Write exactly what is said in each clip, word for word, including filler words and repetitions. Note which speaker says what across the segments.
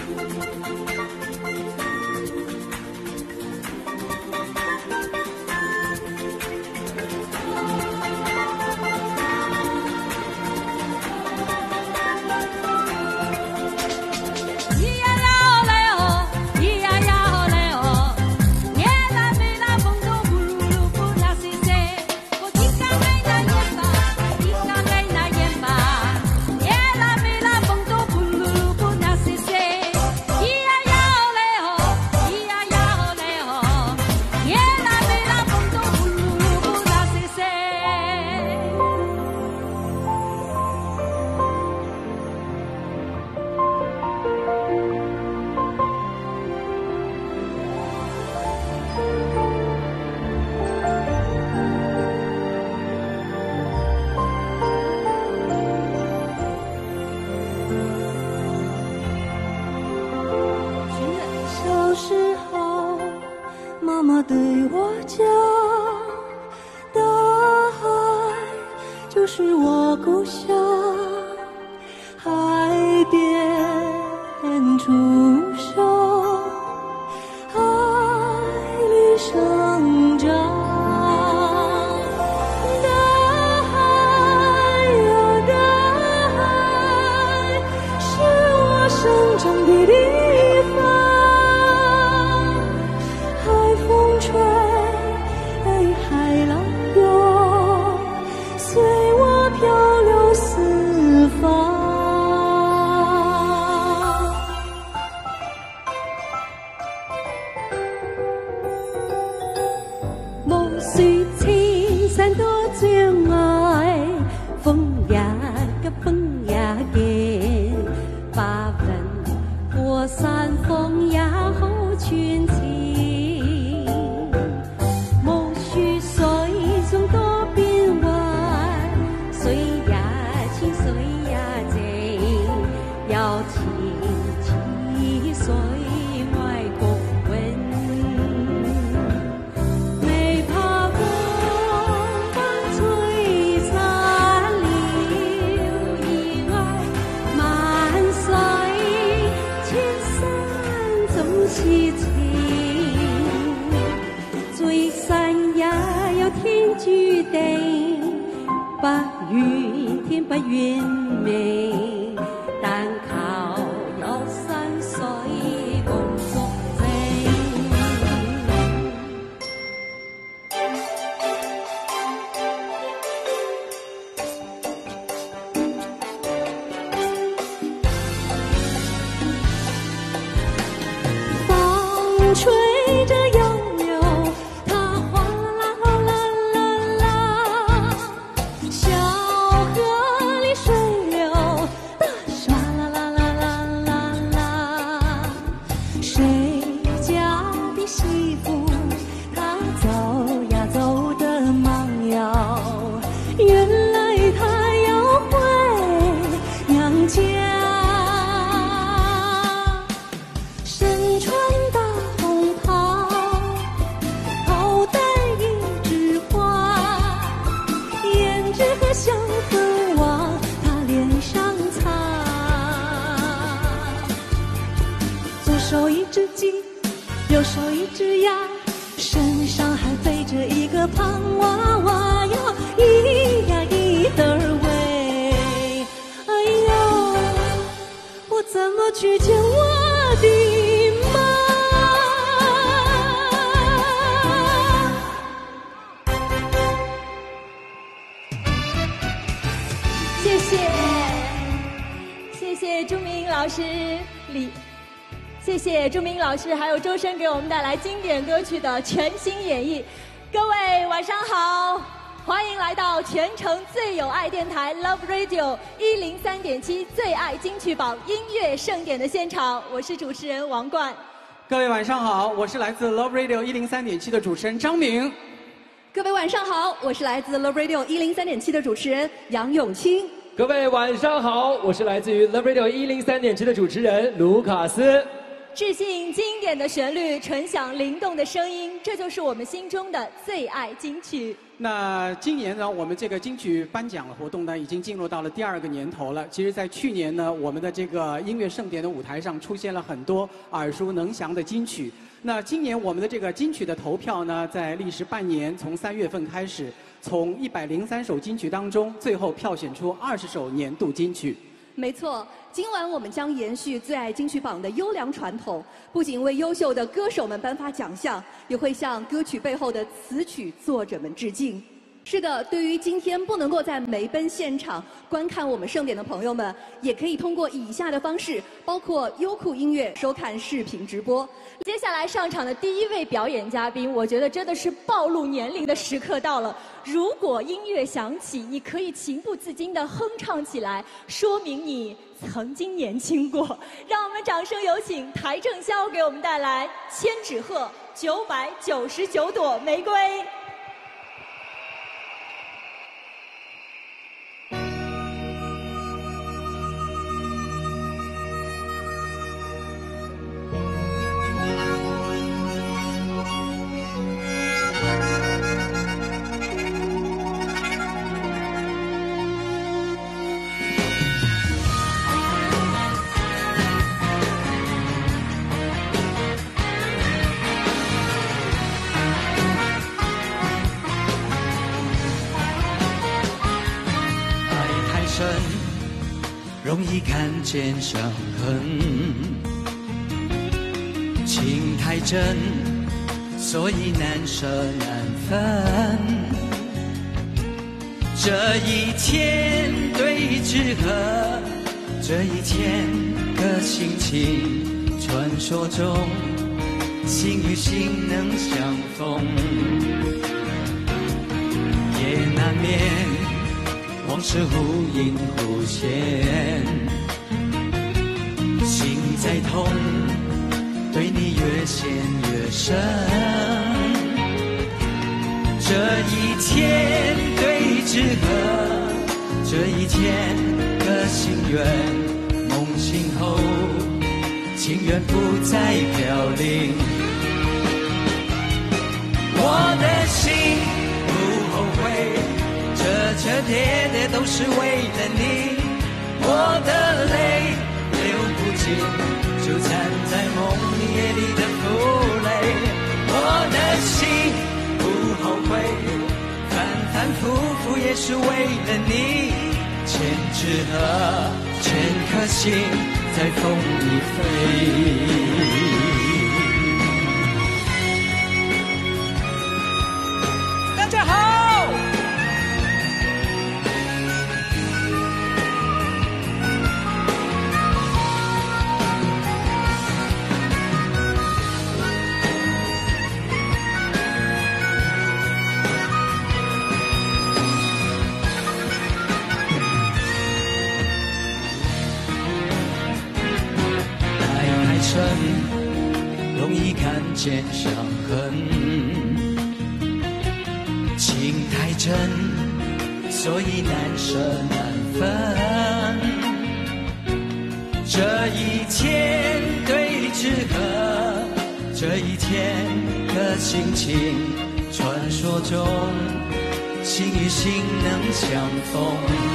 Speaker 1: 对我讲，大海就是我故乡，海边出生，海里生长。大海呀，大海是我生长的地方。吹，海浪涌，随我漂流四方。梦随青山多障碍，风呀个风呀给，八分火山风呀后群起。白云天白云美，单靠摇山水共作证。风吹着杨柳，它哗啦啦啦啦啦。小河里水流，大唰啦啦啦啦啦啦。谁家的媳妇，她走呀走得忙呀，原来她要回娘家。身穿大红袍，头戴一枝花，胭脂和香粉往她脸上擦。左手一只鸡，右手一只鸭，身上还背着一个胖娃娃呀，咿呀一得儿喂。哎呦，我怎么去见我的妈？
Speaker 2: 谢谢，谢谢朱明老师李，谢谢朱明老师还有周深给我们带来经典歌曲的全新演绎。各位晚上好，欢迎来到全城最有爱电台 Love Radio 一零三点七最爱金曲榜音乐盛典的现场，我是主持人王冠。
Speaker 3: 各位晚上好，我是来自 Love Radio 一零三点七的主持人张明。
Speaker 2: 各位晚上好，我是来自 Love Radio 一零三点七的主持人杨永清。
Speaker 4: 各位晚上好，我是来自于 Love Radio 一零三点七的主持人卢卡斯。
Speaker 2: 致敬经典的旋律，纯享灵动的声音，这就是我们心中的最爱金曲。
Speaker 3: 那今年呢，我们这个金曲颁奖活动呢，已经进入到了第二个年头了。其实，在去年呢，我们的这个音乐盛典的舞台上出现了很多耳熟能详的金曲。那今年我们的这个金曲的投票呢，在历时半年，从三月份开始，从一百零三首金曲当中，最后票选出二十首年度金曲。
Speaker 4: 没错，今晚我们将延续最爱金曲榜的优良传统，不仅为优秀的歌手们颁发奖项，也会向歌曲背后的词曲作者们致敬。是的，对于今天不能够在梅奔现场观看我们盛典的朋友们，也可以通过以下的方式，包括优酷音乐收看视频直播。
Speaker 2: 接下来上场的第一位表演嘉宾，我觉得真的是暴露年龄的时刻到了。如果音乐响起，你可以情不自禁地哼唱起来，说明你曾经年轻过。让我们掌声有请邰正宵给我们带来《千纸鹤九百九十九朵玫瑰》。
Speaker 5: 容易看见伤痕，情太真，所以难舍难分。这一千对纸鹤，这一千个心情，传说中心与心能相逢，也难免往事忽隐忽现，心在痛，对你越陷越深。这一千对纸鹤，这一千个心愿，梦醒后，情缘不再飘零。我的心不后悔，这这跌跌都是为了你，我的泪流不尽，就站在梦里夜里的负累。我的心不后悔，反反复复也是为了你，千纸鹤，千颗心在风里飞。大家好。容易看见伤痕，情太真，所以难舍难分。这一千对纸鹤，这一千个心情，传说中心与心能相逢。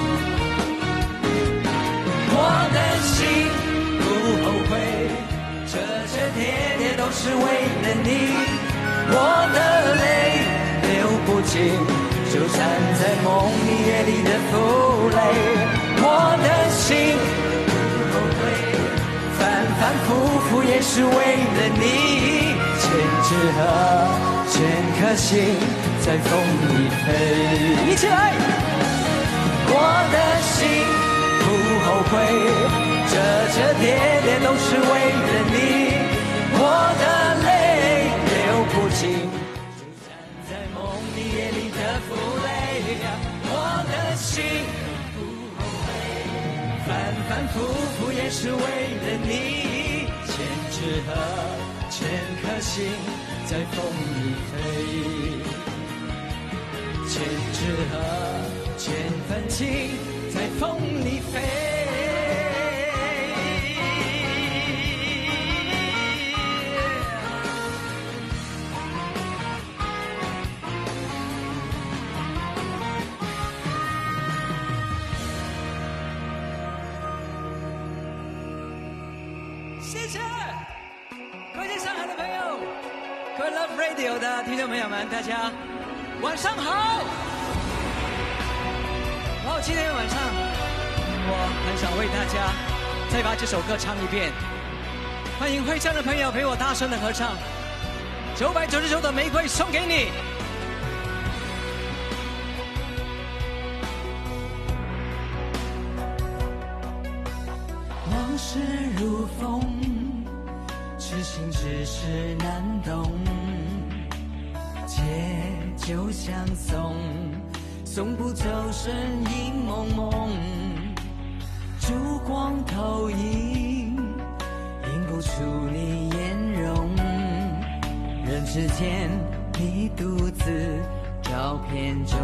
Speaker 5: 我的心不后悔，这这跌跌都是为了你，我的泪流不尽，就站在梦里夜里的负累。我的心不后悔，反反复复也是为了你，千纸鹤，千颗心在风里飞。一起来！我的心不后悔，这这跌跌都是为了你，我的泪流不尽，就站在梦里夜里的负累。我的心不后悔，反反复复也是为了你，千纸鹤，千颗心在风里飞。千纸鹤，千份情在风里飞。 各位在上海的朋友，各位 Love Radio 的听众朋友们，大家晚上好。然后今天晚上，我很想为大家再把这首歌唱一遍。欢迎会场的朋友陪我大声的合唱，九百九十九朵玫瑰送给你。往事如风，痴心只是难懂，借酒相送，送不走身影蒙蒙，烛光投影，映不出你颜容，人世间你独自照片中，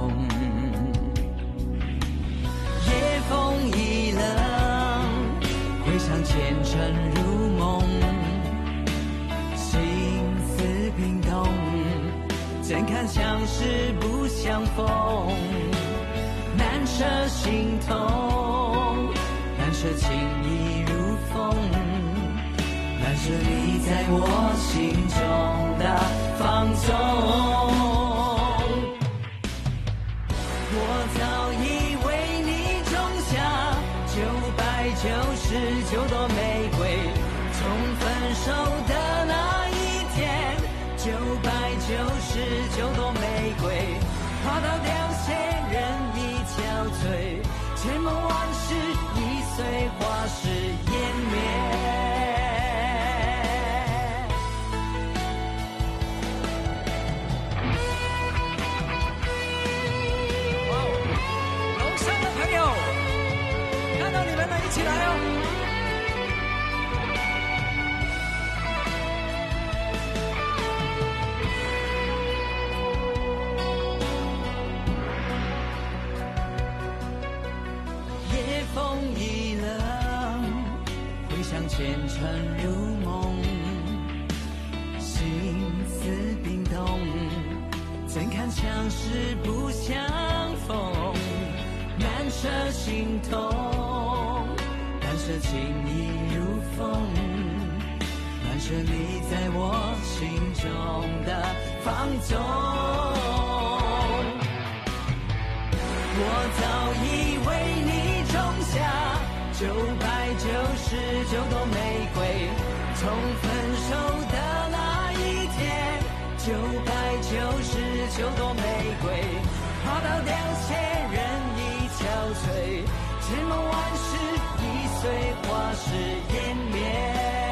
Speaker 5: 夜风已冷，回想前尘如梦，心思冰冻，怎堪相识不相逢，难舍心痛，难舍情意如风，难舍你在我心中的放纵。我早已为你种下九百九十九朵玫瑰，从分手的那一天，九百九十九朵玫瑰，花到凋谢，人已憔悴，千梦万世已随花事湮灭。一起来哦！夜风已冷，回想前尘如梦，心思冰冻，怎堪相识不相逢，难舍心痛，难舍情意如风，难舍你在我心中的放纵。我早已为你种下九百九十九朵玫瑰，从分手的那一天，九百九十九朵玫瑰，花到凋谢，人已憔悴，千梦万世已随花事湮灭。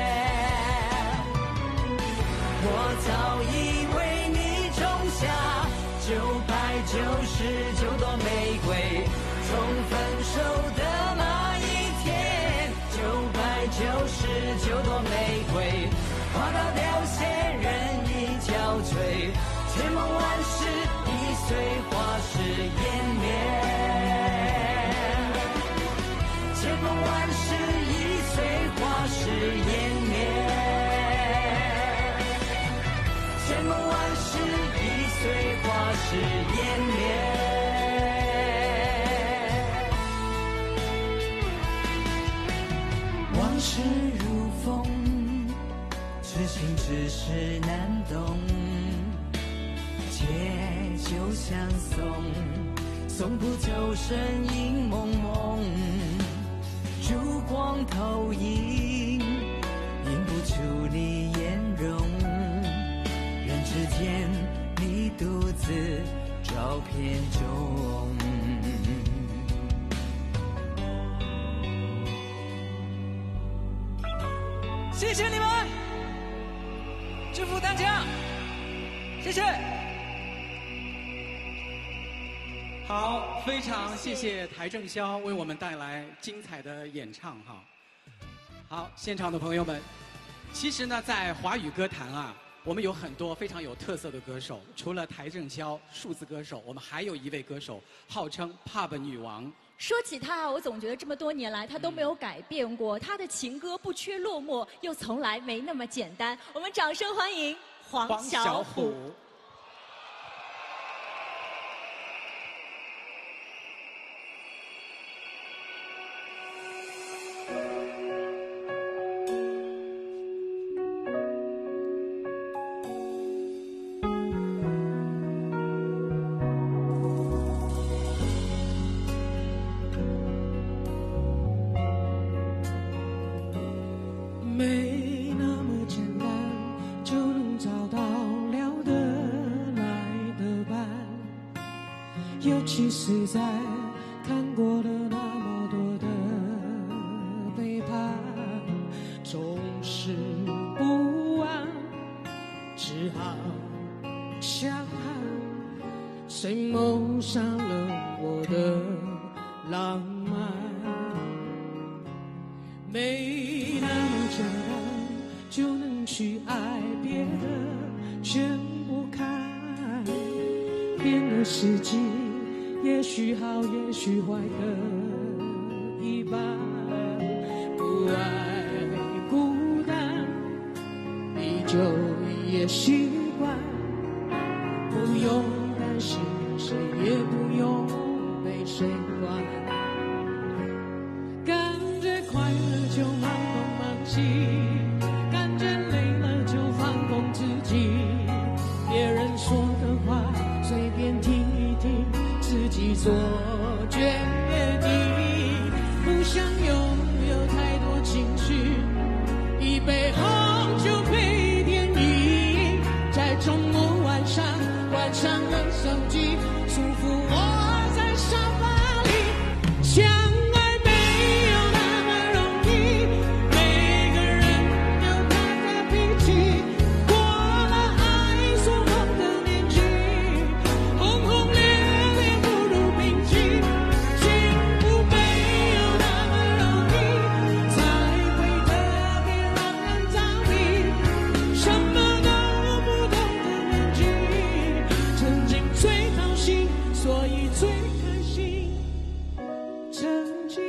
Speaker 5: 我早已为你种下九百九十九朵玫瑰，从分手的那一天，九百九十九朵玫瑰，花到凋谢，人已憔悴，千梦万世已随花事湮灭。千梦万世已随花事湮灭，千梦万世已随花事湮灭。往事如风，痴心只是难懂，借酒相送，送不走身影蒙蒙，烛光投影，映不出你颜容，人之间你独自照片中。谢谢你们，祝福大家，谢谢。
Speaker 3: 好，非常谢谢邰正宵为我们带来精彩的演唱哈。好，现场的朋友们，其实呢，在华语歌坛啊，我们有很多非常有特色的歌手，除了邰正宵数字歌手，我们还有一位歌手，号称 Pub 女王。
Speaker 2: 说起她，我总觉得这么多年来她都没有改变过，她的情歌不缺落寞，又从来没那么简单。我们掌声欢迎黄
Speaker 3: 黄
Speaker 2: 小
Speaker 3: 小
Speaker 2: 琥。
Speaker 3: 琥。
Speaker 6: 许是在看过了那么多的背叛，总是不安，只好强悍。谁谋杀了我的浪漫？没那么简单就能去爱，别的全不看。变了时机，也许好也许坏各一半。不爱孤单，你就也习惯。不用担心，谁也不用被谁管。感觉快乐就慢动慢息，感觉累了就放空自己。别人说的话随便听一听，自己做决定。不想拥有太多情绪，一杯红酒配电影，在周末晚上关上了手机，舒服窝在沙发里。相爱没有那么容易，每个人有他的脾气。过了爱说谎的年纪，轰轰烈烈不如平静。幸福没有那么容易，才会特别让人着迷。什么都不懂的年纪，曾经最掏心，所以最开心。曾经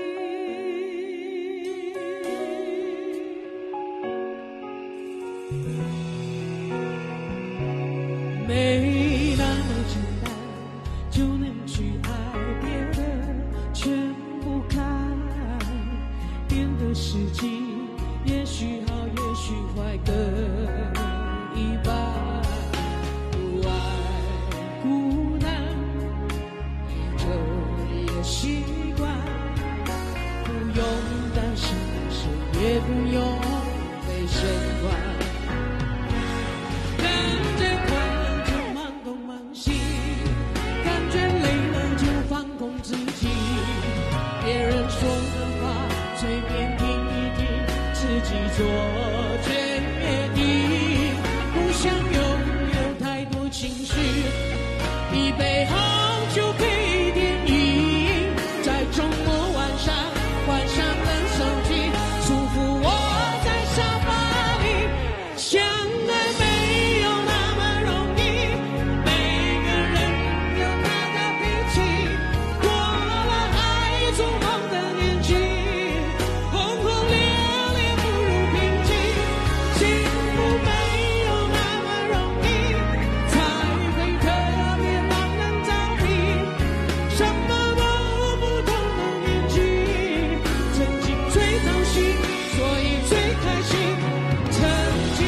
Speaker 6: 没那么简单就能去爱，别的全不看。变的时机，也许好也许坏各一半。不爱孤单，你就也习惯。不用担心，谁也不用被谁管。感觉快乐就慢动慢息，感觉累了就放空自己。别人说的话随便听一听，自己做决定。不想拥有太多情绪，一杯红酒配电影，在周末晚上关上了手机，舒服窝在沙发里。相爱没有那么容易，每个人有他的脾气。过了爱纵横的年纪，轰轰烈烈不如平静。幸福没有那么容易，才会特别让人着迷。什么都不懂的年纪，曾经最掏心，所以最开心。曾经，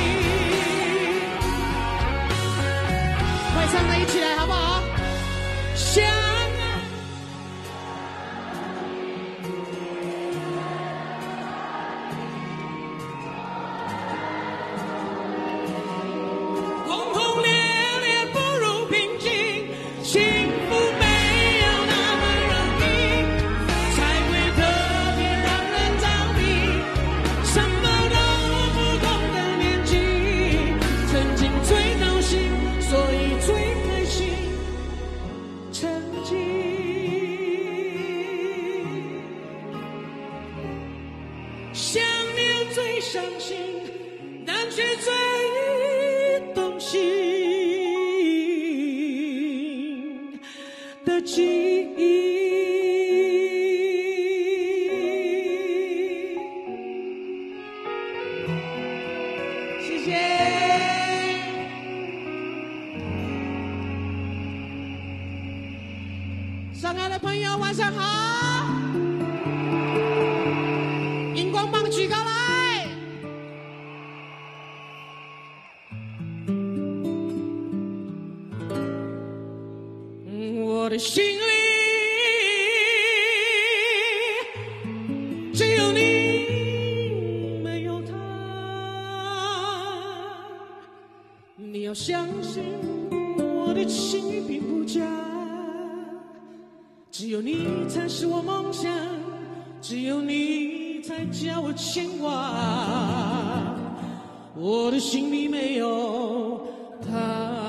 Speaker 6: 快唱的一起来好不好？相爱。轰轰烈烈不如平静，幸福没有那么容易，才会特别让人着迷。什么都不懂的年纪，曾经最掏心，所以最开心。曾经想念最伤心，但却最动心的记忆。谢谢。上海的朋友晚上好，荧光棒举高来。我的心里只有你，没有他。你要相信我的情并不假， 只有你才是我梦想，只有你才叫我牵挂，我的心里没有他。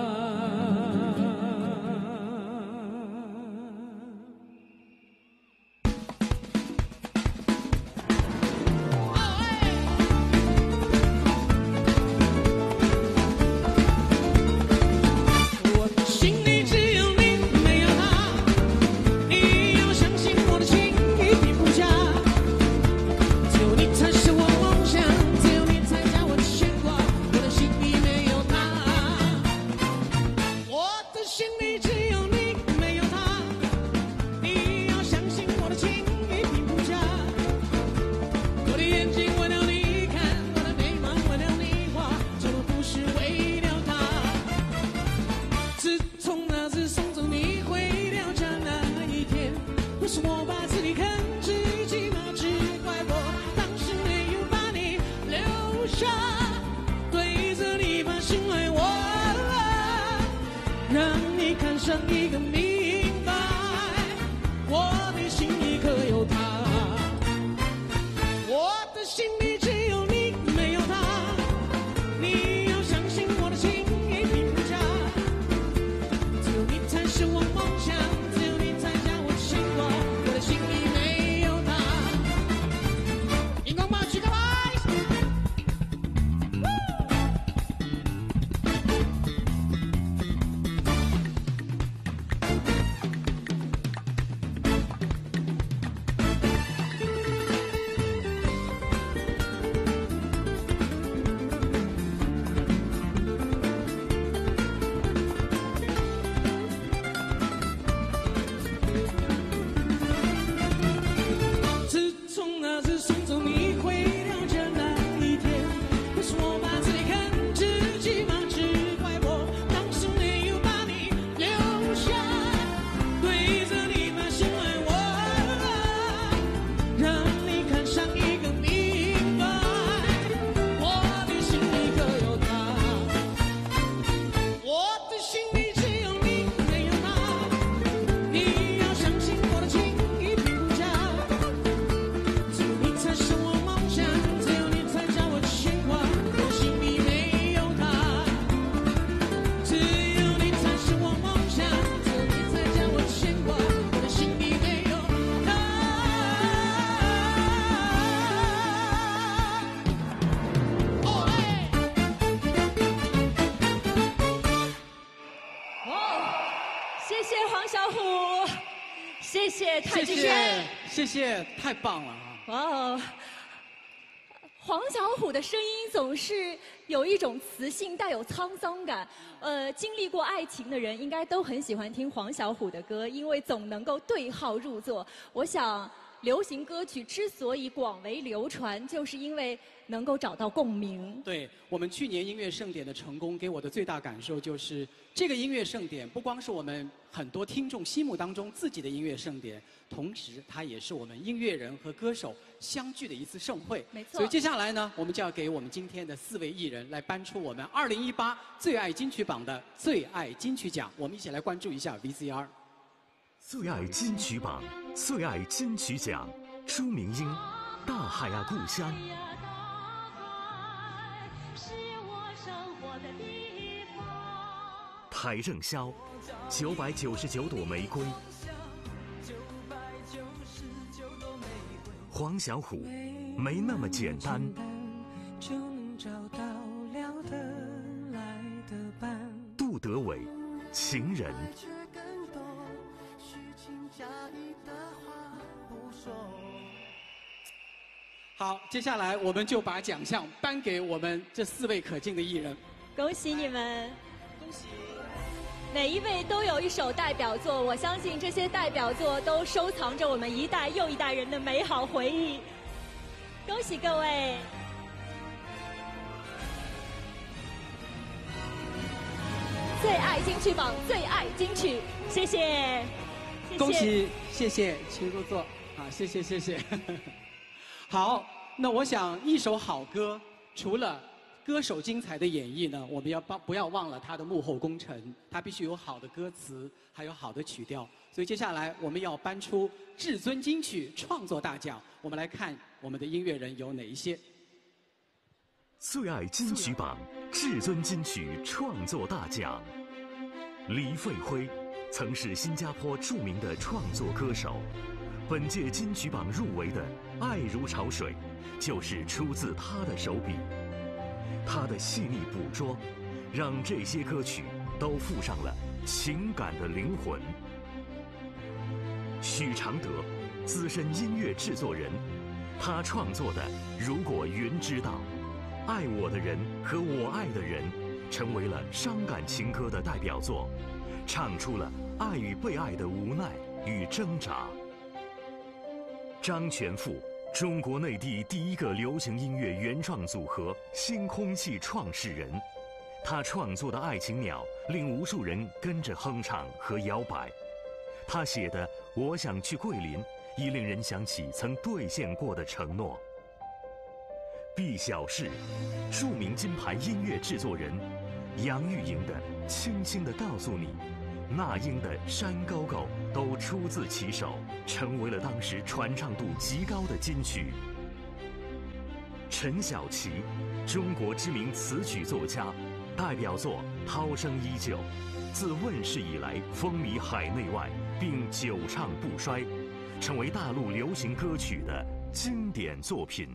Speaker 2: 谢谢太极
Speaker 3: 谢
Speaker 2: 拳，
Speaker 3: 谢谢，太棒了啊！
Speaker 2: 哇哦，黄小琥的声音总是有一种磁性，带有沧桑感。呃，经历过爱情的人应该都很喜欢听黄小琥的歌，因为总能够对号入座。我想，流行歌曲之所以广为流传，就是因为能够找到共鸣。
Speaker 3: 对，我们去年音乐盛典的成功，给我的最大感受就是，这个音乐盛典不光是我们很多听众心目当中自己的音乐盛典，同时它也是我们音乐人和歌手相聚的一次盛会。
Speaker 2: 没错。
Speaker 3: 所以接下来呢，我们就要给我们今天的四位艺人来颁出我们二零一八最爱金曲榜的最爱金曲奖。我们一起来关注一下 V C R。
Speaker 7: 最爱金曲榜，最爱金曲奖，朱明英，《大海啊故乡》。邰正宵，九百九十九朵玫瑰。黄小琥，没那么简单。
Speaker 6: 就能找到聊得来的伴。
Speaker 7: 杜德伟，情人。
Speaker 3: 好，接下来我们就把奖项颁给我们这四位可敬的艺人。
Speaker 2: 恭喜你们！
Speaker 3: 恭喜！
Speaker 2: 每一位都有一首代表作，我相信这些代表作都收藏着我们一代又一代人的美好回忆。恭喜各位！最爱金曲榜，最爱金曲，谢谢！谢谢
Speaker 3: 恭喜，谢谢，请入座。好，谢谢，谢谢。好，那我想一首好歌，除了歌手精彩的演绎呢，我们要不不要忘了他的幕后功臣，他必须有好的歌词，还有好的曲调。所以接下来我们要颁出至尊金曲创作大奖，我们来看我们的音乐人有哪一些。
Speaker 7: 最爱金曲榜至尊金曲创作大奖，黎费辉曾是新加坡著名的创作歌手。本届金曲榜入围的《爱如潮水》，就是出自他的手笔。他的细腻捕捉，让这些歌曲都附上了情感的灵魂。许常德，资深音乐制作人，他创作的《如果云知道》《爱我的人和我爱的人》，成为了伤感情歌的代表作，唱出了爱与被爱的无奈与挣扎。张全富，中国内地第一个流行音乐原创组合新空气创始人，他创作的《爱情鸟》令无数人跟着哼唱和摇摆。他写的《我想去桂林》亦令人想起曾兑现过的承诺。毕小世，著名金牌音乐制作人，杨钰莹的《轻轻地告诉你》，那英的《山沟沟》都出自其手，成为了当时传唱度极高的金曲。陈小琪，中国知名词曲作家，代表作《涛声依旧》，自问世以来风靡海内外，并久唱不衰，成为大陆流行歌曲的经典作品。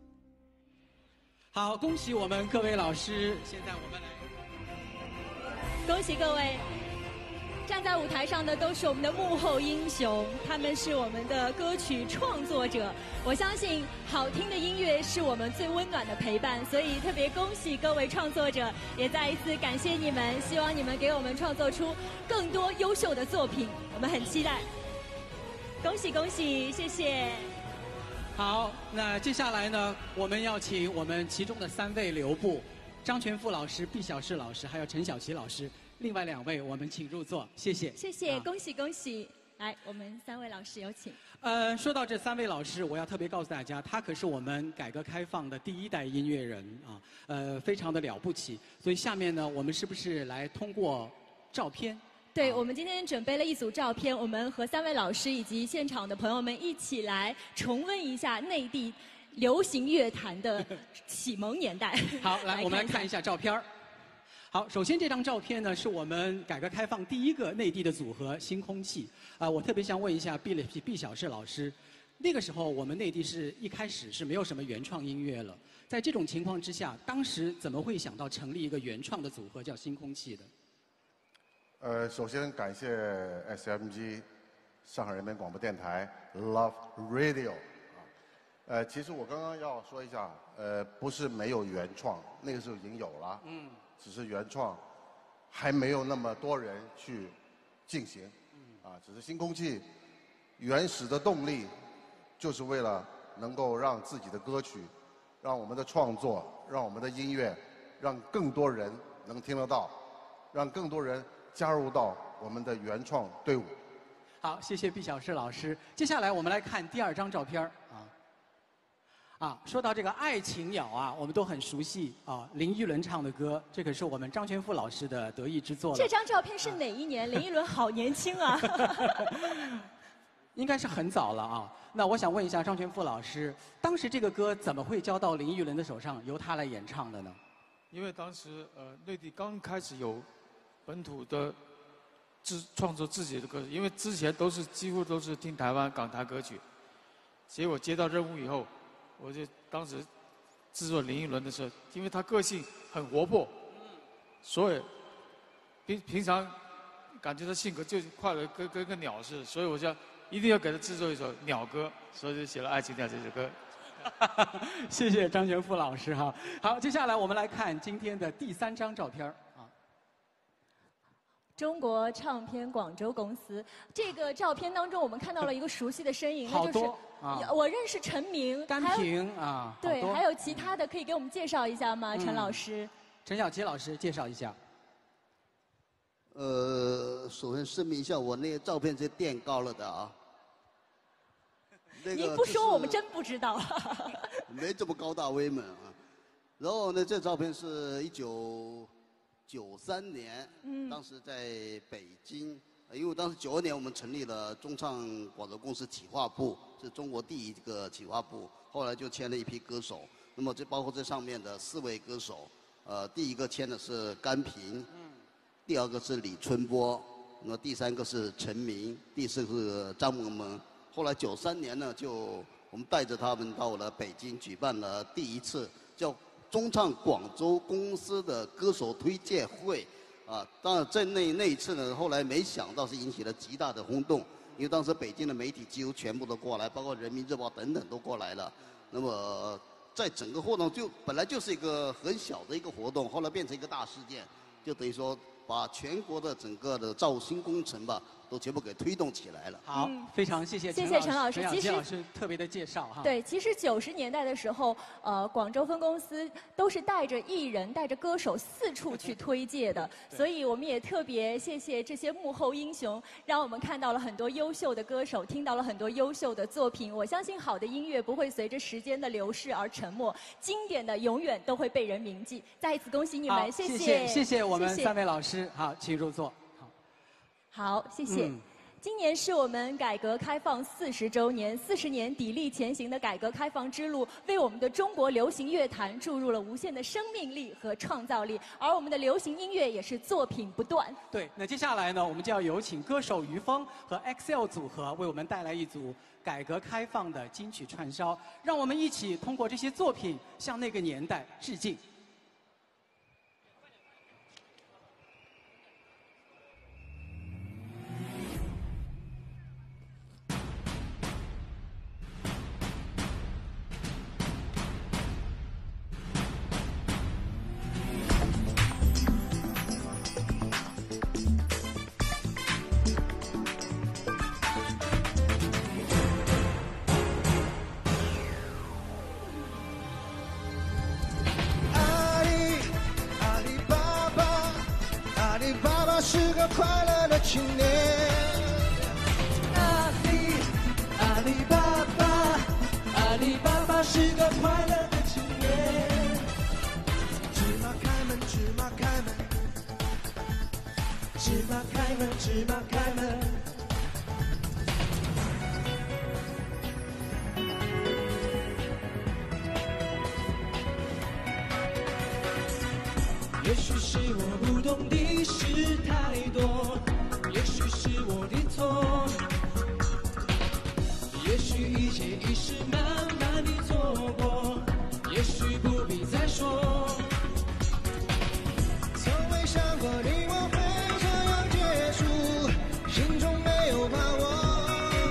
Speaker 3: 好，恭喜我们各位老师！现在我们来，
Speaker 2: 恭喜各位！站在舞台上的都是我们的幕后英雄，他们是我们的歌曲创作者。我相信好听的音乐是我们最温暖的陪伴，所以特别恭喜各位创作者，也再一次感谢你们，希望你们给我们创作出更多优秀的作品，我们很期待。恭喜恭喜，谢谢。
Speaker 3: 好，那接下来呢，我们要请我们其中的三位留步，张全富老师、毕小世老师，还有陈小琪老师。另外两位，我们请入座，谢谢。
Speaker 2: 谢谢，
Speaker 3: 啊、
Speaker 2: 恭喜恭喜！来，我们三位老师有请。
Speaker 3: 呃，说到这三位老师，我要特别告诉大家，他可是我们改革开放的第一代音乐人啊，呃，非常的了不起。所以下面呢，我们是不是来通过照片？
Speaker 2: 对，我们今天准备了一组照片，我们和三位老师以及现场的朋友们一起来重温一下内地流行乐坛的启蒙年代。
Speaker 3: 好，来，我们来看一下照片。好，首先这张照片呢，是我们改革开放第一个内地的组合新空气。啊、呃，我特别想问一下毕毕毕小世老师，那个时候我们内地是一开始是没有什么原创音乐了，在这种情况之下，当时怎么会想到成立一个原创的组合叫新空气的？
Speaker 8: 呃，首先感谢 S M G 上海人民广播电台 Love Radio 啊，呃，其实我刚刚要说一下，呃，不是没有原创，那个时候已经有了，嗯，只是原创还没有那么多人去进行，嗯，啊，只是新空气原始的动力就是为了能够让自己的歌曲，让我们的创作，让我们的音乐，让更多人能听得到，让更多人加入到我们的原创队伍。
Speaker 3: 好，谢谢毕小世老师。接下来我们来看第二张照片啊。啊，说到这个《爱情鸟》啊，我们都很熟悉啊，林依轮唱的歌，这可是我们张全富老师的得意之作了。
Speaker 2: 这张照片是哪一年？林依轮好年轻啊！
Speaker 3: 应该是很早了啊。那我想问一下张全富老师，当时这个歌怎么会交到林依轮的手上，由他来演唱的呢？
Speaker 9: 因为当时呃，内地刚开始有本土的自创作自己的歌，因为之前都是几乎都是听台湾港台歌曲，结果接到任务以后，我就当时制作林依轮的时候，因为他个性很活泼，所以平平常感觉他性格就快乐跟跟个鸟似的，所以我就一定要给他制作一首鸟歌，所以就写了《爱情鸟》这首歌。
Speaker 3: 谢谢张全富老师哈。好，接下来我们来看今天的第三张照片啊。
Speaker 2: 中国唱片广州公司这个照片当中，我们看到了一个熟悉的身影，那就是
Speaker 3: 啊，
Speaker 2: 我认识陈明、
Speaker 3: 甘萍啊，
Speaker 2: 对，还有其他的，可以给我们介绍一下吗？陈老师，
Speaker 3: 陈小琪老师介绍一下。
Speaker 10: 呃，首先声明一下，我那个照片是垫高了的啊。那个
Speaker 2: 您不说我们真不知道。
Speaker 10: 没这么高大威猛啊。 然后呢，这照片是一九九三年，
Speaker 2: 嗯
Speaker 10: 当时在北京，呃因为当时九二年我们成立了中唱广州公司企划部，是中国第一个企划部，后来就签了一批歌手。那么这包括这上面的四位歌手，呃，第一个签的是甘平，嗯，第二个是李春波，那么第三个是陈明，第四个是张萌萌。后来九三年呢，就我们带着他们到了北京，举办了第一次叫中唱广州公司的歌手推介会，啊，当然在那那一次呢，后来没想到是引起了极大的轰动，因为当时北京的媒体几乎全部都过来，包括人民日报等等都过来了。那么在整个活动就本来就是一个很小的一个活动，后来变成一个大事件，就等于说把全国的整个的造星工程吧，都全部给推动起来了。
Speaker 3: 好，非常谢谢
Speaker 2: 谢谢陈老师。其实
Speaker 3: 陈老师特别的介绍哈。
Speaker 2: 对，其实九十年代的时候，呃，广州分公司都是带着艺人、带着歌手四处去推介的，所以我们也特别谢谢这些幕后英雄，让我们看到了很多优秀的歌手，听到了很多优秀的作品。我相信好的音乐不会随着时间的流逝而沉没，经典的永远都会被人铭记。再一次恭喜你们，谢
Speaker 3: 谢
Speaker 2: 谢，
Speaker 3: 谢谢我们三位老师。好，请入座。
Speaker 2: 好，好，谢谢。嗯今年是我们改革开放四十周年，四十年砥砺前行的改革开放之路，为我们的中国流行乐坛注入了无限的生命力和创造力，而我们的流行音乐也是作品不断。
Speaker 3: 对，那接下来呢，我们就要有请歌手于峰和 X L 组合为我们带来一组改革开放的金曲串烧，让我们一起通过这些作品向那个年代致敬。
Speaker 11: 是个快乐的青年，阿里阿里巴巴，阿里巴巴是个快乐的青年。芝麻开门，芝麻开门，芝麻开门，芝麻开门。也许是我不懂的事太多，也许是我的错，也许一切已是慢慢的错过，也许不必再说。从未想过你我会这样结束，心中没有把握，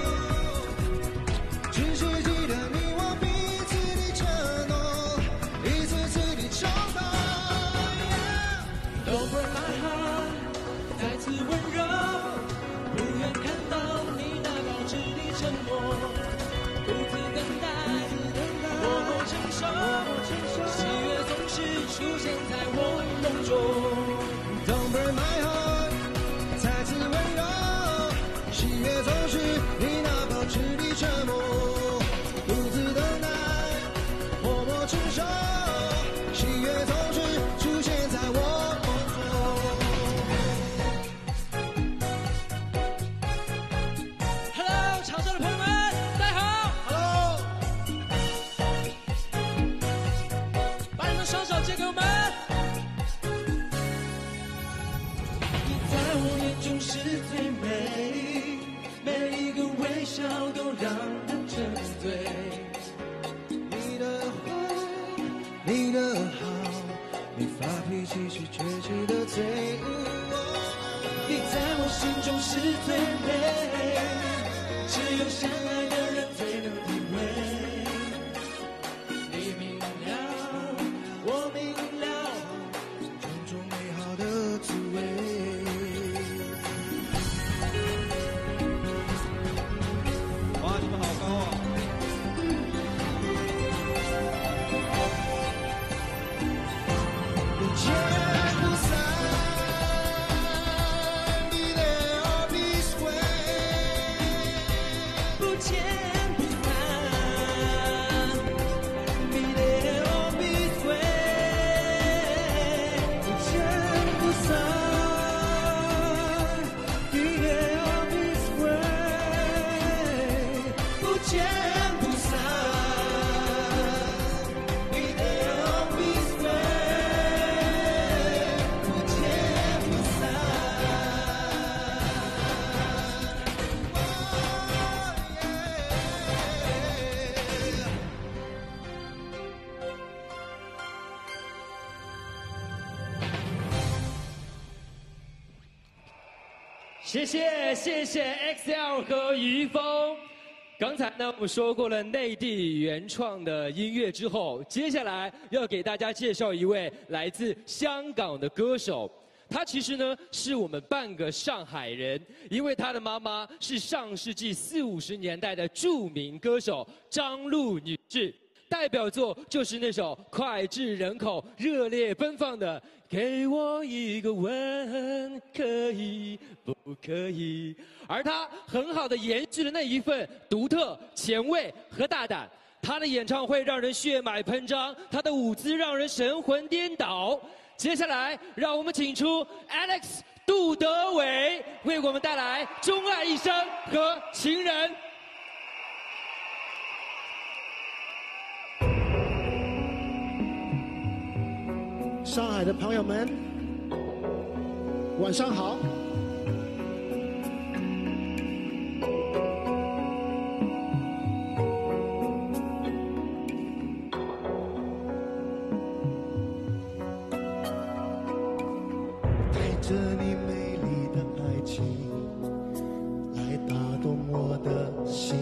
Speaker 11: 只是记得你我彼此的承诺，一次次的重逢。Don't break my heart， 再次温柔，不愿看到你那保持的承诺，独自等待，默默承受，喜悦总是出现在我梦中。Don't break my heart， 再次温柔，喜悦总是你那保持的沉默，独自等待，默默承受，喜悦总是出现在我。是最美，每一个微笑都让人沉醉。你的坏，你的好，你发脾气时却记得最。你在我心中是最美，只有相爱的人最能体会。你明了，我明了，种种美好的滋味。不见不散，比雷欧比碎。
Speaker 12: 谢谢谢谢 X L 和于峰。刚才呢，我们说过了内地原创的音乐之后，接下来要给大家介绍一位来自香港的歌手。他其实呢是我们半个上海人，因为他的妈妈是上世纪四五十年代的著名歌手张露女士。代表作就是那首脍炙人口、热烈奔放的《给我一个吻，可以不可以》，而他很好的延续了那一份独特、前卫和大胆。他的演唱会让人血脉喷张，他的舞姿让人神魂颠倒。接下来，让我们请出 Alex 杜德伟为我们带来《钟爱一生》和《情人》。
Speaker 13: 上海的朋友们，晚上好。带着你美丽的爱情来打动我的心，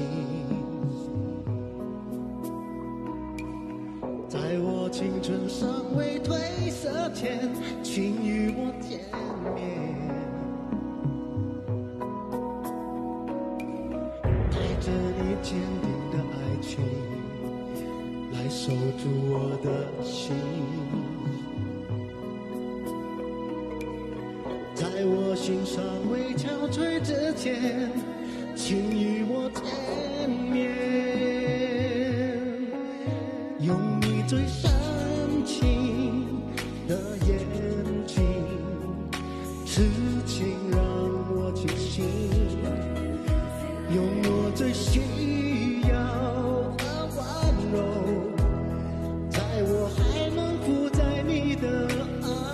Speaker 13: 在我青春尚未褪色前，请与我见面。带着你坚定的爱情来守住我的心，在我心尚未憔悴之前，请与我见面。用你最深情的眼睛，痴情让我倾心，用我最需要的温柔，在我还能附在你的爱，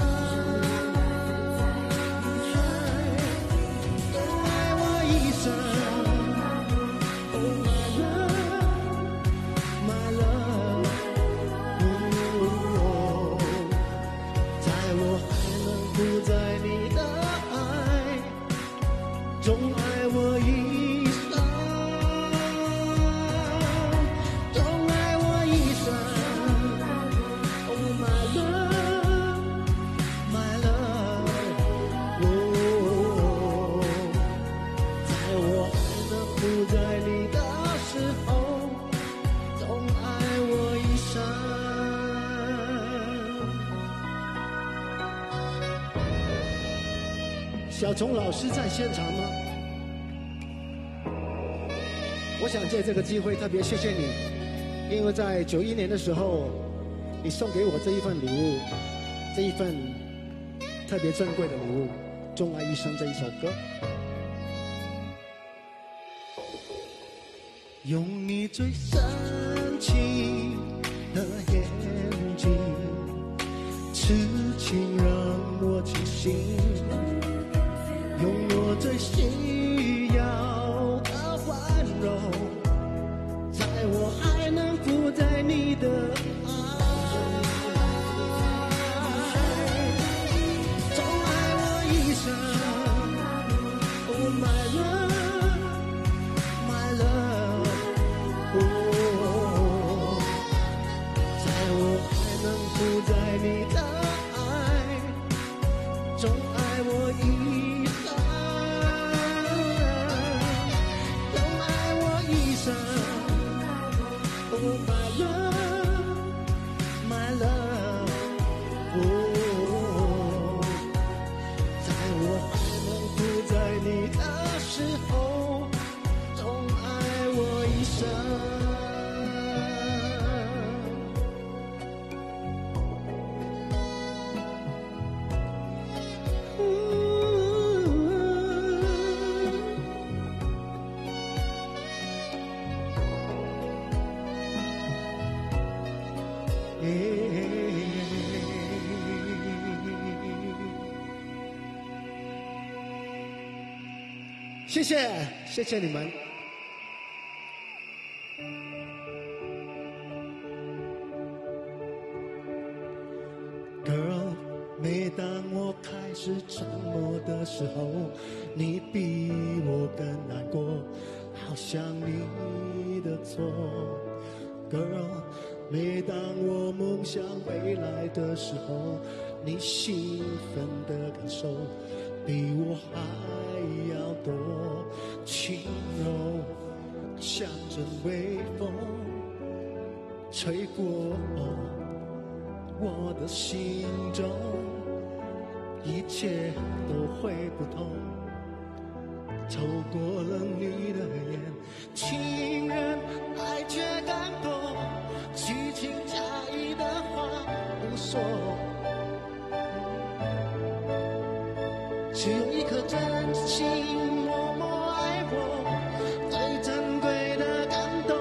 Speaker 13: 都爱我一生。小钟老师在现场吗？我想借这个机会特别谢谢你，因为在九一年的时候，你送给我这一份礼物，这一份特别珍贵的礼物《钟爱一生》这一首歌。用你最深情的眼睛，痴情让我倾心，用我最需要的温柔，在我还能附在你的爱，钟爱我一生。Oh my love, my love, oh, 在我还能附在你的爱，钟爱我一生。Oh my love, my love, oh, 在我还能附在你的时候，钟爱我一生。谢谢，谢谢你们。Girl, 每当我开始沉默的时候，你比我更难过，好像你的错 ，Girl。每当我梦想未来的时候，你兴奋的感受比我还要多，轻柔像阵微风吹过我的心中，一切都会不同。透过了你的眼，情人爱却感动，虚情假意的话不说，只有一颗真心默默爱我，最珍贵的感动，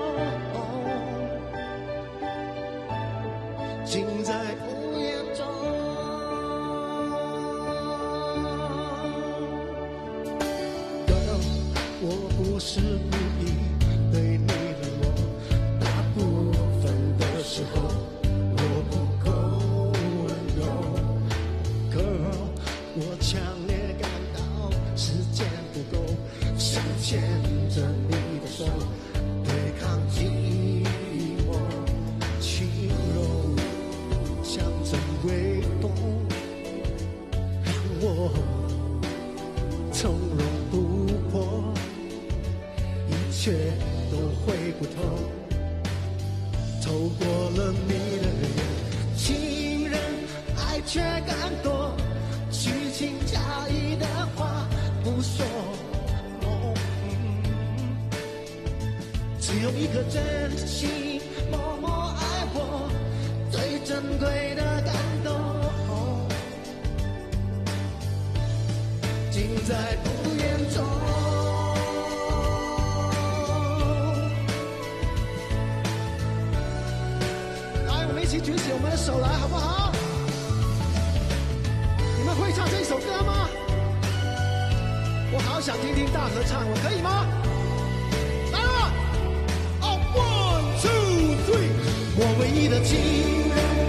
Speaker 13: 尽在不言中。Girl， 我不是故意对你冷漠，大部分的时候我不够温柔。Girl， 我强烈感到时间不够，想牵着你的手，对抗寂寞，轻柔像阵微风，让我从容不迫，一切都会不同。透过了你的眼，情人爱却感动，虚情假意的话不说，哦嗯、只有一颗真心默默爱我，最珍贵的感动，哦、尽在不言中。来，我们一起举起我们的手来，好不好？你们会唱这首歌吗？我好想听听大合唱，我可以吗？来了！哦 ，one two three， 我唯一的情人。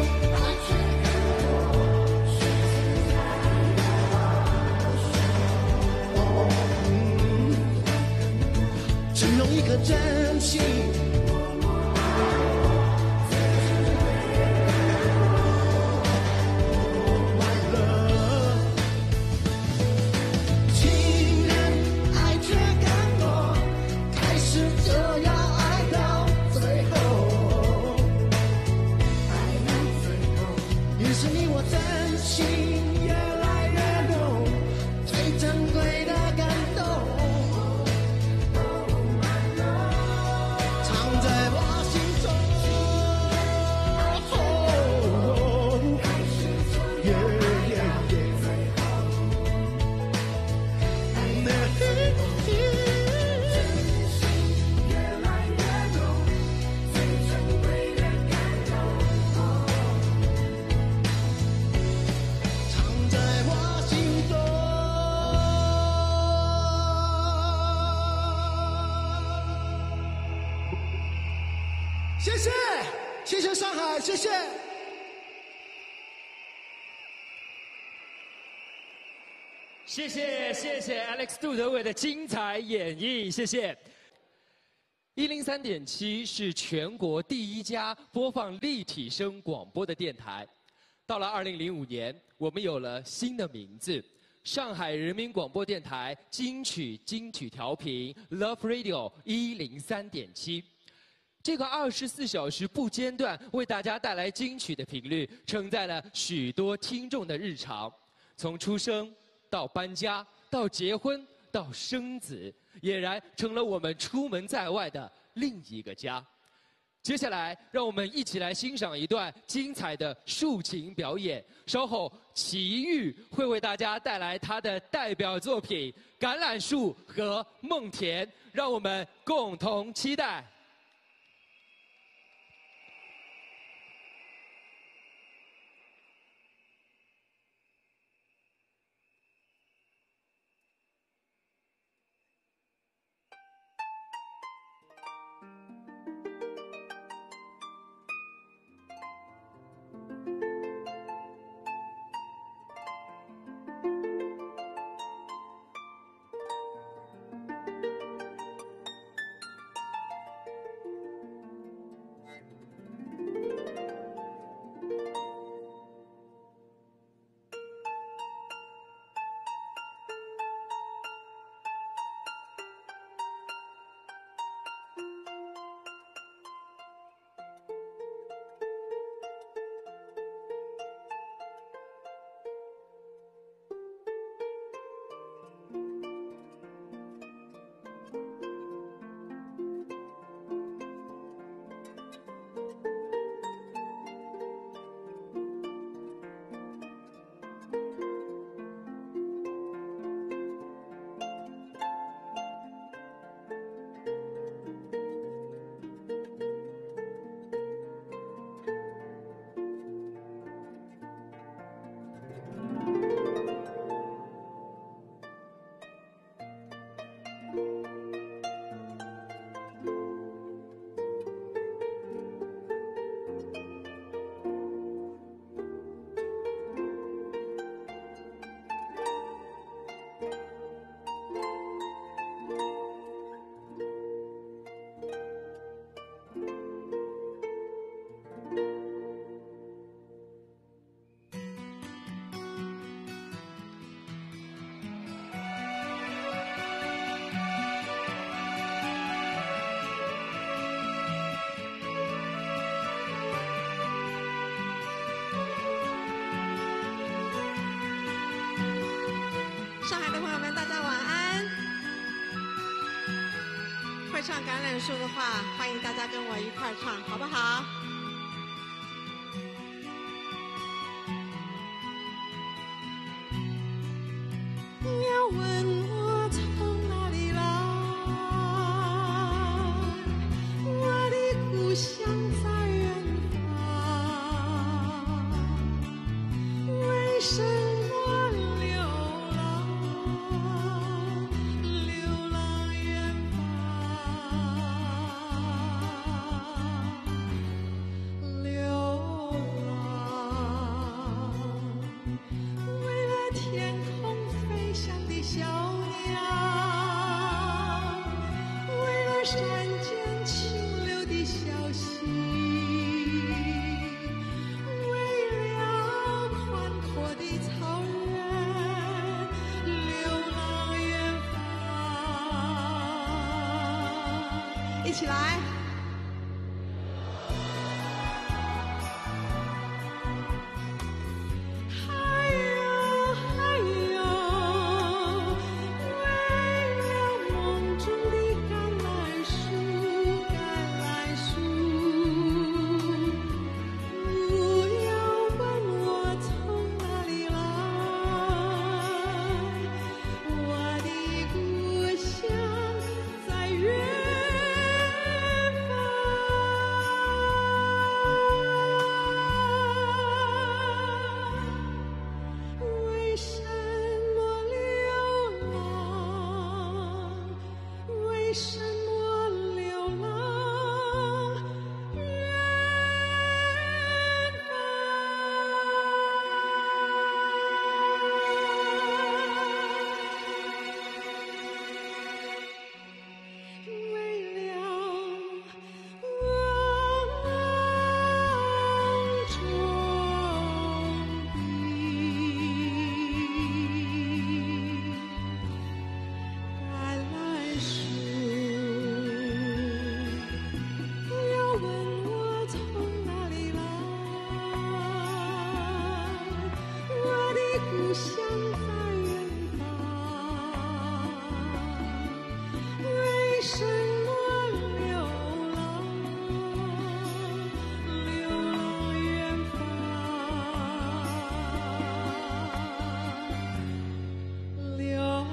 Speaker 13: 只用一颗真心。谢谢，谢谢上海，谢谢。
Speaker 12: 谢谢谢谢 Alex 杜德伟的精彩演绎，谢谢。一零三点七是全国第一家播放立体声广播的电台。到了二零零五年，我们有了新的名字——上海人民广播电台金曲金曲调频 Love Radio 一零三点七。这个二十四小时不间断为大家带来金曲的频率，承载了许多听众的日常，从出生到搬家，到结婚，到生子，俨然成了我们出门在外的另一个家。接下来，让我们一起来欣赏一段精彩的竖琴表演。稍后，齐豫会为大家带来他的代表作品《橄榄树》和《梦田》，让我们共同期待。
Speaker 14: 上海的朋友们，大家晚安。会唱橄榄树的话，欢迎大家跟我一块儿唱，好不好？要问我从哪里来，我的故乡在远方，为什么流浪，流浪远方，流浪，为了天空飞翔的小鸟，为了山间清流的小溪，为了宽阔的草原，流浪远方。一起来。还有还有，为了梦中的橄榄树，橄榄树，不要问我从哪里来，我的故乡在远方。为什么流浪？为什么流浪远方？为了我梦中的橄榄树。不要问我从哪里来，我的故乡在远方。为什么流浪，流浪远方，流浪。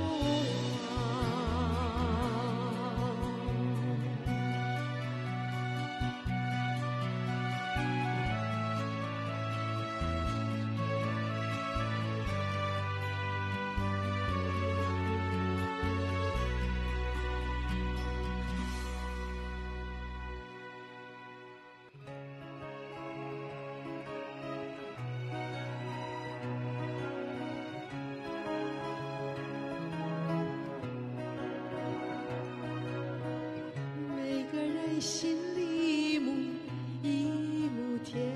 Speaker 14: 每个人心里一亩一亩田，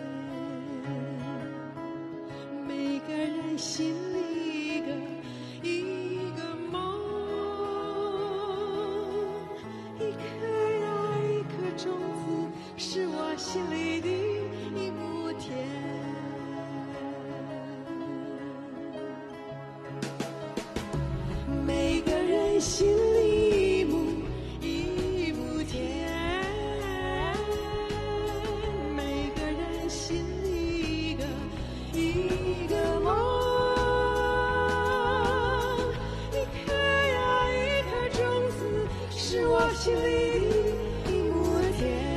Speaker 14: 每个人心里一个一个梦，一颗呀一颗种子，是我心里的一亩田。每个人心里一亩一亩田，每个人心里一个一个梦，一颗呀一颗种子，是我心里的一亩田。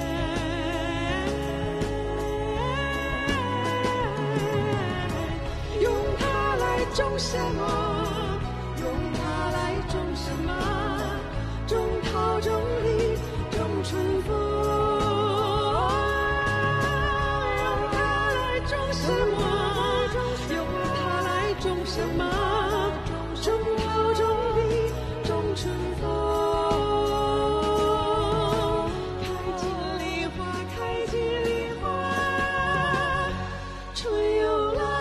Speaker 14: 用它来种什么？用它来种什么？种桃，种李，种春风。用它来种什么？用它来种什么？种桃，种李，种春风。开尽梨花，开尽梨花，春又来。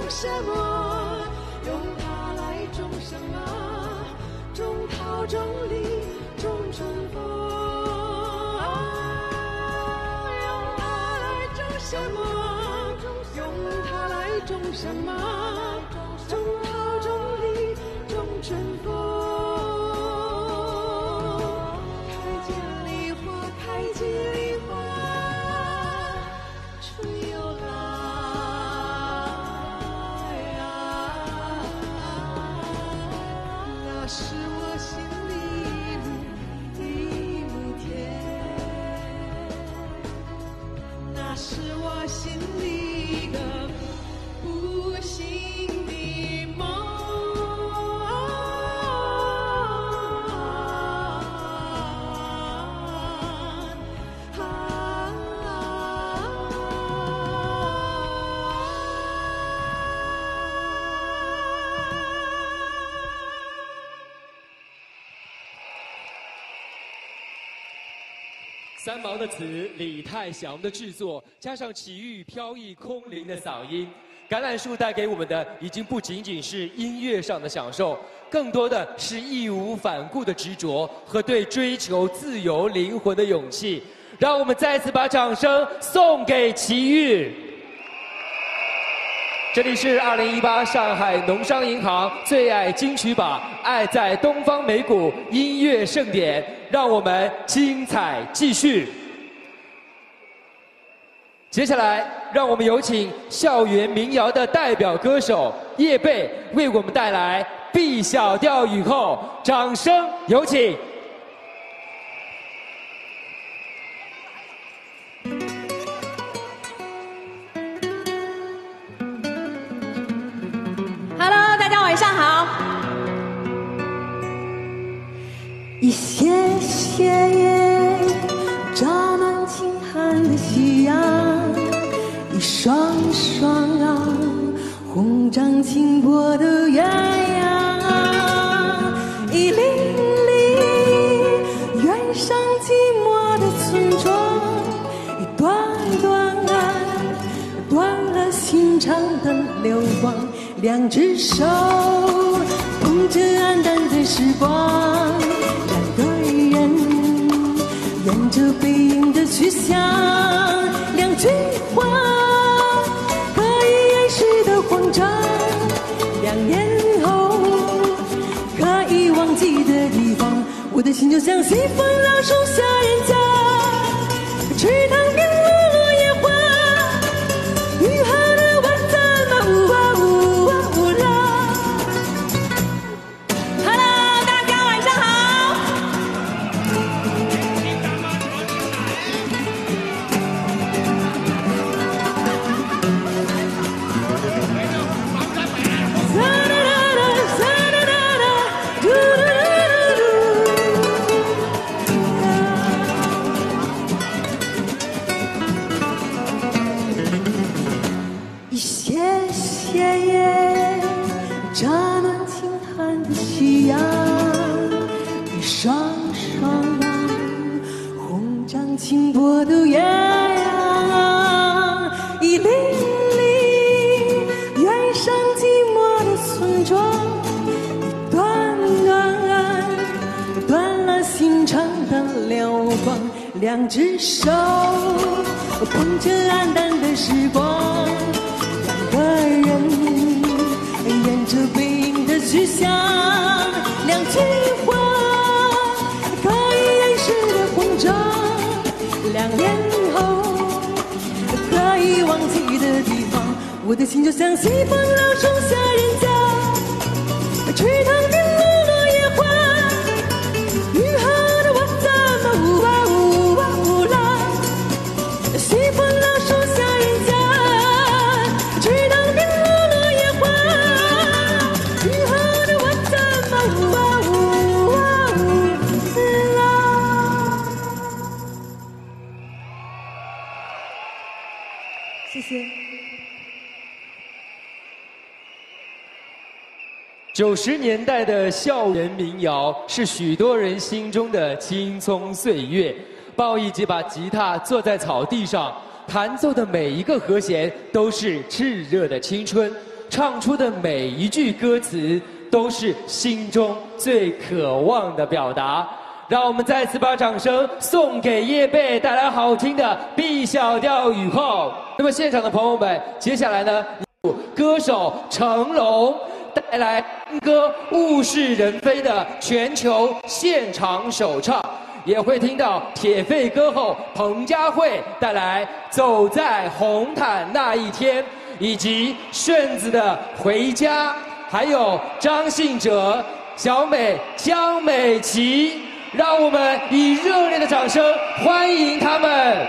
Speaker 14: 什么？用它来种什么？种桃种李种春风。用它来种什么？用它来种什么？种桃种李种春风。开见梨花，开见梨花，春又来啊！那是我心里一亩一亩田，那是我心里一个不幸的梦。
Speaker 12: 三毛的词，李泰祥的制作，加上齐豫飘逸空灵的嗓音，橄榄树带给我们的已经不仅仅是音乐上的享受，更多的是义无反顾的执着和对追求自由灵魂的勇气。让我们再次把掌声送给齐豫。这里是二零一八上海农商银行最爱金曲榜，爱在东方美谷音乐盛典，让我们精彩继续。接下来，让我们有请校园民谣的代表歌手叶蓓为我们带来《B 小调雨后》，掌声有请。
Speaker 2: Hello， 大家晚上好。
Speaker 1: 一些些夜，照暖清寒的夕阳，一双双啊，红掌轻波的鸳鸯，一粒粒远上寂寞的村庄，一段段啊，断了心肠的流光。两只手捧着黯淡的时光，两个人沿着背影的去向，两句话可以掩饰的慌张，两年后可以忘记的地方，我的心就像西风老树下人家，池塘边落叶花，雨后的晚餐嘛，呜啊呜。轻波的鸳鸯，一粒粒远上寂寞的村庄，一段段断了心肠的流光，两只手捧着黯淡的时光，两个人沿着背影的去向，两句话可以掩饰的慌张，两年后可以忘记的地方，我的心就像西风老树下人家，池塘边落落叶花，雨后的晚餐嘛，呜啊呜啊呜啦，西风老树下人家，池塘边落落叶花，雨后的晚餐嘛，呜啊呜啊呜啦。谢谢。
Speaker 12: 九十年代的校园民谣是许多人心中的青葱岁月。鲍一吉把吉他坐在草地上，弹奏的每一个和弦都是炽热的青春。 唱出的每一句歌词都是心中最渴望的表达。让我们再次把掌声送给叶蓓，带来好听的《B 小调雨后》。那么现场的朋友们，接下来呢，歌手成龙带来歌《物是人非》的全球现场首唱，也会听到铁肺歌后彭佳慧带来《走在红毯那一天》，以及顺子的《回家》，还有张信哲、小美、江美琪。让我们以热烈的掌声欢迎他们。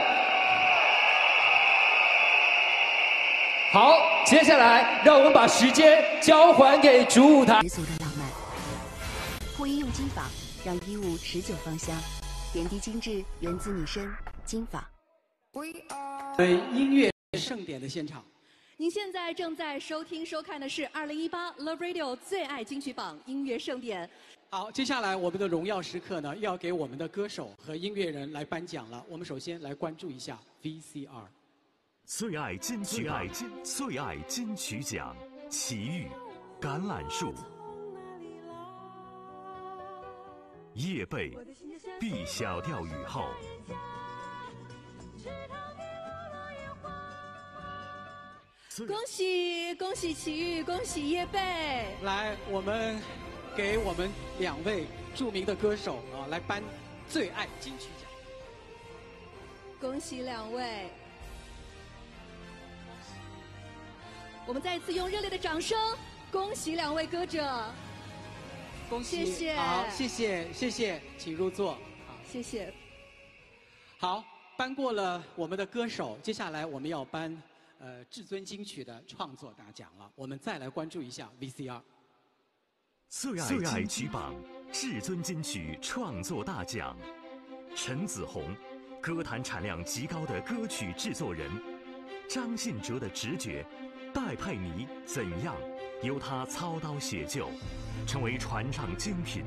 Speaker 12: 好，接下来让我们把时间交还给主舞台。
Speaker 15: 十足的浪漫，护衣用金纺，让衣物持久芳香，点滴精致源自你身，金纺。
Speaker 3: 对音乐盛典的现场。
Speaker 4: 您现在正在收听收看的是二零一八 Love Radio 最爱金曲榜音乐盛典。
Speaker 3: 好，接下来我们的荣耀时刻呢，要给我们的歌手和音乐人来颁奖了。我们首先来关注一下 V C R
Speaker 7: 最爱金曲榜最爱金曲奖，奇遇、橄榄树、叶蓓、B 小调雨后。
Speaker 4: 恭喜恭喜奇遇，恭喜叶蓓！
Speaker 3: 来，我们给我们两位著名的歌手啊来颁最爱金曲奖。
Speaker 4: 恭喜两位！我们再次用热烈的掌声恭喜两位歌者。
Speaker 3: 恭喜！
Speaker 4: 谢谢。
Speaker 3: 好，谢谢谢谢，请入座。好，
Speaker 4: 谢谢。
Speaker 3: 好，颁过了我们的歌手，接下来我们要颁。呃，至尊金曲的创作大奖了，我们再来关注一下 V C R
Speaker 7: 最爱金曲榜至尊金曲创作大奖，陈子红，歌坛产量极高的歌曲制作人，张信哲的直觉，戴佩妮怎样由他操刀写就，成为传唱精品。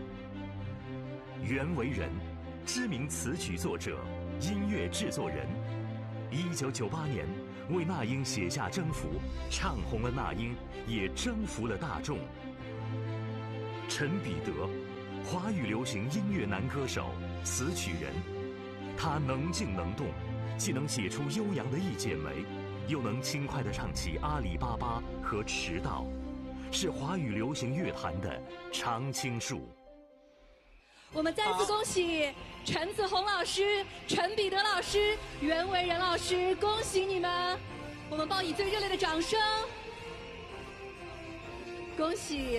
Speaker 7: 袁惟仁，知名词曲作者、音乐制作人，一九九八年。为那英写下《征服》，唱红了那英，也征服了大众。陈彼得，华语流行音乐男歌手、词曲人，他能静能动，既能写出悠扬的《一剪梅》，又能轻快地唱起《阿里巴巴》和《迟到》，是华语流行乐坛的常青树。
Speaker 4: 我们再次恭喜陈子红老师、陈彼得老师、袁惟仁老师，恭喜你们！我们报以最热烈的掌声。恭喜！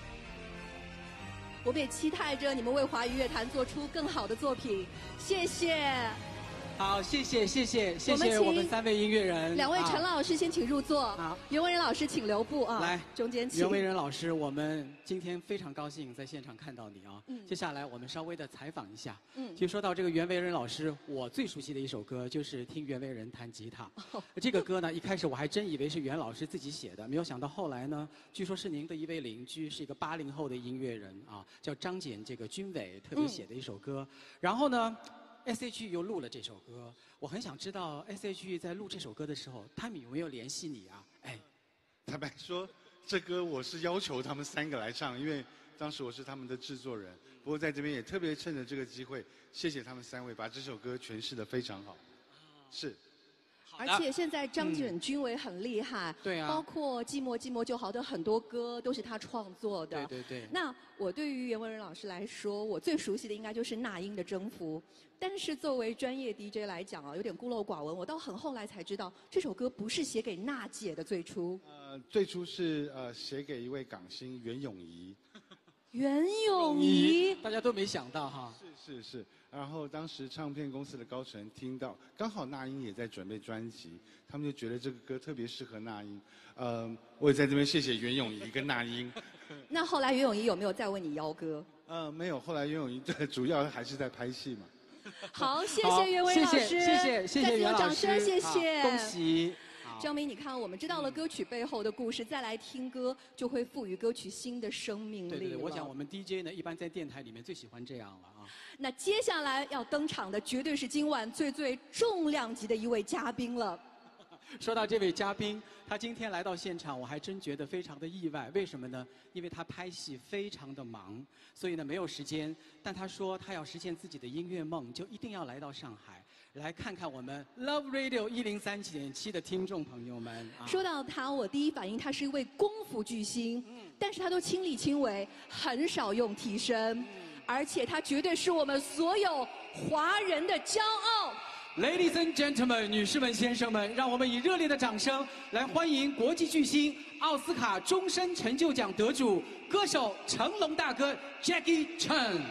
Speaker 4: 我们也期待着你们为华语乐坛做出更好的作品。谢谢。
Speaker 3: 好，谢谢谢谢谢谢我们三位音乐人。
Speaker 4: 两位陈老师先请入座。
Speaker 3: 好，
Speaker 4: 袁惟仁老师请留步啊。
Speaker 3: 来，
Speaker 4: 中间请。
Speaker 3: 袁惟仁老师，我们今天非常高兴在现场看到你啊。
Speaker 4: 嗯。
Speaker 3: 接下来我们稍微的采访一下。
Speaker 4: 嗯。
Speaker 3: 就说到这个袁惟仁老师，我最熟悉的一首歌就是听袁惟仁弹吉他。哦。这个歌呢，一开始我还真以为是袁老师自己写的，没有想到后来呢，据说是您的一位邻居，是一个八零后的音乐人啊，叫张简这个军伟特别写的一首歌。嗯。然后呢？ S H E 又录了这首歌，我很想知道 S H E 在录这首歌的时候，他们有没有联系你啊？哎，
Speaker 16: 坦白说，这歌我是要求他们三个来唱，因为当时我是他们的制作人。不过在这边也特别趁着这个机会，谢谢他们三位把这首歌诠释得非常好。是。
Speaker 4: 而且现在张简君伟很厉害，
Speaker 3: 对啊，
Speaker 4: 包括《寂寞寂寞就好》的很多歌都是他创作的。
Speaker 3: 对对对。
Speaker 4: 那我对于袁惟仁老师来说，我最熟悉的应该就是那英的《征服》，但是作为专业 D J 来讲啊，有点孤陋寡闻。我到很后来才知道，这首歌不是写给娜姐的，最初。
Speaker 16: 呃，最初是呃写给一位港星袁咏仪。
Speaker 4: 袁咏仪，
Speaker 3: 大家都没想到哈。
Speaker 16: 是是是。 然后当时唱片公司的高层听到，刚好那英也在准备专辑，他们就觉得这个歌特别适合那英。呃，我也在这边谢谢袁咏仪跟那英。
Speaker 4: 那后来袁咏仪有没有再为你邀歌？
Speaker 16: 呃，没有，后来袁咏仪主要还是在拍戏嘛。
Speaker 4: 好，谢谢袁惟仁老师，
Speaker 3: 谢谢谢谢袁老师，
Speaker 4: 再次有掌声，谢谢，
Speaker 3: 恭喜。
Speaker 4: 张明，你看，我们知道了歌曲背后的故事，再来听歌，就会赋予歌曲新的生命力。
Speaker 3: 对对对，我想我们 D J 呢，一般在电台里面最喜欢这样了啊。
Speaker 4: 那接下来要登场的，绝对是今晚最最重量级的一位嘉宾了。
Speaker 3: 说到这位嘉宾，他今天来到现场，我还真觉得非常的意外。为什么呢？因为他拍戏非常的忙，所以呢没有时间。但他说他要实现自己的音乐梦，就一定要来到上海，来看看我们 Love Radio 一零三点七的听众朋友们。啊、
Speaker 4: 说到他，我第一反应他是一位功夫巨星，嗯、但是他都亲力亲为，很少用替身，嗯、而且他绝对是我们所有华人的骄傲。
Speaker 3: Ladies and gentlemen， 女士们、先生们，让我们以热烈的掌声来欢迎国际巨星、奥斯卡终身成就奖得主、歌手成龙大哥 Jackie Chan。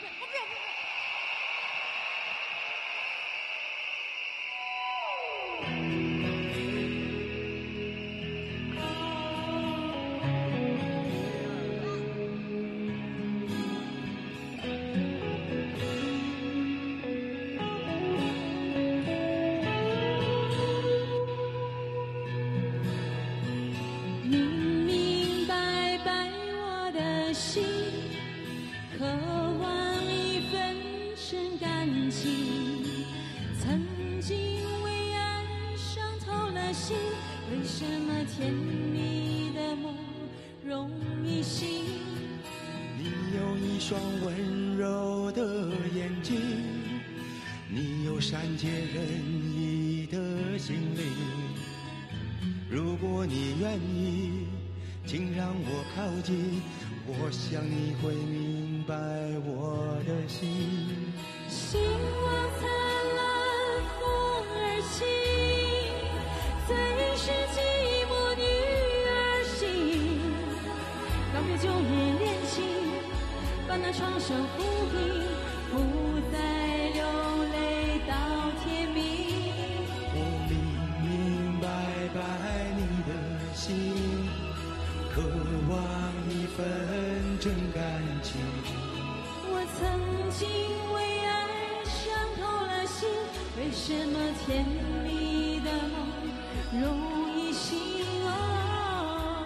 Speaker 13: 我想你会明白我的心。
Speaker 1: 星光灿烂，风儿轻，最是寂寞女儿心。告别旧日恋情，把那创伤抚平，不再流泪到天明。
Speaker 13: 我明明白白你的心，渴望一份真感情。
Speaker 1: 我曾经为爱伤透了心，为什么甜蜜的梦容易醒？哦，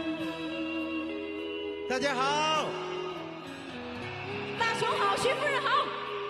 Speaker 13: 大家好，
Speaker 1: 大雄好，徐夫人好。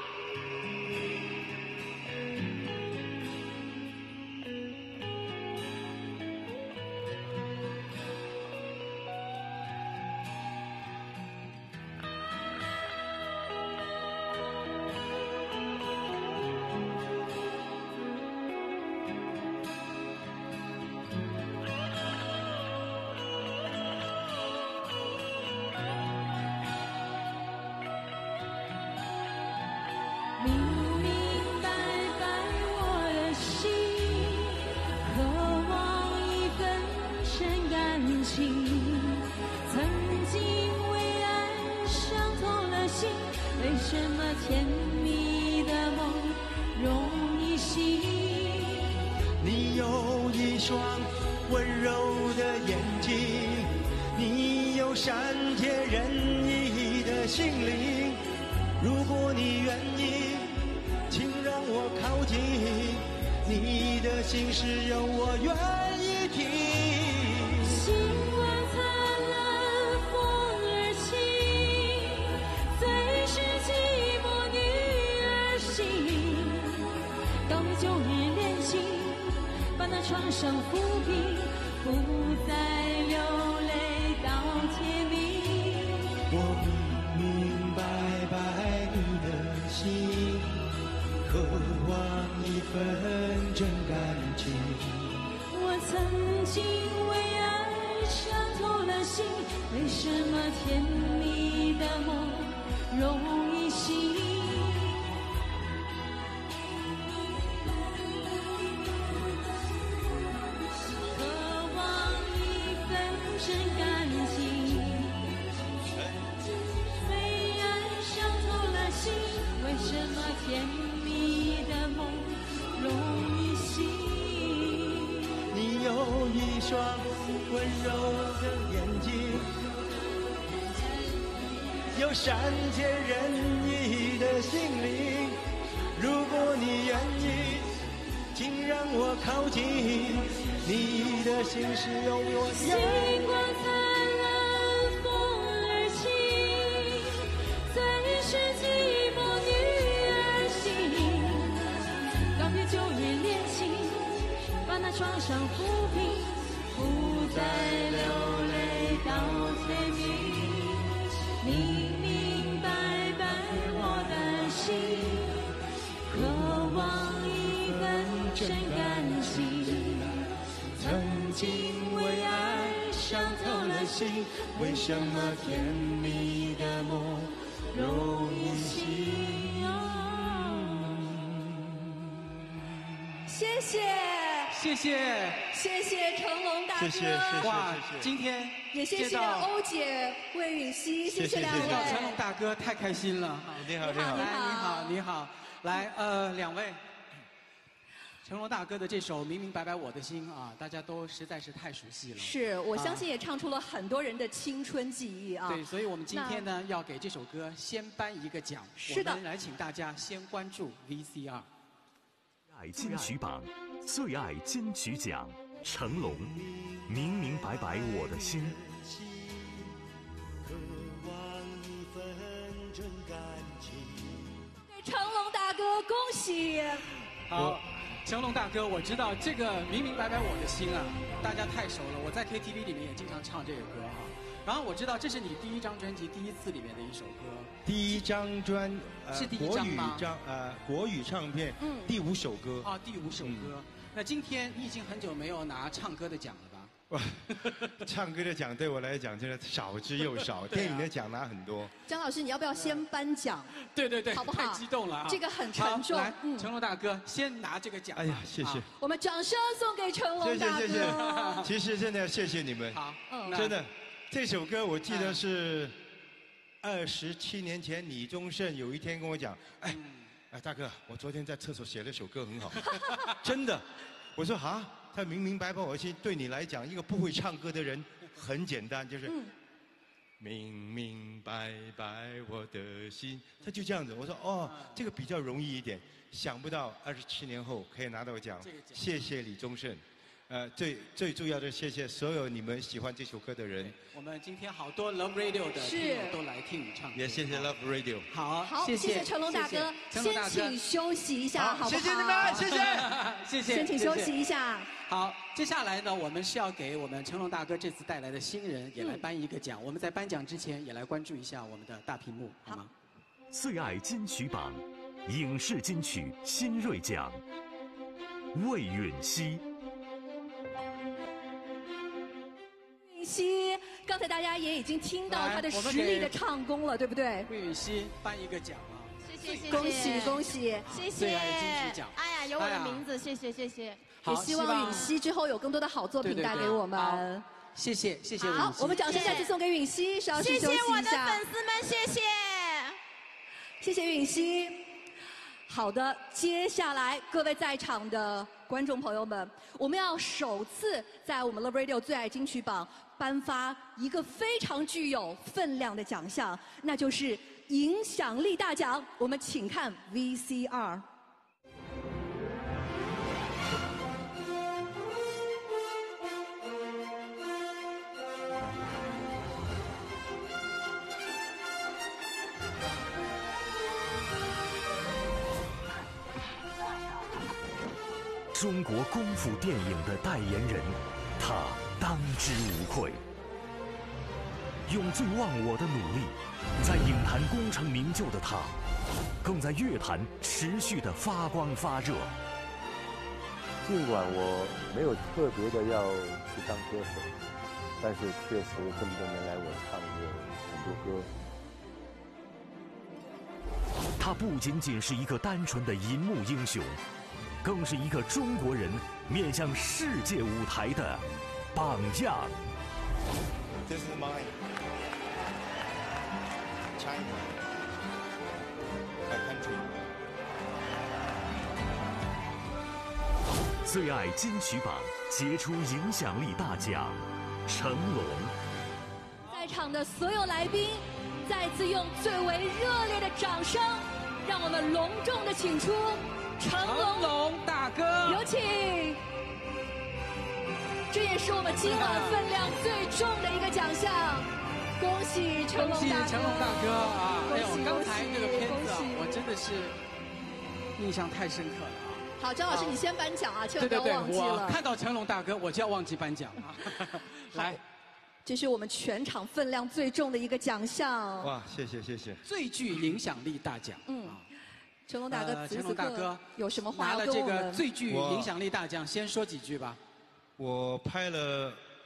Speaker 13: 心事有我愿意听。
Speaker 1: 星光灿烂，风儿轻，最是寂寞女儿心。告别旧日恋情，把那创伤抚平，不再流泪到天明。
Speaker 13: 我明明白白你的心，渴望一份真感情。
Speaker 1: 我曾经为爱伤透了心，为什么甜蜜的梦容易醒？渴望一份真感情。为爱伤透了心，为什么甜蜜的梦容易醒？
Speaker 13: 你有一双温柔的眼睛，有善解人意的心灵。如果你愿意，请让我靠近，你的心事有我愿意。
Speaker 1: 星光灿烂，风儿轻，最是寂寞女儿心。告别旧日恋情，把那创伤
Speaker 11: 心，为什么甜蜜的梦容易醒？
Speaker 4: 谢谢，
Speaker 3: 谢谢，
Speaker 4: 谢谢成龙大哥，
Speaker 3: 谢谢谢谢哇谢谢今天
Speaker 4: 也谢谢
Speaker 3: 接到
Speaker 4: 欧姐、魏允熙，谢谢两位。
Speaker 3: 见到成龙大哥太开心了。
Speaker 16: 你好，
Speaker 3: 你好，来，你好，你好，来，呃，两位，成龙大哥的这首《明明白白我的心》啊，大家都实在是太熟悉了。
Speaker 4: 是我相信
Speaker 3: 啊
Speaker 4: 也唱出了很多人的青春记忆啊。
Speaker 3: 对，所以我们今天呢，要给这首歌先颁一个奖。
Speaker 4: 是的
Speaker 3: 我们来请大家先关注 V C R。
Speaker 7: 爱金曲榜最爱金曲奖，成龙，明明白白我的心。
Speaker 4: 给成龙大哥恭喜！
Speaker 3: 好，成龙大哥，我知道这个明明白白我的心啊，大家太熟了。我在 K T V 里面也经常唱这个歌哈。然后我知道这是你第一张专辑第一次里面的一首歌。
Speaker 17: 第一张专呃
Speaker 3: 是第一
Speaker 17: 国语
Speaker 3: 张吗
Speaker 17: 张呃国语唱片，
Speaker 3: 嗯
Speaker 17: 第五首歌。
Speaker 3: 啊，第五首歌。那今天你已经很久没有拿唱歌的奖了吧？
Speaker 17: 哇，唱歌的奖对我来讲真的少之又少，
Speaker 3: 对啊
Speaker 17: 电影的奖拿很多。
Speaker 4: 张老师，你要不要先颁奖？
Speaker 3: 对对对，
Speaker 4: 好不好？
Speaker 3: 太激动了啊！
Speaker 4: 这个很沉重
Speaker 3: 好来，成龙大哥先拿这个奖。
Speaker 17: 哎呀，谢谢，
Speaker 4: 我们掌声送给成龙
Speaker 17: 谢谢
Speaker 4: 大哥。
Speaker 17: 谢谢。其实真的要谢谢你们。
Speaker 3: 好，
Speaker 4: 嗯
Speaker 17: 真的，这首歌我记得是二十七年前，李宗盛有一天跟我讲，哎，哎大哥，我昨天在厕所写了首歌很好，真的。我说啊，他明明白白我的心，对你来讲，一个不会唱歌的人很简单，就是。明明白白我的心，他就这样子。我说哦，这个比较容易一点。想不到二十七年后可以拿到奖，谢谢李宗盛。呃，最最重要的谢谢所有你们喜欢这首歌的人。
Speaker 3: 我们今天好多 Love Radio 的听友都来听你唱歌。
Speaker 17: 也谢谢 Love Radio。
Speaker 3: 好，
Speaker 4: 好，
Speaker 3: 谢
Speaker 4: 谢成龙大哥，先请休息一下，好不好？
Speaker 3: 谢谢你们，谢谢，谢谢。
Speaker 4: 先请休息一下。
Speaker 3: 好，接下来呢，我们是要给我们成龙大哥这次带来的新人也来颁一个奖。我们在颁奖之前也来关注一下我们的大屏幕，好吗？
Speaker 7: 最爱金曲榜，影视金曲新锐奖，魏允熙。
Speaker 4: 允熙，刚才大家也已经听到他的实力的唱功了，对不对？
Speaker 3: 魏允熙颁一个奖啊！
Speaker 18: 谢谢，
Speaker 4: 恭喜恭喜，
Speaker 18: 谢谢！
Speaker 3: 最爱金曲奖，
Speaker 18: 哎呀，有我的名字，谢谢谢谢。
Speaker 4: 也希望允熙之后有更多的好作品带给我们。
Speaker 3: 谢谢谢谢。
Speaker 4: 好，我们掌声再次送给允熙，稍事休息一下。
Speaker 18: 谢谢我的粉丝们，谢谢，
Speaker 4: 谢谢允熙。好的，接下来各位在场的观众朋友们，我们要首次在我们 Love Radio 最爱金曲榜颁发一个非常具有分量的奖项，那就是影响力大奖。我们请看 V C R。
Speaker 7: 中国功夫电影的代言人，他当之无愧。用最忘我的努力，在影坛功成名就的他，更在乐坛持续的发光发热。
Speaker 19: 尽管我没有特别的要去当歌手，但是确实这么多年来，我唱过很多歌。
Speaker 7: 他不仅仅是一个单纯的银幕英雄，更是一个中国人面向世界舞台的榜样。
Speaker 17: This is mine, China, my country.
Speaker 7: 最爱金曲榜杰出影响力大奖，成龙。
Speaker 4: 在场的所有来宾，再次用最为热烈的掌声，让我们隆重的请出成龙
Speaker 3: 龙大哥，
Speaker 4: 有请。这也是我们今晚分量最重的一个奖项，恭喜成龙大哥！
Speaker 3: 恭喜成龙大哥啊！哎呦，
Speaker 4: 恭喜
Speaker 3: 刚才那个片子啊
Speaker 4: 恭喜，
Speaker 3: 我真的是印象太深刻了啊！
Speaker 4: 好，张老师，你先颁奖啊，千万
Speaker 3: 对对对，
Speaker 4: 不要忘记了。
Speaker 3: 我看到成龙大哥，我就要忘记颁奖啊！来，
Speaker 4: 这是我们全场分量最重的一个奖项。
Speaker 17: 哇，谢谢谢谢。
Speaker 3: 最具影响力大奖。
Speaker 4: 嗯。成龙大哥，
Speaker 3: 呃、
Speaker 4: 此时
Speaker 3: 成龙大哥
Speaker 4: 有什么话
Speaker 3: 拿了这
Speaker 4: 要跟我们？
Speaker 3: 个最具影响力大奖，先说几句吧。
Speaker 17: 我拍了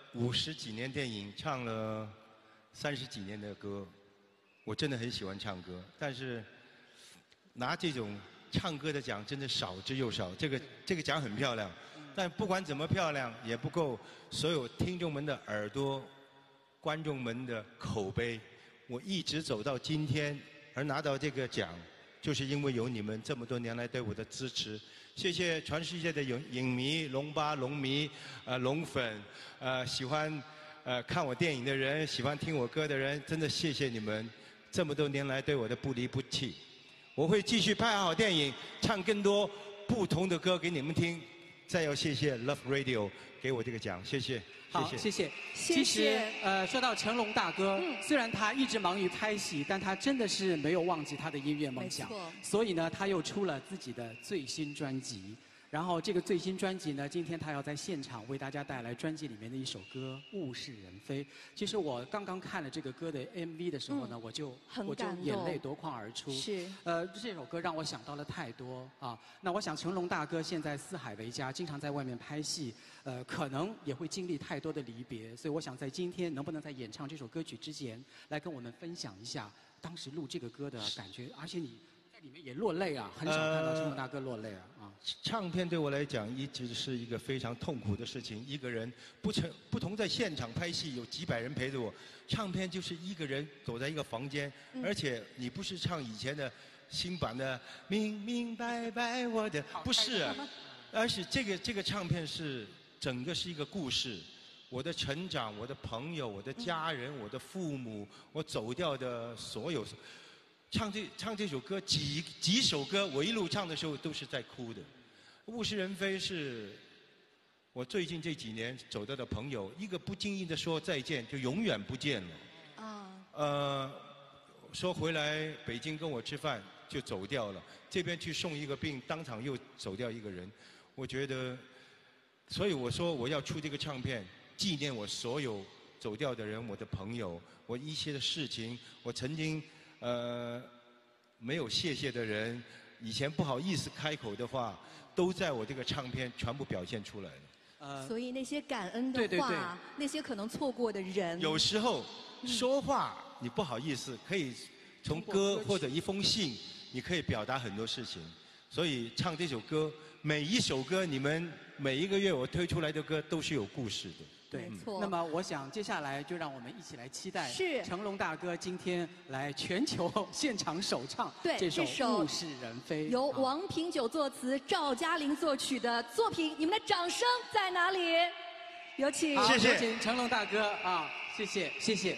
Speaker 17: 五十几年电影，唱了三十几年的歌，我真的很喜欢唱歌，但是拿这种唱歌的奖真的少之又少。这个这个奖很漂亮，但不管怎么漂亮，也不够所有听众们的耳朵、观众们的口碑。我一直走到今天，而拿到这个奖，就是因为有你们这么多年来对我的支持。谢谢全世界的影影迷、龙巴、龙迷、呃龙粉，呃喜欢呃看我电影的人，喜欢听我歌的人，真的谢谢你们这么多年来对我的不离不弃。我会继续拍好电影，唱更多不同的歌给你们听。再要谢谢 Love Radio 给我这个奖，谢谢。
Speaker 3: 好，谢谢。其实，呃，说到成龙大哥，
Speaker 4: 嗯
Speaker 3: 虽然他一直忙于拍戏，但他真的是没有忘记他的音乐梦想。
Speaker 4: 没错。
Speaker 3: 所以呢，他又出了自己的最新专辑。然后这个最新专辑呢，今天他要在现场为大家带来专辑里面的一首歌《物是人非》。其实我刚刚看了这个歌的 M V 的时候呢，
Speaker 4: 嗯
Speaker 3: 我就
Speaker 4: 很
Speaker 3: 我就
Speaker 4: 感动
Speaker 3: 眼泪夺眶而出。
Speaker 4: 是。
Speaker 3: 呃，这首歌让我想到了太多啊。那我想成龙大哥现在四海为家，经常在外面拍戏，呃，可能也会经历太多的离别。所以我想在今天能不能在演唱这首歌曲之前，来跟我们分享一下当时录这个歌的感觉，而且你在里面也落泪啊，很少看到成龙大哥落泪啊。啊，
Speaker 17: 唱片对我来讲一直是一个非常痛苦的事情。一个人不成不同，在现场拍戏有几百人陪着我，唱片就是一个人躲在一个房间，
Speaker 4: 嗯
Speaker 17: 而且你不是唱以前的新版的明明白白我的，不是，而是这个这个唱片是整个是一个故事。我的成长，我的朋友，我的家人，我的父母，我走掉的所有。唱这唱这首歌，几几首歌，我一路唱的时候都是在哭的。物是人非是我最近这几年走到的朋友，一个不经意的说再见，就永远不见了。
Speaker 4: 啊。
Speaker 17: 呃，说回来北京跟我吃饭就走掉了，这边去送一个病，当场又走掉一个人。我觉得，所以我说我要出这个唱片，纪念我所有走掉的人，我的朋友，我一些的事情，我曾经。呃，没有谢谢的人，以前不好意思开口的话，都在我这个唱片全部表现出来了。
Speaker 3: 呃，
Speaker 4: 所以那些感恩的话，
Speaker 17: 对对对
Speaker 4: 那些可能错过的人，
Speaker 17: 有时候说话你不好意思，可以从歌或者一封信，你可以表达很多事情。所以唱这首歌，每一首歌，你们每一个月我推出来的歌都是有故事的。
Speaker 3: 对，
Speaker 4: 没错
Speaker 3: 那么我想接下来就让我们一起来期待
Speaker 4: 是
Speaker 3: 成龙大哥今天来全球现场首唱
Speaker 4: 对
Speaker 3: 这首
Speaker 4: 这首
Speaker 3: 《物是人非》，
Speaker 4: 由
Speaker 3: 啊
Speaker 4: 王品九作词、赵嘉玲作曲的作品，你们的掌声在哪里？有请。
Speaker 3: 好，有请成龙大哥啊，谢谢，谢谢。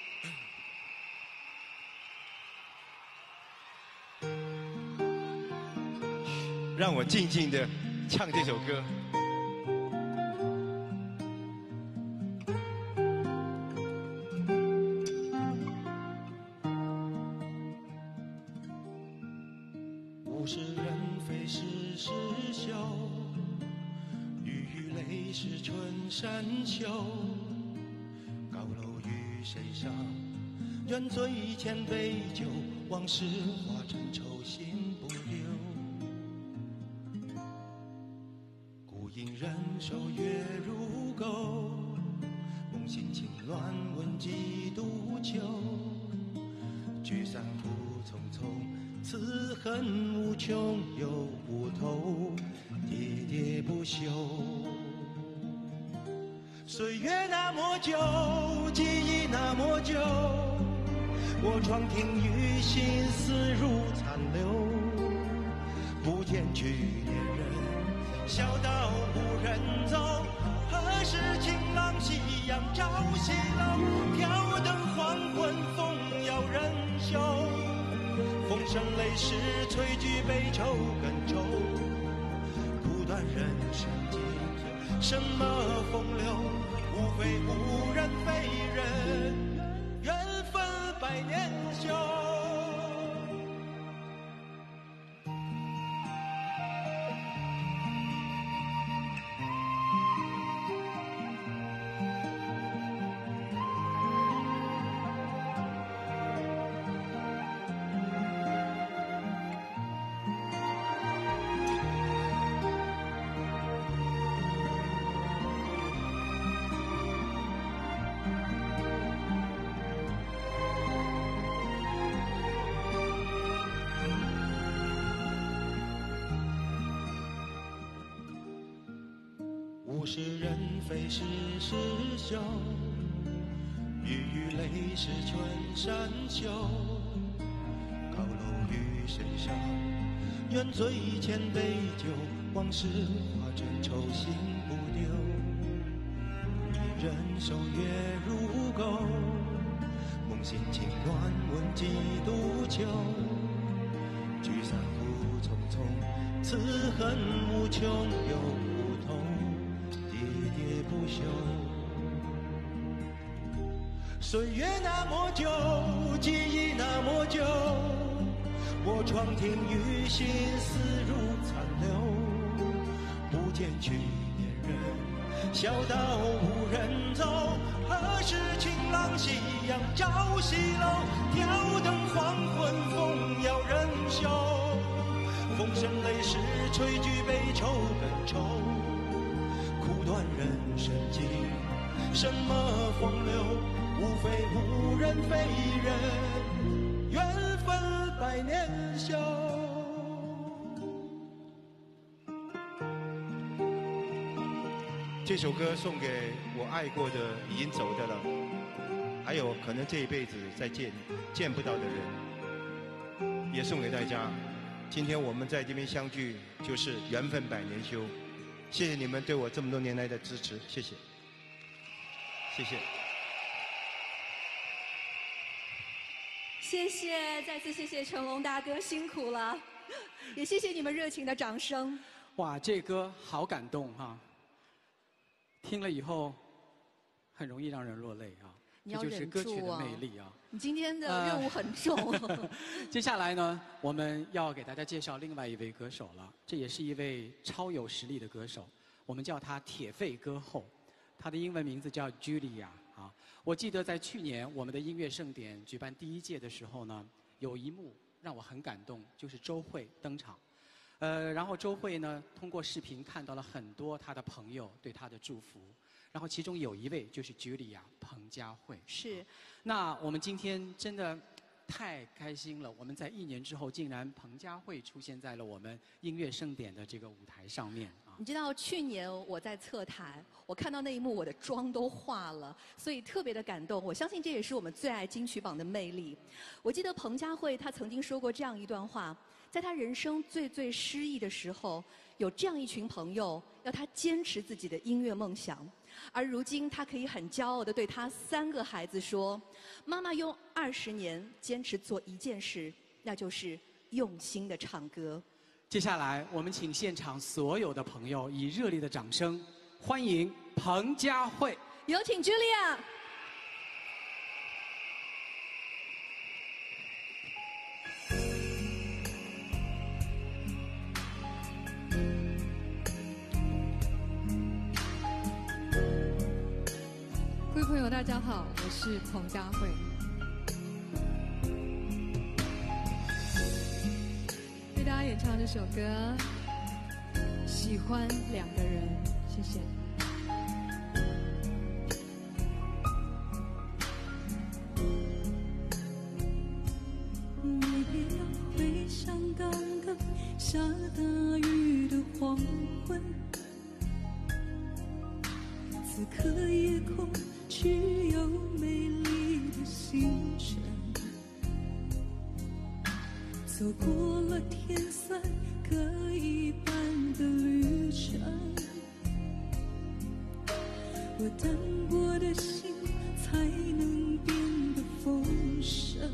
Speaker 17: 让我静静的唱这首歌。
Speaker 11: 物是人非是事休，雨与泪是春山秀。高楼与谁上？愿醉千杯酒，往事化成愁心不留。孤影人守月如钩，梦醒情乱问几度秋。聚散途匆匆，此恨无穷又无头，喋喋不休。岁月那么久，记忆那么久，我窗听雨，心思如残留。不见去年人，笑道无人走。何时晴朗夕阳照西楼？挑灯黄昏，风摇人袖。风声泪湿，催举悲愁更愁。苦短人生几何？什么风流？无非无人非人，缘分百年修。
Speaker 17: 是人非是是休，雨雨泪是春山秋。高楼与水上，愿醉千杯酒，往事化成愁心不丢。一人守月如钩，梦醒情暖问几度秋。聚散苦匆匆，此恨无穷有无痛，喋喋不休。岁月那么久，记忆那么久，我窗听雨心思如残留。不见去年人，笑到无人走。何时晴朗夕阳照西楼？挑灯黄昏风摇人袖。风声泪湿吹举悲愁更愁。苦短人生经，什么风流？无非无人非人，缘分百年修。这首歌送给我爱过的已经走的了，还有可能这一辈子再见见不到的人，也送给大家。今天我们在这边相聚，就是缘分百年修。谢谢你们对我这么多年来的支持，谢谢，谢谢。
Speaker 4: 谢谢，再次谢谢成龙大哥辛苦了，也谢谢你们热情的掌声。
Speaker 3: 哇，这歌好感动哈、啊！听了以后，很容易让人落泪啊。
Speaker 4: 你要
Speaker 3: 这就是
Speaker 4: 忍
Speaker 3: 歌曲的
Speaker 4: 住啊
Speaker 3: 魅力啊！
Speaker 4: 你今天的任务很重。
Speaker 3: 呃、接下来呢，我们要给大家介绍另外一位歌手了，这也是一位超有实力的歌手，我们叫她铁肺歌后，她的英文名字叫 Julia 啊。我记得在去年我们的音乐盛典举办第一届的时候呢，有一幕让我很感动，就是周蕙登场。呃，然后周蕙呢，通过视频看到了很多她的朋友对她的祝福，然后其中有一位就是 Julia 彭佳慧。
Speaker 4: 是。
Speaker 3: 那我们今天真的太开心了，我们在一年之后，竟然彭佳慧出现在了我们音乐盛典的这个舞台上面啊！
Speaker 4: 你知道去年我在侧台，我看到那一幕，我的妆都化了，所以特别的感动。我相信这也是我们最爱金曲榜的魅力。我记得彭佳慧她曾经说过这样一段话，在她人生最最失意的时候，有这样一群朋友要她坚持自己的音乐梦想。而如今，她可以很骄傲地对她三个孩子说：“妈妈用二十年坚持做一件事，那就是用心的唱歌。”
Speaker 3: 接下来，我们请现场所有的朋友以热烈的掌声欢迎彭佳慧。
Speaker 4: 有请 Julia。
Speaker 20: 各位朋友，大家好，我是彭佳慧。为大家演唱这首歌《喜欢两个人》，谢谢。
Speaker 1: 你也要回想刚刚下大雨的黄昏，此刻夜空只有美丽的星辰，走过了天酸各一半的旅程，我单薄的心才能变得丰盛，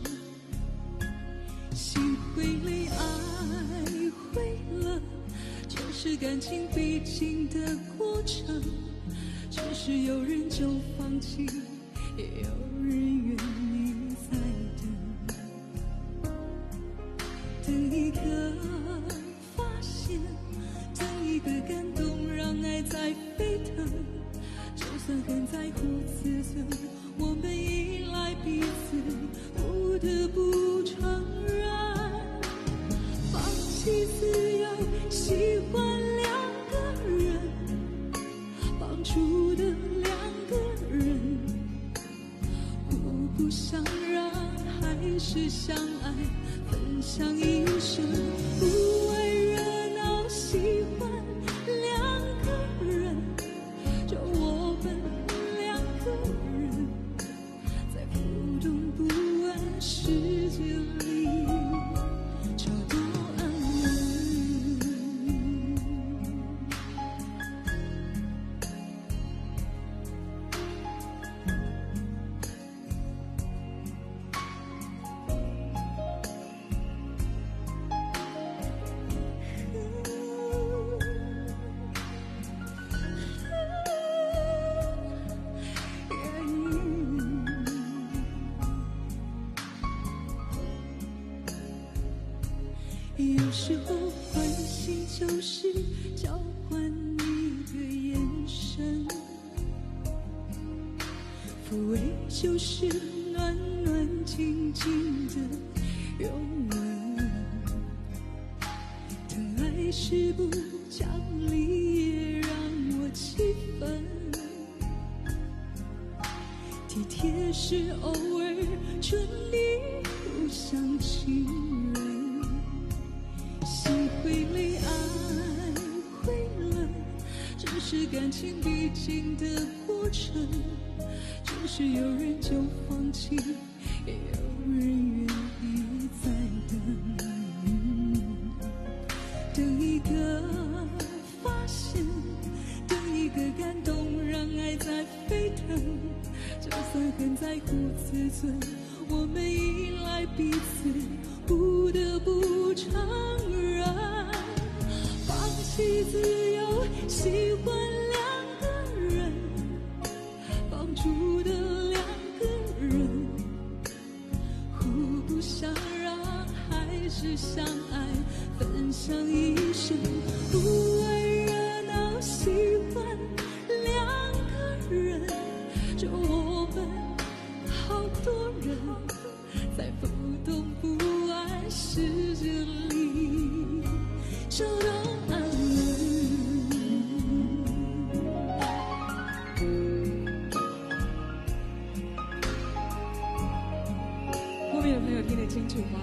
Speaker 1: 心会累，爱会冷，这是感情必经的过程，只是有人就放弃，也有人愿意再等，等一个发现，等一个感动，让爱在沸腾，就算很在乎自尊，我们依赖彼此，不得不承认，放弃自由，喜欢两个人，帮助的两个人，互不相让，还是相爱，分享一生，不为热闹，喜欢两个人，
Speaker 14: 界里找到安稳。有时候关心就是交换一个眼神，抚慰就是暖暖静静的拥吻，疼爱是不讲理也让我气愤，体贴是偶尔春泥不像情人。心会累，爱会冷，只是感情必经的过程。就是有人就放弃，也有人愿意再等。等一个发现，等一个感动，让爱在沸腾。就算很在乎自尊，我们依赖彼此，不得不承认，放弃自由，喜欢两个人，放逐的两个人，互不相让，还是相爱，分享一生，不为热闹，喜欢两个人，就我们好多人，在不动不安世界里找到安稳。后面的朋友听得清楚吗？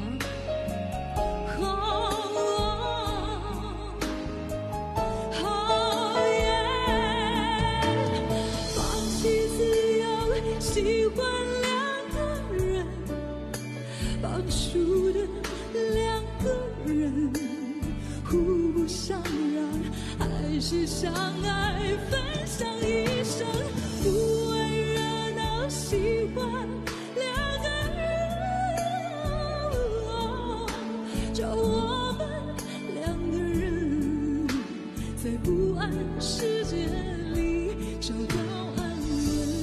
Speaker 14: 喜欢两个人，放逐的两个人，互不相让，还是相爱，分享一生，不为热闹，喜欢两个人，就我们两个人，在不安世界里找到安稳。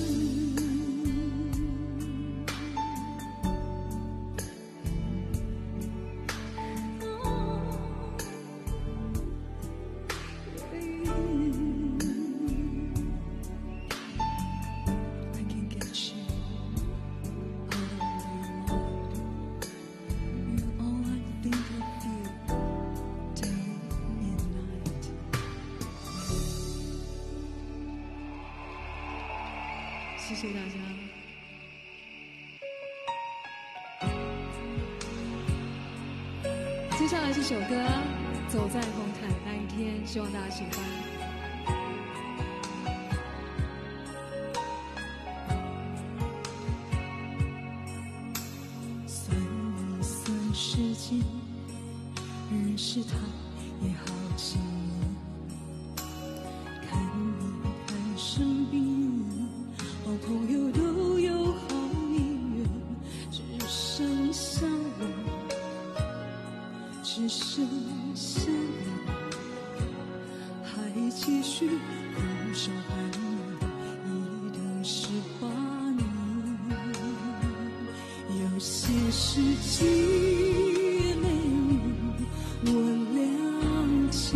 Speaker 14: 谢谢大家。接下来这首歌《走在红毯那一天》，希望大家喜欢。算一算时间，认识他也好几年，看一看身边。好朋友都有好姻缘，只剩下我，只剩下我，还继续苦守寒冷，一等是华年。有些事情也没有我了解，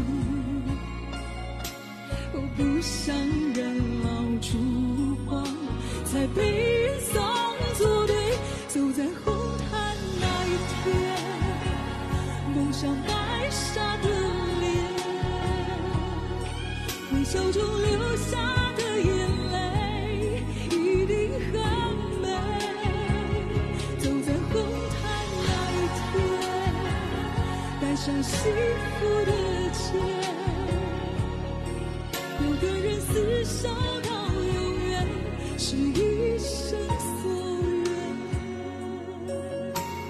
Speaker 14: 我不想人老珠黄，才被人送作对。走在红毯那一天，梦想白纱的脸，微笑中流下的眼泪一定很美。走在红毯那一天，戴上幸福的戒，有个人厮守到永远，是一生所愿。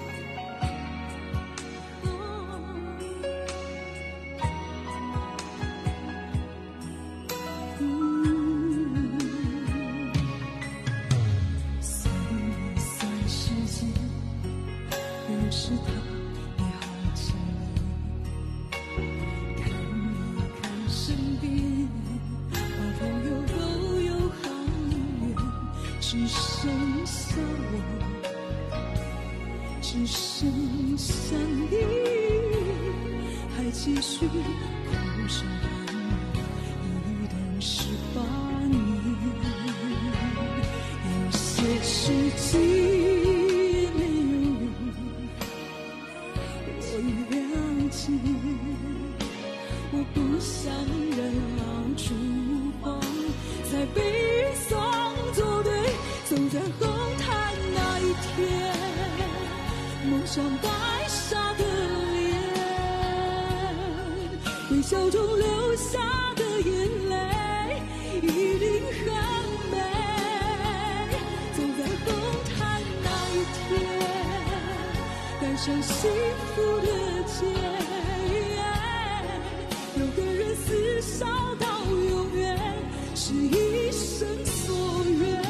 Speaker 14: 是他也好奇，看一看身边，好朋友都有好远，只剩下我，只剩下你，还继续苦守到一等十八年。有些事情我不想人老珠黄，在被人送作对，走在红毯那一天，梦想白纱的脸，微笑中流下的眼泪一定很美。走在红毯那一天，赶上幸福的街。有个人厮守到永远，是一生所愿。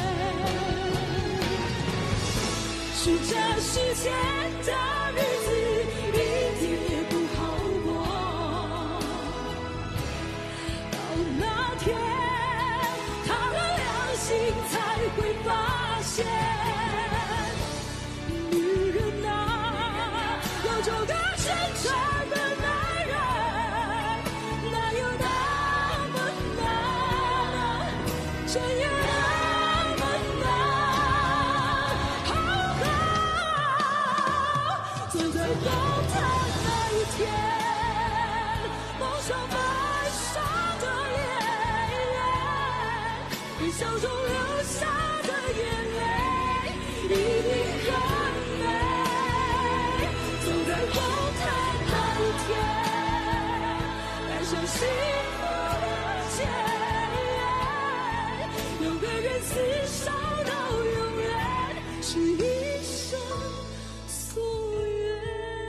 Speaker 14: 是这世间的日子一点也不好过，到那天他的良心才会发现，女人啊，要找个真诚的男人。真有那么难，好好走在红毯那一天，梦想白纱的脸，微笑中流下的眼泪一定很美。走在红毯那一天，赶上幸福的街。有个人厮守到永远，是一生所愿。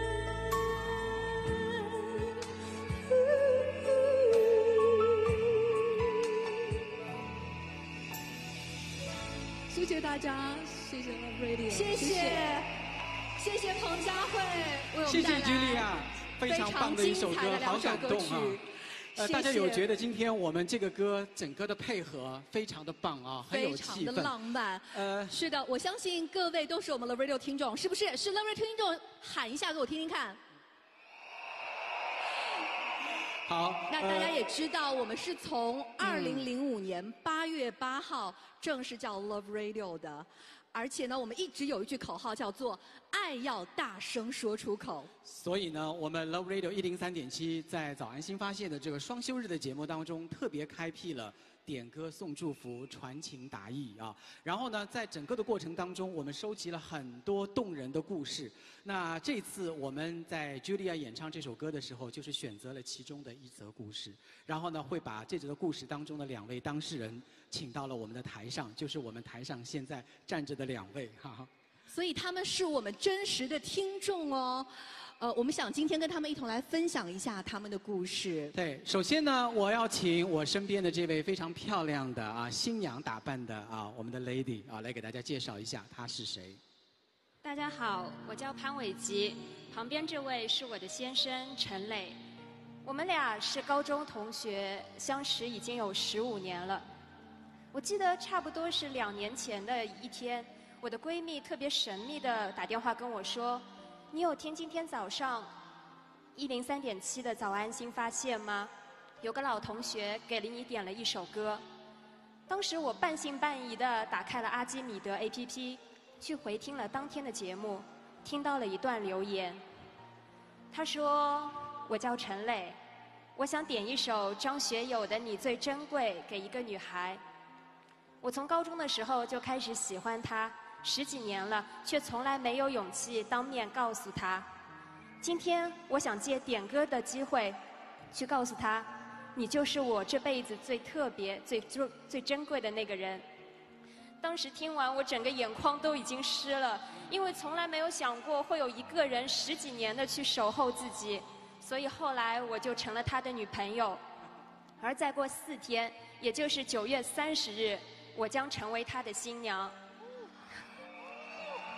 Speaker 20: 谢谢大家，谢谢 Love Radio，
Speaker 4: 谢谢，谢谢彭佳慧为我们带来
Speaker 3: 谢谢居莉亚，非常棒的一首歌，好感动啊！呃，大家有觉得今天我们这个歌整个的配合非常的棒啊，很有气氛，
Speaker 4: 非常的浪漫。呃，是的，我相信各位都是我们 Love Radio 听众，是不是？是 Love Radio 听众喊一下给我听听看。
Speaker 3: 好，
Speaker 4: 那大家也知道，我们是从二零零五年八月八号正式叫 Love Radio 的。而且呢，我们一直有一句口号叫做“爱要大声说出口”。
Speaker 3: 所以呢，我们 Love Radio 一零三点七在早安新发现的这个双休日的节目当中，特别开辟了点歌送祝福、传情达意啊。然后呢，在整个的过程当中，我们收集了很多动人的故事。那这次我们在 Julia 演唱这首歌的时候，就是选择了其中的一则故事，然后呢，会把这则故事当中的两位当事人请到了我们的台上，就是我们台上现在站着的两位，哈哈。
Speaker 4: 所以他们是我们真实的听众哦。呃，我们想今天跟他们一同来分享一下他们的故事。
Speaker 3: 对，首先呢，我要请我身边的这位非常漂亮的啊，新娘打扮的啊，我们的 lady 啊，来给大家介绍一下她是谁。
Speaker 21: 大家好，我叫潘伟吉，旁边这位是我的先生陈磊，我们俩是高中同学，相识已经有十五年了。我记得差不多是两年前的一天，我的闺蜜特别神秘的打电话跟我说，你有听今天早上一零三点七的早安新发现吗？有个老同学给了你点了一首歌。当时我半信半疑的打开了阿基米德 A P P， 去回听了当天的节目，听到了一段留言。他说，我叫陈磊，我想点一首张学友的《你最珍贵》给一个女孩。我从高中的时候就开始喜欢她，十几年了，却从来没有勇气当面告诉她。今天我想借点歌的机会，去告诉她，你就是我这辈子最特别、最最最珍贵的那个人。当时听完，我整个眼眶都已经湿了，因为从来没有想过会有一个人十几年的去守候自己，所以后来我就成了他的女朋友。而再过四天，也就是九月三十日，我将成为他的新娘。
Speaker 4: 大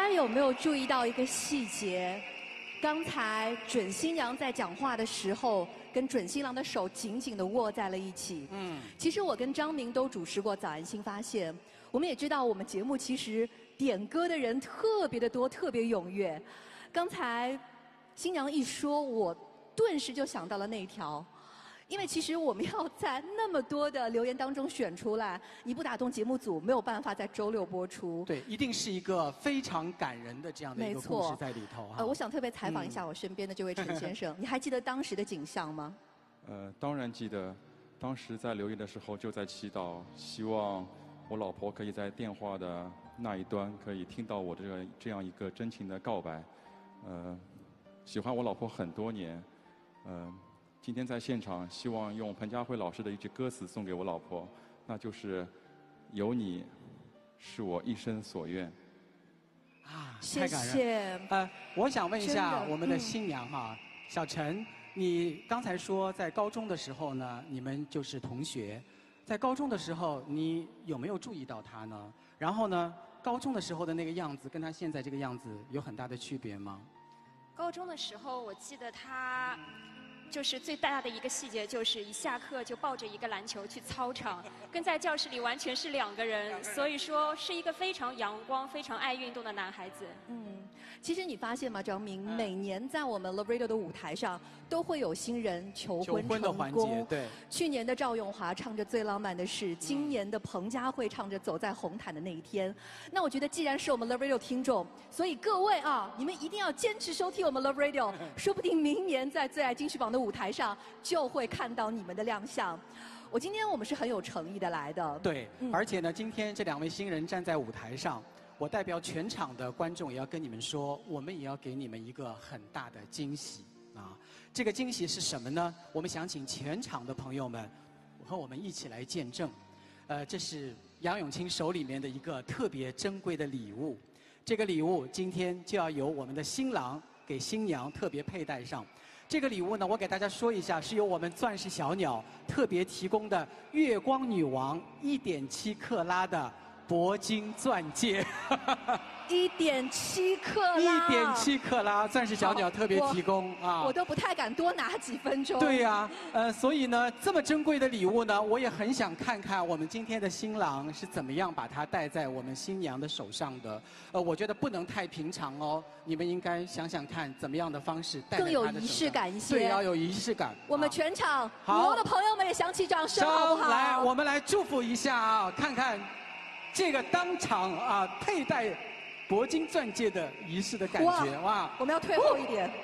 Speaker 4: 家有没有注意到一个细节？刚才准新娘在讲话的时候，跟准新郎的手紧紧地握在了一起。嗯，其实我跟张明都主持过《早安新发现》，我们也知道我们节目其实点歌的人特别的多，特别踊跃。刚才新娘一说，我顿时就想到了那一条。因为其实我们要在那么多的留言当中选出来，一步打动节目组没有办法在周六播出。
Speaker 3: 对，一定是一个非常感人的这样的一个故事在里头哈。
Speaker 4: 呃，我想特别采访一下我身边的这位陈先生，你还记得当时的景象吗？
Speaker 5: 呃，当然记得，当时在留言的时候就在祈祷，希望我老婆可以在电话的那一端可以听到我这个这样一个真情的告白。呃，喜欢我老婆很多年，呃。今天在现场，希望用彭佳慧老师的一句歌词送给我老婆，那就是“有你，是我一生所愿”。
Speaker 3: 啊，
Speaker 4: 谢谢。
Speaker 3: 呃，我想问一下我们的新娘哈、嗯，小陈，你刚才说在高中的时候呢，你们就是同学，在高中的时候你有没有注意到她呢？然后呢，高中的时候的那个样子跟她现在这个样子有很大的区别吗？
Speaker 21: 高中的时候，我记得她。就是最大的一个细节，就是一下课就抱着一个篮球去操场，跟在教室里完全是两个人。所以说，是一个非常阳光、非常爱运动的男孩子。
Speaker 4: 嗯，其实你发现吗，张明，每年在我们 Love Radio 的舞台上，都会有新人求婚成功。
Speaker 3: 求婚的环节，对。
Speaker 4: 去年的赵咏华唱着《最浪漫的事》，今年的彭佳慧唱着《走在红毯的那一天》。那我觉得，既然是我们 Love Radio 听众，所以各位啊，你们一定要坚持收听我们 Love Radio， 说不定明年在最爱金曲榜的舞台上就会看到你们的亮相。我今天我们是很有诚意的来的。
Speaker 3: 对，嗯、而且呢，今天这两位新人站在舞台上，我代表全场的观众也要跟你们说，我们也要给你们一个很大的惊喜啊！这个惊喜是什么呢？我们想请全场的朋友们和我们一起来见证。呃，这是杨永清手里面的一个特别珍贵的礼物。这个礼物今天就要由我们的新郎给新娘特别佩戴上。这个礼物呢，我给大家说一下，是由我们钻石小鸟特别提供的月光女王一点七克拉的铂金钻戒。
Speaker 4: 一点七克拉。
Speaker 3: 一点七克拉，钻石小鸟特别提供啊。
Speaker 4: 我都不太敢多拿几分钟。
Speaker 3: 对呀、啊，呃，所以呢，这么珍贵的礼物呢，我也很想看看我们今天的新郎是怎么样把它戴在我们新娘的手上的。呃，我觉得不能太平常哦，你们应该想想看，怎么样的方式戴在她的手上。
Speaker 4: 更有仪式感一些。
Speaker 3: 对，要有仪式感。
Speaker 4: 我们全场舞龙的朋友们也响起掌声，好不好？
Speaker 3: 来，我们来祝福一下啊，看看这个当场啊佩戴铂金钻戒的仪式的感觉，哇！
Speaker 4: 哇我们要退后一点。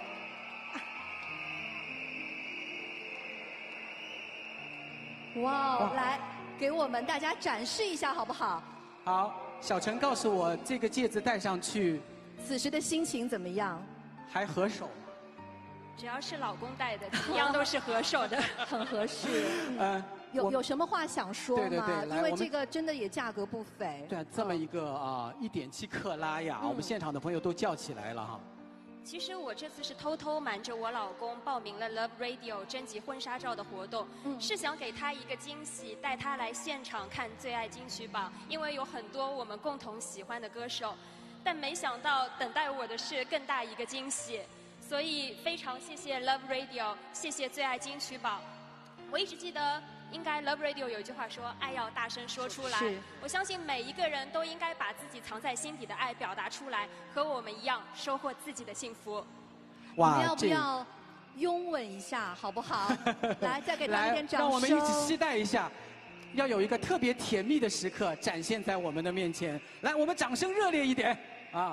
Speaker 4: 哇，哇来给我们大家展示一下好不好？
Speaker 3: 好，小陈告诉我，这个戒指戴上去，
Speaker 4: 此时的心情怎么样？
Speaker 3: 还合手吗？
Speaker 21: 只要是老公戴的，一样都是合手的，
Speaker 4: 很合适。
Speaker 3: 嗯。
Speaker 4: 有有什么话想说吗？
Speaker 3: 对对对，
Speaker 4: 因为这个真的也价格不菲。
Speaker 3: 对啊，这么一个啊一点七克拉呀，我们现场的朋友都叫起来了哈。
Speaker 21: 其实我这次是偷偷瞒着我老公报名了 Love Radio 征集婚纱照的活动，嗯、是想给他一个惊喜，带他来现场看最爱金曲榜，因为有很多我们共同喜欢的歌手，但没想到等待我的是更大一个惊喜，所以非常谢谢 Love Radio， 谢谢最爱金曲榜。我一直记得。应该 Love Radio 有一句话说，爱要大声说出来。我相信每一个人都应该把自己藏在心底的爱表达出来，和我们一样收获自己的幸福。
Speaker 4: 哇，你们要不要拥吻一下，好不好？来，再给他一点掌声。
Speaker 3: 让我们一起期待一下，要有一个特别甜蜜的时刻展现在我们的面前。来，我们掌声热烈一点啊！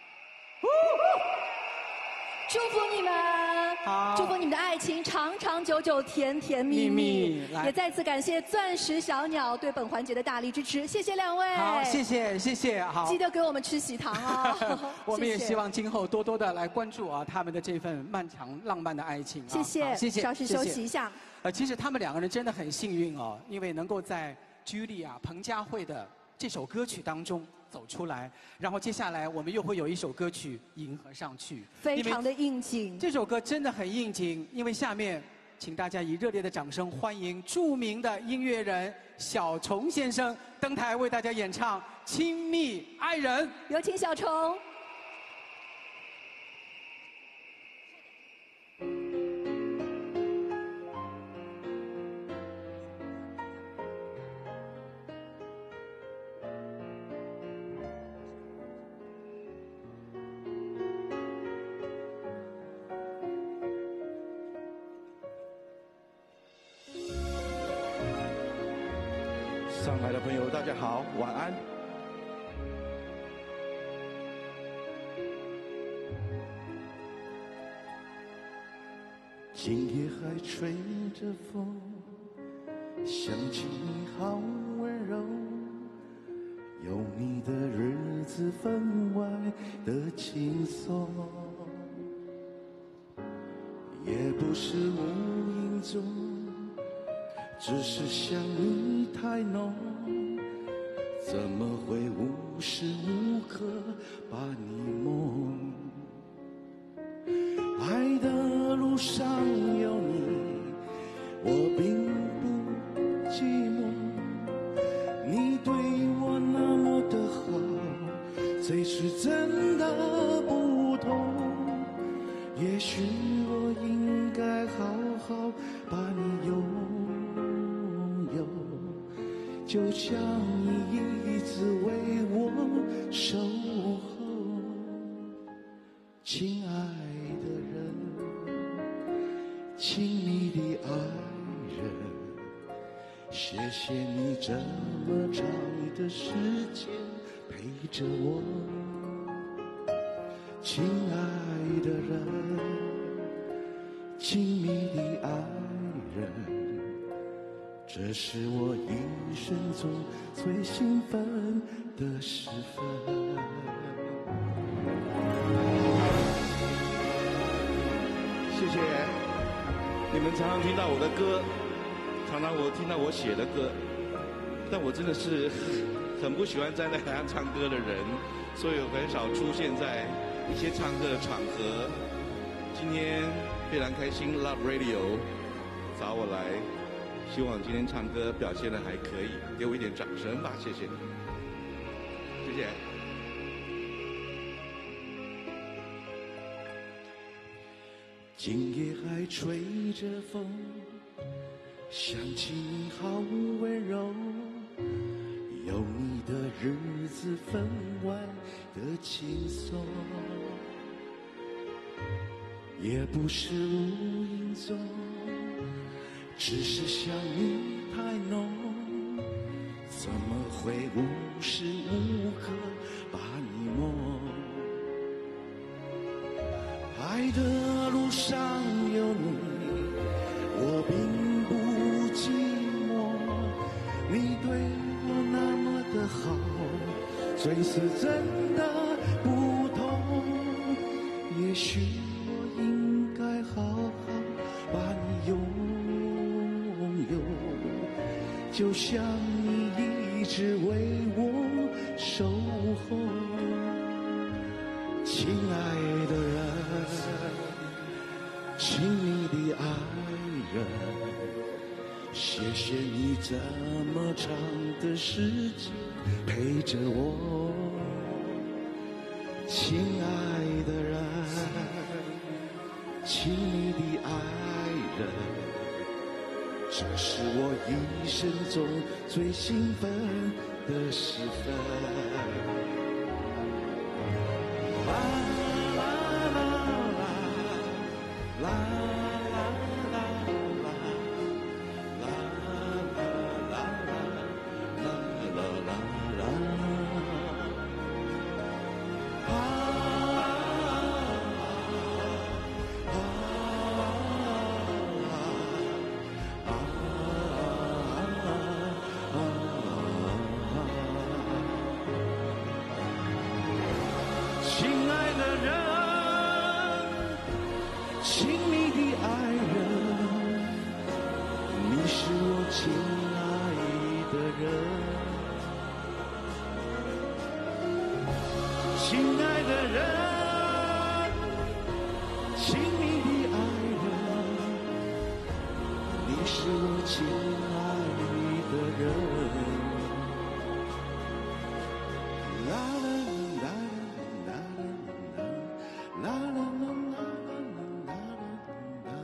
Speaker 4: 祝福你们，祝福你们的爱情长长久久、甜甜蜜蜜。也再次感谢钻石小鸟对本环节的大力支持，谢谢两位。
Speaker 3: 好，谢谢谢谢，好。
Speaker 4: 记得给我们吃喜糖哦。
Speaker 3: 我们也希望今后多多的来关注啊他们的这份漫长浪漫的爱情。
Speaker 4: 谢谢，
Speaker 3: 谢谢。
Speaker 4: 稍事休息一下。
Speaker 3: 呃，其实他们两个人真的很幸运哦，因为能够在 Julia 彭佳慧的这首歌曲当中走出来，然后接下来我们又会有一首歌曲迎合上去，
Speaker 4: 非常的应景。
Speaker 3: 这首歌真的很应景，因为下面请大家以热烈的掌声欢迎著名的音乐人小虫先生登台为大家演唱《亲密爱人》，
Speaker 4: 有请小虫。
Speaker 6: 上海的朋友，大家好，晚安。
Speaker 13: 今夜还吹着风，想起你好温柔，有你的日子分外的轻松，也不是无影踪，只是想你太浓，怎么会无时无刻把你梦？爱的路上有你，我并不寂寞。你对我那么的好，最是真的不同。也许我应该好好把你拥有，就像你一直为我守候，亲爱的人，亲密的爱人，谢谢你这么长的时间陪着我，亲爱的人，亲密的爱人。这是我一生中最兴奋的时分。
Speaker 6: 谢谢，你们常常听到我的歌，常常我听到我写的歌，但我真的是很不喜欢站在台上唱歌的人，所以我很少出现在一些唱歌的场合。今天非常开心 ，Love Radio 找我来。希望今天唱歌表现的还可以，给我一点掌声吧，谢谢你，谢谢。
Speaker 13: 今夜还吹着风，想起你好温柔，有你的日子分外的轻松，也不是无影踪。只是想你太浓，怎么会无时无刻把你梦？爱的路上有你，我并不寂寞。你对我那么的好，最是真的不同。也许我应该好好把你拥有，就像你一直为我守候，亲爱的人，亲密的爱人，谢谢你这么长的时间陪着我，亲爱的人，亲密的爱人。这是我一生中最兴奋的时分。啦啦啦啦啦啦啦啦啦啦啦啦啦亲爱的人，亲密的爱人，你是我亲爱的人。亲爱的人，亲密的爱人，你是我亲爱的人。啦啦啦啦啦啦啦啦啦啦啦。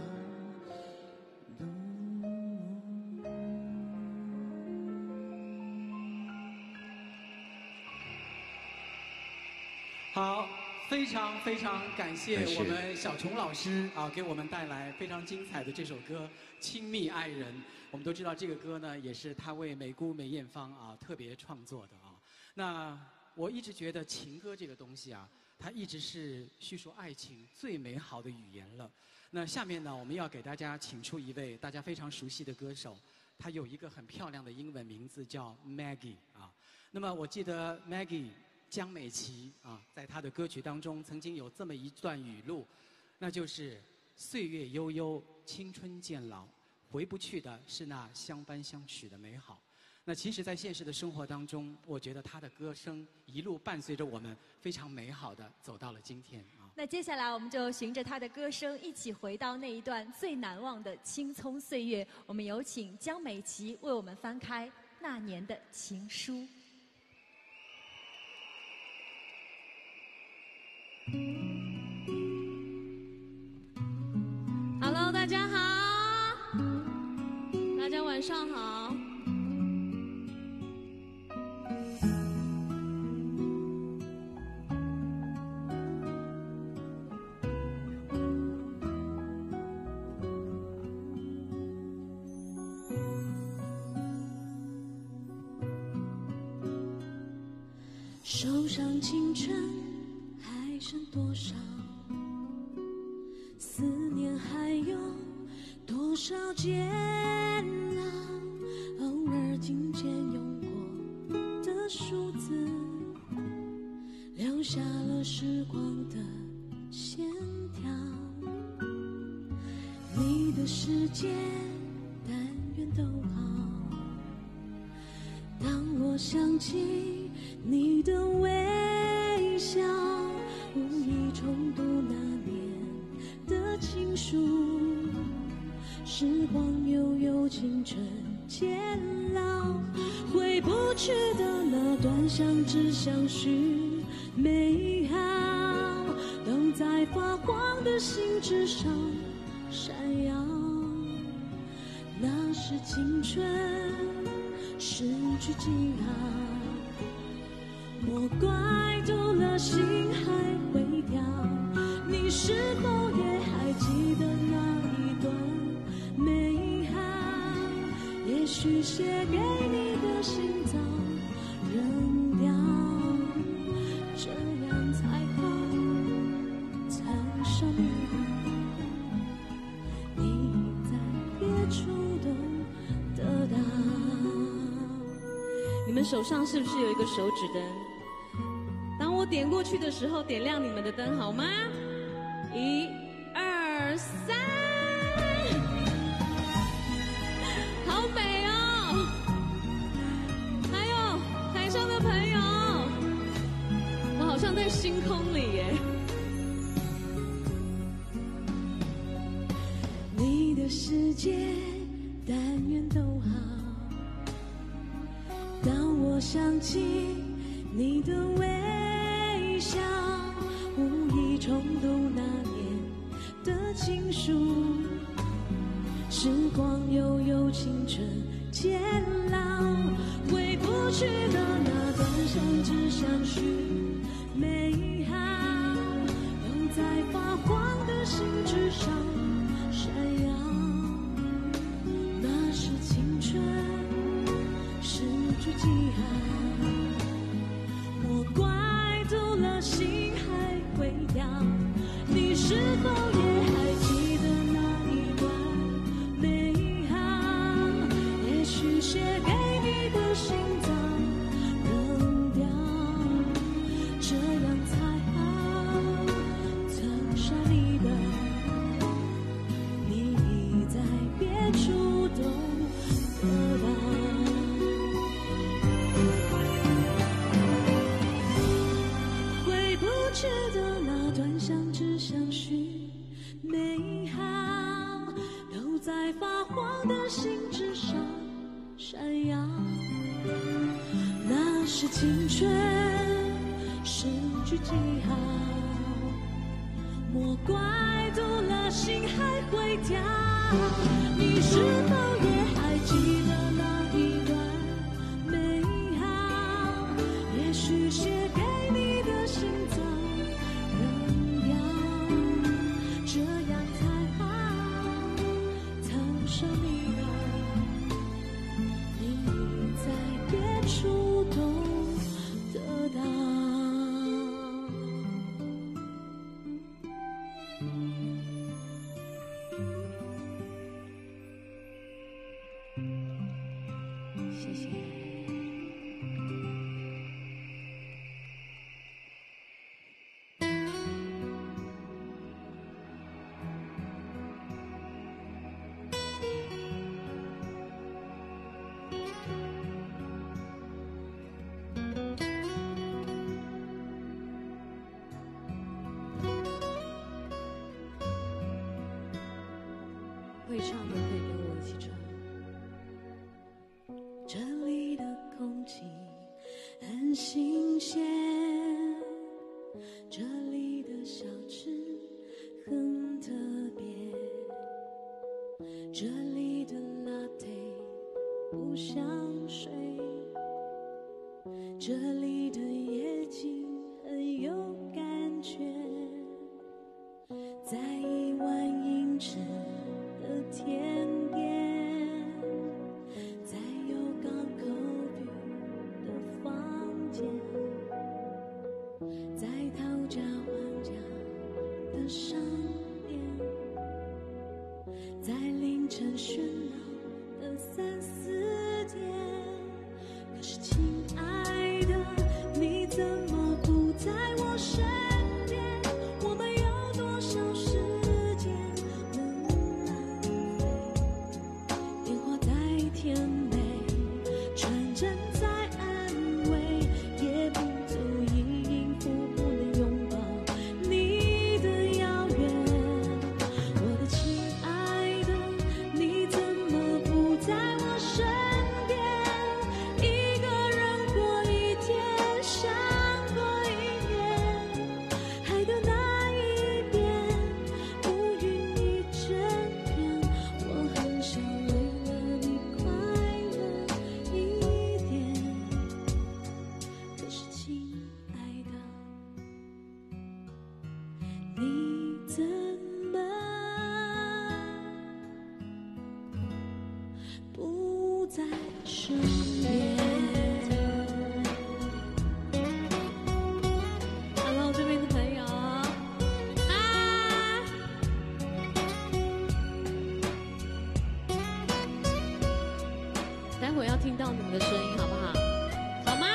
Speaker 3: 好， 非常非常感谢
Speaker 8: 感谢
Speaker 3: 我们小虫老师啊，给我们带来非常精彩的这首歌《亲密爱人》。我们都知道这个歌呢，也是他为美姑梅艳芳啊特别创作的啊。那我一直觉得情歌这个东西啊，它一直是叙述爱情最美好的语言了。那下面呢，我们要给大家请出一位大家非常熟悉的歌手，他有一个很漂亮的英文名字叫 Maggie 啊。那么我记得 Maggie 江美琪啊，在她的歌曲当中曾经有这么一段语录，那就是岁月悠悠，青春渐老，回不去的是那相伴相许的美好。那其实，在现实的生活当中，我觉得她的歌声一路伴随着我们，非常美好的走到了今天啊。
Speaker 2: 那接下来，我们就循着她的歌声，一起回到那一段最难忘的青葱岁月。我们有请江美琪为我们翻开那年的情书。
Speaker 20: Hello， 大家好，大家晚上好。
Speaker 14: 手上青春还剩多少？思念还有多少煎熬？偶尔听见用过的数字，留下了时光的线条。你的世界但愿都好。当我想起你的微笑，无意重读那年的情书，时光悠悠，青春渐老，回不去的那段相知相许美好，都在发黄的信纸上闪耀。那是青春失去记号，莫怪读了心还会跳。你是否也还记得那一段美好？也许写给你的信早扔掉，这样才好，才少你你在别处都得到。
Speaker 20: 你们手上是不是有一个手指灯？当我点过去的时候，点亮你们的灯好吗？一、二、三，好美哦！还有台上的朋友，我好像在星空里耶。
Speaker 14: 你的世界但愿都好。当我想起你的微笑，无意重读那年的情书，时光悠悠，青春渐老，回不去的那段相知相许美好，都在发黄的信纸上闪耀。那是青春失去记号，莫怪读了心还会跳。你是否也还记得那一段美好？也许写给你的信早扔掉，这样才好，曾傻你的你在别处都得到。去的那段相知相许美好，都在发黄的信纸上闪耀。那是青春失去记号，莫怪读了心还会跳。你是否也还记得那一段美好？也许写给你的信早扔会唱的可以跟我一起唱。这里的空气很新鲜，这里的小吃很特别，这里的 latte 不像水，这里的夜景很有感觉，在一万英尺的天边，在有港口 view 的房间，在讨价还价的商店，在凌晨喧闹的三四点。可是亲爱的，你怎么不在我身边？我们有多少时间能浪费？电话在甜美，传真在安慰，也不足以应付不能拥抱你的遥远。我的亲爱的，你怎么不在我身边？一个人过一天，想过一年，海的那一边，乌云一整片。我很想为了你快乐一点，可是亲爱的，你怎么不在身边？Hello， 这边的朋友，嗨！待会要听到你们的声音，好不好？好吗？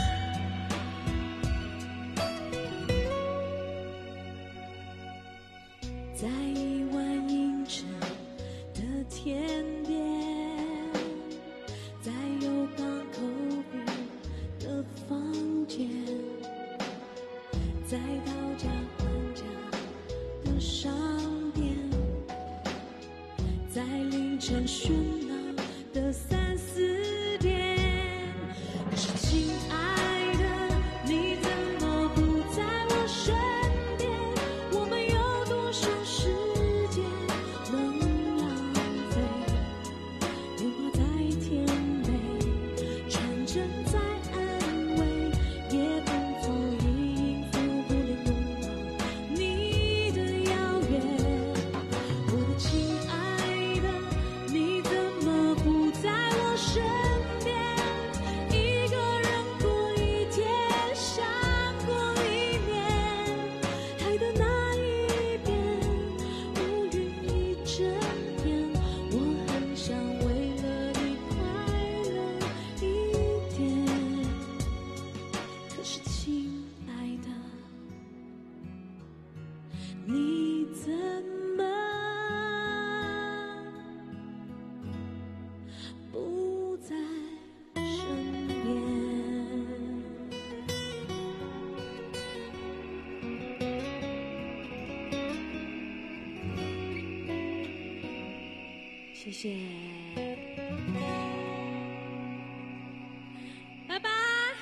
Speaker 14: 在一万英尺的天边，在有港口 view 的房间，在讨价还价的商店，在凌晨喧闹的三四点。可是亲爱的，你怎么不在我身边？我们有多少时间能浪费？电话在甜美，传真在安慰，也不足以应付不能拥抱你的遥远。我的亲爱的，你怎么不在我身边？一个人过一天，想过一年，海的那一边，乌云一整片。我很想为了你快乐一点，可是亲爱的，你怎么不在身边？谢谢，拜拜。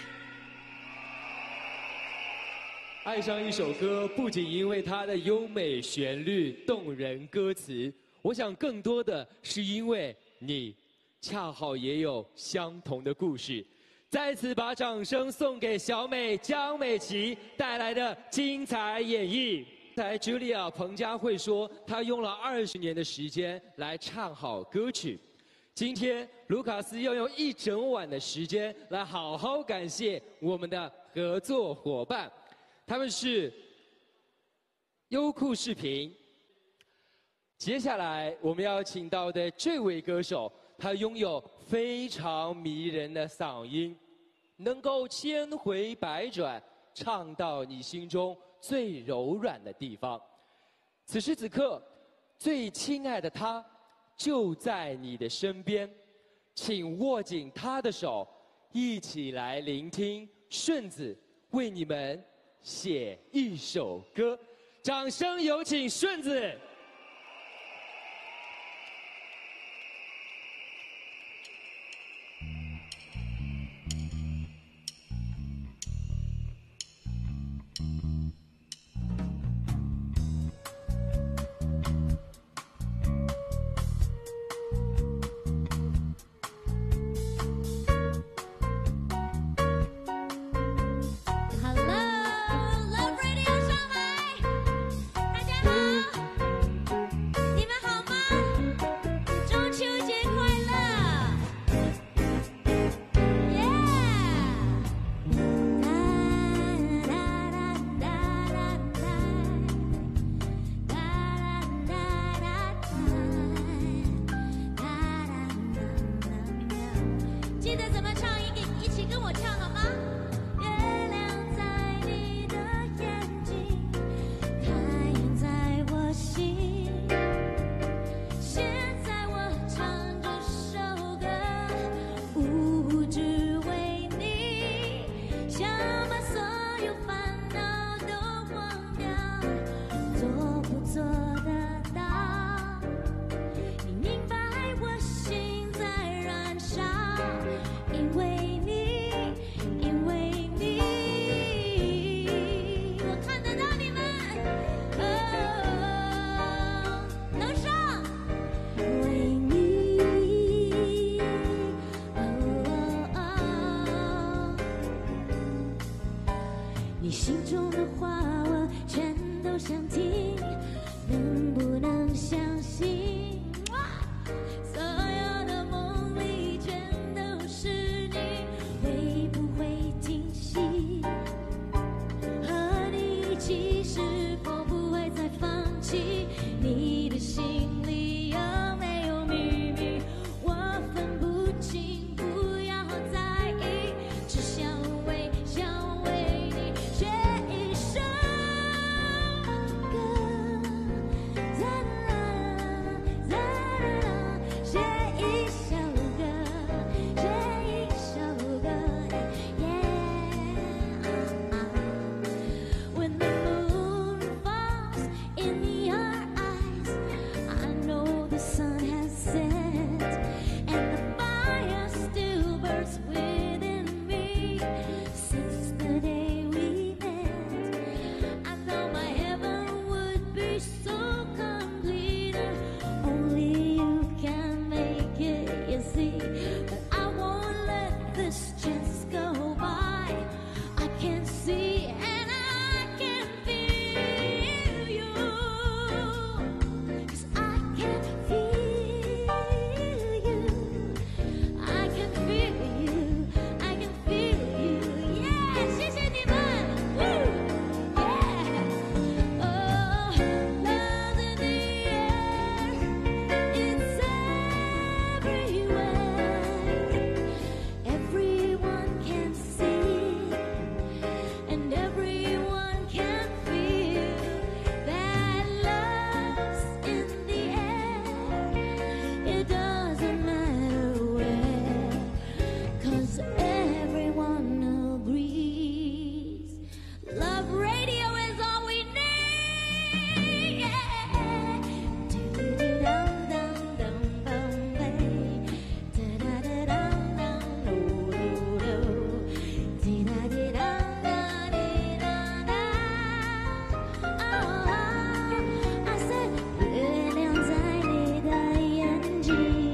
Speaker 12: 爱上一首歌，不仅因为它的优美旋律、动人歌词，我想更多的是因为你恰好也有相同的故事。再次把掌声送给小美江美琪带来的精彩演绎。才 Julia 彭佳慧说，她用了二十年的时间来唱好歌曲。今天卢卡斯要用一整晚的时间来好好感谢我们的合作伙伴，他们是优酷视频。接下来我们要请到的这位歌手，他拥有非常迷人的嗓音，能够千回百转唱到你心中最柔软的地方。此时此刻，最亲爱的他就在你的身边，请握紧他的手，一起来聆听顺子为你们写一首歌。掌声有请顺子。
Speaker 1: 想听，能不能相信？所有的梦里全都是你，会不会惊喜？和你一起是否不会再放弃？你的心里有没有秘密？我分不清，不要在意，只想为想为你写一首歌，啦啦啦啦，写一首歌，写一首歌，yeah。When the moon falls in your eyes, I know the sun has set, and the fire still burns within me. Since the day we met, I thought my heaven would be so complete. Only you can make it, you see. But I won't let this chance go by. I can see and I can feel you, 'cause I can feel you. I can feel you, I can feel you. Yeah， 谢谢你们。Woo， yeah。Oh， love in the air, it's everywhere. Everyone can see, and everyone can feel that love's in the air. It doesn't matter where, 'cause everyone agrees. Love radio is all we need. Yeah. Do-do-dum-dum-dum-bum-bay. Da-da-da-dum-dum-do-do-do. Di-da-di-dum-da-di-da-da. Oh, I said 月亮在你的眼睛，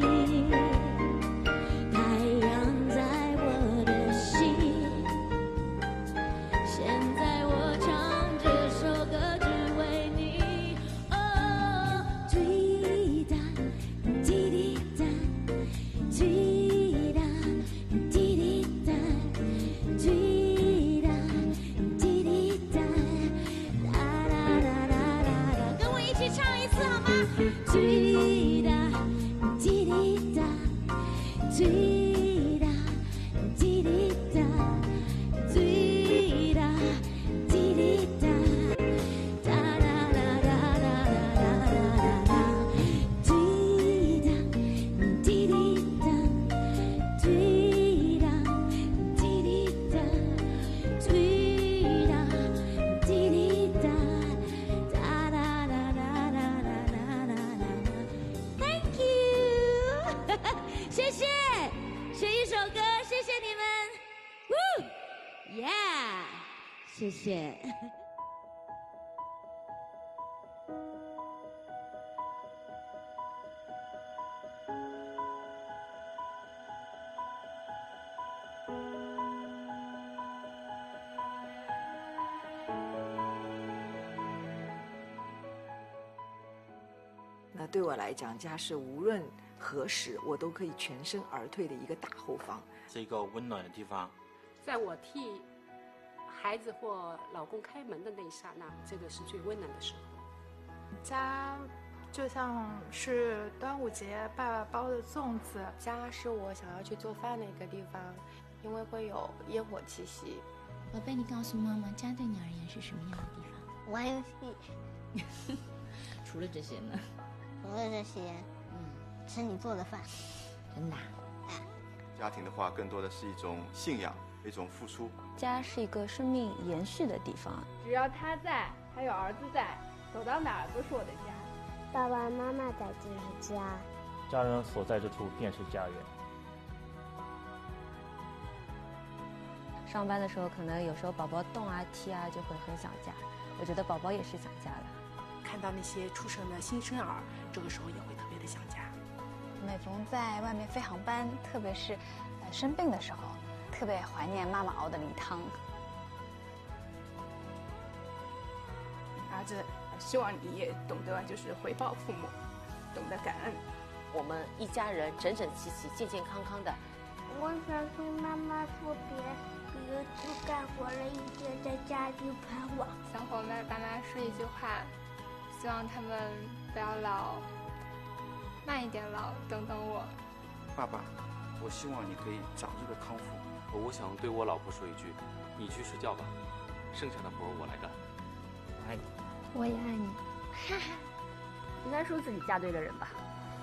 Speaker 1: 太阳在我的心。现在我唱这首歌只为你。哦，滴答滴滴答，滴答滴滴答，滴答滴滴答，哒哒哒哒哒哒，跟我一起唱一次好吗？滴答滴滴答，滴答滴滴答，滴答滴滴答，哒哒哒哒哒哒哒哒，滴答滴滴答，滴答滴滴答，滴答滴滴答，哒哒哒哒哒哒哒哒哒。Thank you， 谢谢，学一首歌，谢谢你们。Woo， yeah， 谢谢。
Speaker 8: 那对我来讲，家是无论何时我都可以全身而退的一个大后方，
Speaker 22: 是一个温暖的地方。
Speaker 23: 在我替孩子或老公开门的那一刹那，这个是最温暖的时候。
Speaker 24: 家就像是端午节爸爸包的粽子，
Speaker 25: 家是我想要去做饭的一个地方，因为会有烟火气息。
Speaker 26: 宝贝，你告诉妈妈，家对你而言是什么样的地方？
Speaker 27: 玩游戏。
Speaker 26: 除了这些呢？
Speaker 27: 除了这些，嗯，吃你做的饭。
Speaker 26: 真的？
Speaker 28: 家庭的话，更多的是一种信仰，一种付出。
Speaker 25: 家是一个生命延续的地方。
Speaker 29: 只要他在，还有儿子在，走到哪儿都是我的家。
Speaker 27: 爸爸妈妈在就是家。
Speaker 30: 家人所在之处便是家园。
Speaker 25: 上班的时候，可能有时候宝宝动啊、踢啊，就会很想家。我觉得宝宝也是想家的。
Speaker 23: 看到那些出生的新生儿，这个时候也会特别的想家。
Speaker 31: 每逢在外面飞航班，特别是呃生病的时候，特别怀念妈妈熬的梨汤。
Speaker 25: 儿
Speaker 24: 孩子，希望你也懂得就是回报父母，懂得感恩。
Speaker 5: 我们一家人整整齐齐、健健康康的。
Speaker 7: 我想跟妈妈说别别去干活了，一天在家里盼望。
Speaker 9: 想和我们爸妈说一句话，希望他们不要老，慢一点老，等等我。
Speaker 10: 爸爸，我希望你可以早日的康复。
Speaker 11: 我想对我老婆说一句，你去睡觉吧，剩下的活我来干。
Speaker 10: 我爱你。
Speaker 7: 我也爱你。
Speaker 5: 应该说自己嫁对了人吧。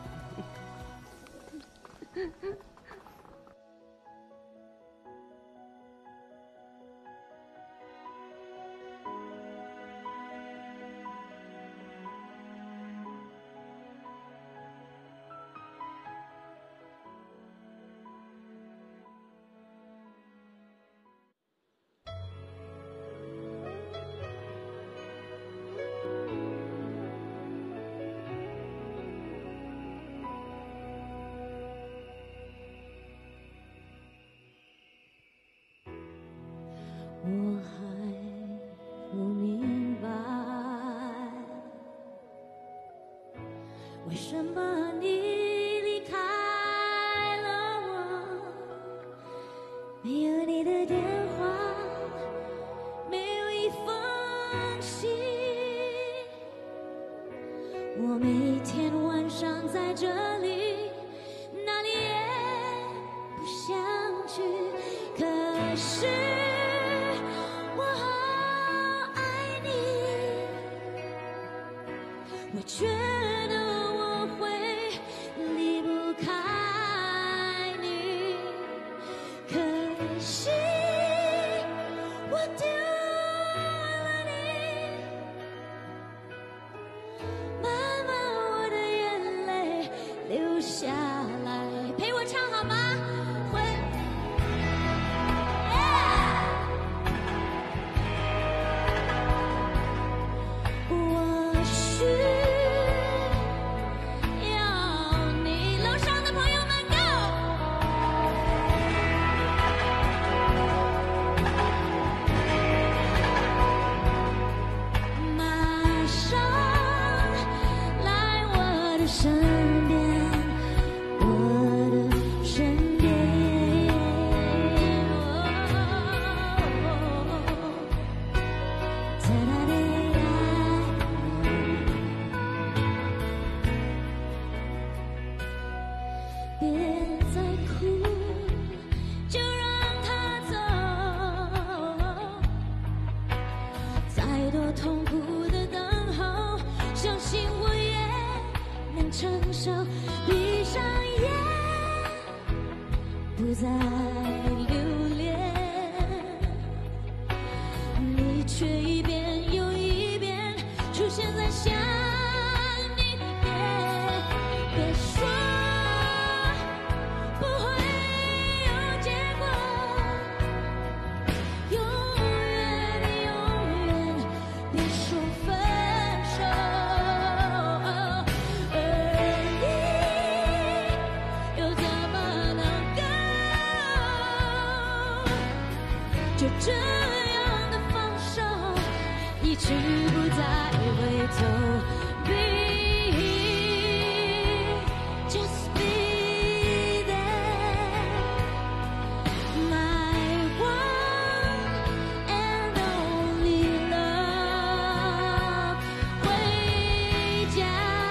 Speaker 1: 我还不明白，为什么你离开了我，没有你的电话，没有一封信，我每天晚上在这里，哪里也不想去，可是我觉得我会离不开你，可惜我丢了你，慢慢我的眼泪流下来，陪我唱好吗？会。我需身边，我的身边，在哪里爱我？别再哭，就让它走。再多痛苦的等候，相信我也能承受，闭上眼，不再留恋，你却一遍又一遍出现在想你的夜，别说不会有结果，永远永远别说分手。就这样的放手，一去不再回头。Be, just be there, my one and only love。回家，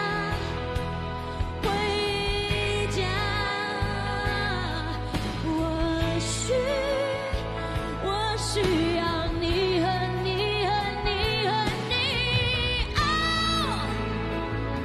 Speaker 1: 回家，我需。我需要你和你和你和你，哦，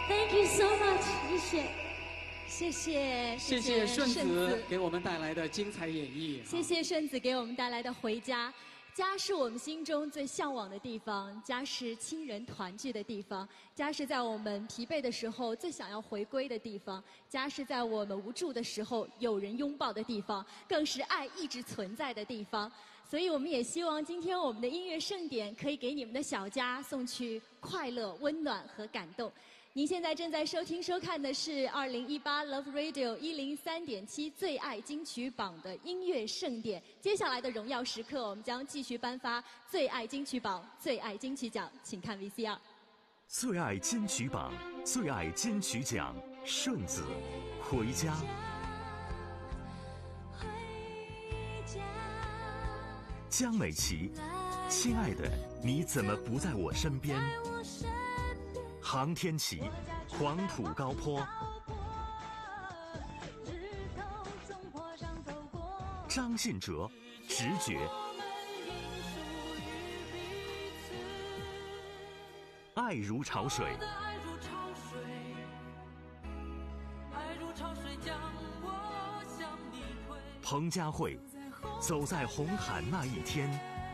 Speaker 2: Thank you so much， 谢谢，谢谢，
Speaker 3: 谢谢顺子给我们带来的精彩演绎。
Speaker 2: 谢谢顺子给我们带来的《回家》。家是我们心中最向往的地方，家是亲人团聚的地方，家是在我们疲惫的时候最想要回归的地方，家是在我们无助的时候有人拥抱的地方，更是爱一直存在的地方。所以我们也希望今天我们的音乐盛典可以给你们的小家送去快乐、温暖和感动。您现在正在收听收看的是二零一八 Love Radio 一零三点七最爱金曲榜的音乐盛典。接下来的荣耀时刻，我们将继续颁发最爱金曲榜、最爱金曲奖，请看 V C R。
Speaker 4: 最爱金曲榜、最爱金曲奖，顺子，回家。江美琪，亲爱的，你怎么不在我身边？航天旗，黄土高坡。张信哲，直觉。爱如潮水。彭佳慧，走在红毯那一天。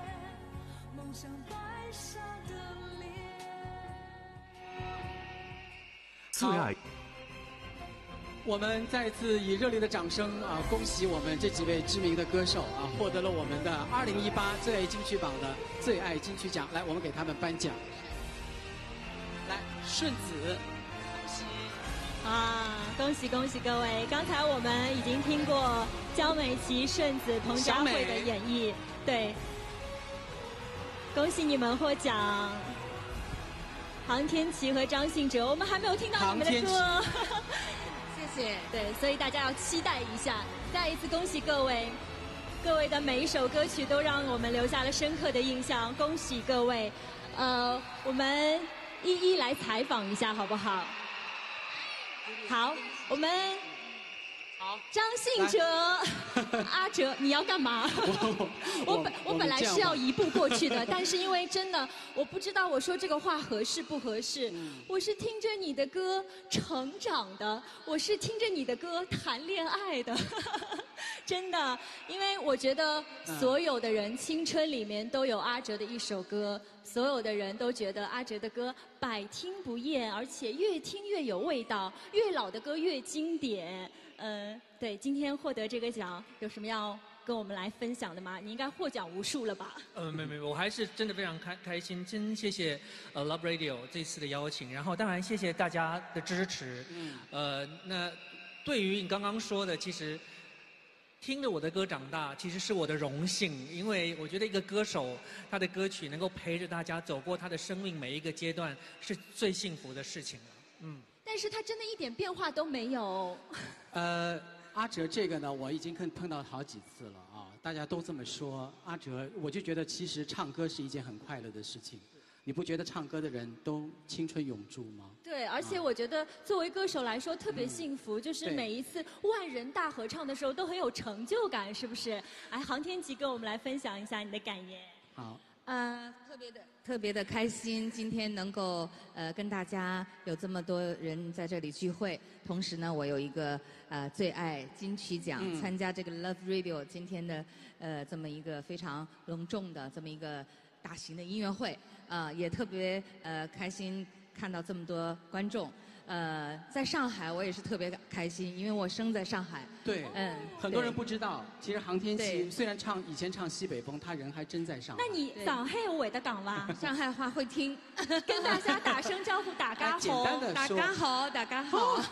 Speaker 4: 最爱。
Speaker 3: 我们再次以热烈的掌声啊，恭喜我们这几位知名的歌手啊，获得了我们的二零一八最爱金曲榜的最爱金曲奖。来，我们给他们颁奖。来，顺子，恭喜！
Speaker 2: 啊，恭喜恭喜各位！刚才我们已经听过江美琪、顺子、彭佳慧的演绎，对，恭喜你们获奖。航天旗和张信哲，我们还没有听到你们的歌，谢谢。对，所以大家要期待一下。再一次恭喜各位，各位的每一首歌曲都让我们留下了深刻的印象，恭喜各位。呃，我们一一来采访一下，好不好？好，我们。
Speaker 3: 好，
Speaker 2: 张信哲，阿哲，你要干嘛？
Speaker 3: 我
Speaker 2: 我本我本来是要移步过去的，但是因为真的我不知道我说这个话合适不合适。嗯、我是听着你的歌成长的，我是听着你的歌谈恋爱的，真的，因为我觉得所有的人青春里面都有阿哲的一首歌，所有的人都觉得阿哲的歌百听不厌，而且越听越有味道，越老的歌越经典。嗯，对，今天获得这个奖，有什么要跟我们来分享的吗？你应该获奖无数了吧？
Speaker 6: 呃，没没，我还是真的非常开开心，真谢谢呃 Love Radio 这次的邀请，然后当然谢谢大家的支持。嗯。呃，那对于你刚刚说的，其实听着我的歌长大，其实是我的荣幸，因为我觉得一个歌手他的歌曲能够陪着大家走过他的生命每一个阶段，是最幸福的事情了。嗯。
Speaker 2: 但是他真的一点变化都没有。
Speaker 3: 呃，阿哲这个呢，我已经碰碰到好几次了啊，大家都这么说。阿哲，我就觉得其实唱歌是一件很快乐的事情，你不觉得唱歌的人都青春永驻吗？
Speaker 2: 对，而且我觉得作为歌手来说特别幸福，嗯、就是每一次万人大合唱的时候都很有成就感，是不是？哎，航天吉跟我们来分享一下你的感言。
Speaker 3: 好。
Speaker 13: 呃，特别的特别的开心，今天能够呃跟大家有这么多人在这里聚会。同时呢，我有一个呃最爱金曲奖、嗯、参加这个 Love Radio 今天的呃这么一个非常隆重的这么一个大型的音乐会，啊、呃，也特别呃开心看到这么多观众。呃，在上海我也是特别开心，因为我生在上海。
Speaker 3: 对，嗯，很多人不知道，其实航天旗虽然唱以前唱西北风，他人还真在上海。
Speaker 2: 那你上海话得讲吗？
Speaker 13: 上海话会听，
Speaker 2: 跟大家打声招呼，大家好，
Speaker 3: 简单的
Speaker 13: 大家好，大家好。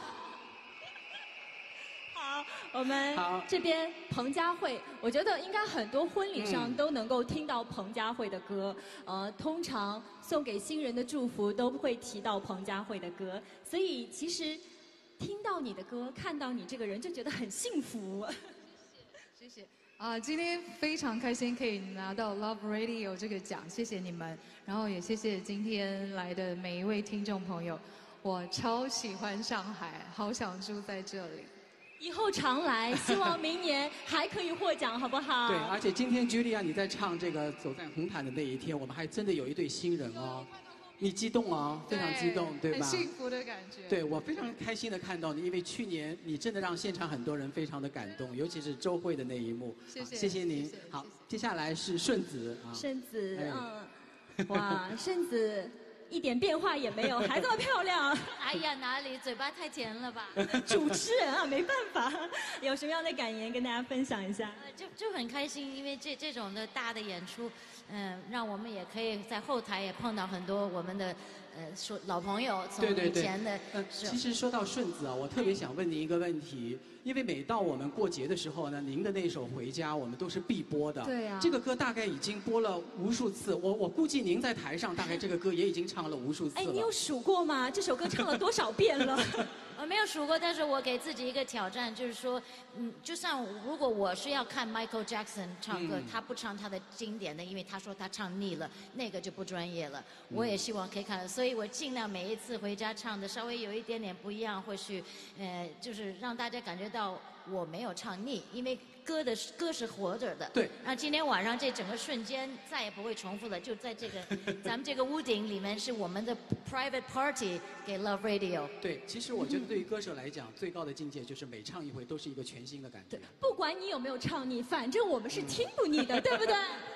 Speaker 2: 好，我们这边彭佳慧，我觉得应该很多婚礼上都能够听到彭佳慧的歌。嗯、呃，通常送给新人的祝福都会提到彭佳慧的歌，所以其实听到你的歌，看到你这个人，就觉得很幸福。
Speaker 15: 谢谢啊、呃，今天非常开心可以拿到 Love Radio 这个奖，谢谢你们，然后也谢谢今天来的每一位听众朋友。我超喜欢上海，好想住在这里。
Speaker 2: 以后常来，希望明年还可以获奖，好不好？
Speaker 3: 对，而且今天 Julia 你在唱这个《走在红毯的那一天》，我们还真的有一对新人哦。 你激动啊，非常激动，对吧？
Speaker 15: 很幸福的感觉。
Speaker 3: 对，我非常开心的看到你，因为去年你真的让现场很多人非常的感动，尤其是周慧的那一幕。
Speaker 15: 谢谢，
Speaker 3: 谢谢您。好，接下来是顺子啊。
Speaker 2: 顺子，嗯，哇，顺子。一点变化也没有，还这么漂亮。
Speaker 8: 哎呀，哪里，嘴巴太甜了吧？
Speaker 2: 主持人啊，没办法。有什么样的感言跟大家分享一下？
Speaker 8: 呃、就就很开心，因为这这种的大的演出，嗯、呃，让我们也可以在后台也碰到很多我们的呃说老朋友，从以前的。
Speaker 3: 呃，其实说到顺子啊，我特别想问您一个问题。因为每到我们过节的时候呢，您的那首《回家》我们都是必播的。
Speaker 2: 对啊。
Speaker 3: 这个歌大概已经播了无数次，我我估计您在台上大概这个歌也已经唱了无数次了。
Speaker 2: 哎，你有数过吗？这首歌唱了多少遍了？
Speaker 8: 我没有数过，但是我给自己一个挑战，就是说，嗯，就像如果我是要看 Michael Jackson 唱歌，嗯、他不唱他的经典的，因为他说他唱腻了，那个就不专业了。嗯、我也希望可以看，所以我尽量每一次回家唱的稍微有一点点不一样，或许，呃，就是让大家感觉到我没有唱腻，因为歌的歌是活着的。
Speaker 3: 对。
Speaker 8: 然后今天晚上这整个瞬间再也不会重复了，就在这个咱们这个屋顶里面是我们的 private party 给 Love Radio。
Speaker 3: 对，其实我觉得对于歌手来讲，最高的境界就是每唱一回都是一个全新的感觉。
Speaker 2: 不管你有没有唱腻，反正我们是听不腻的，对不对？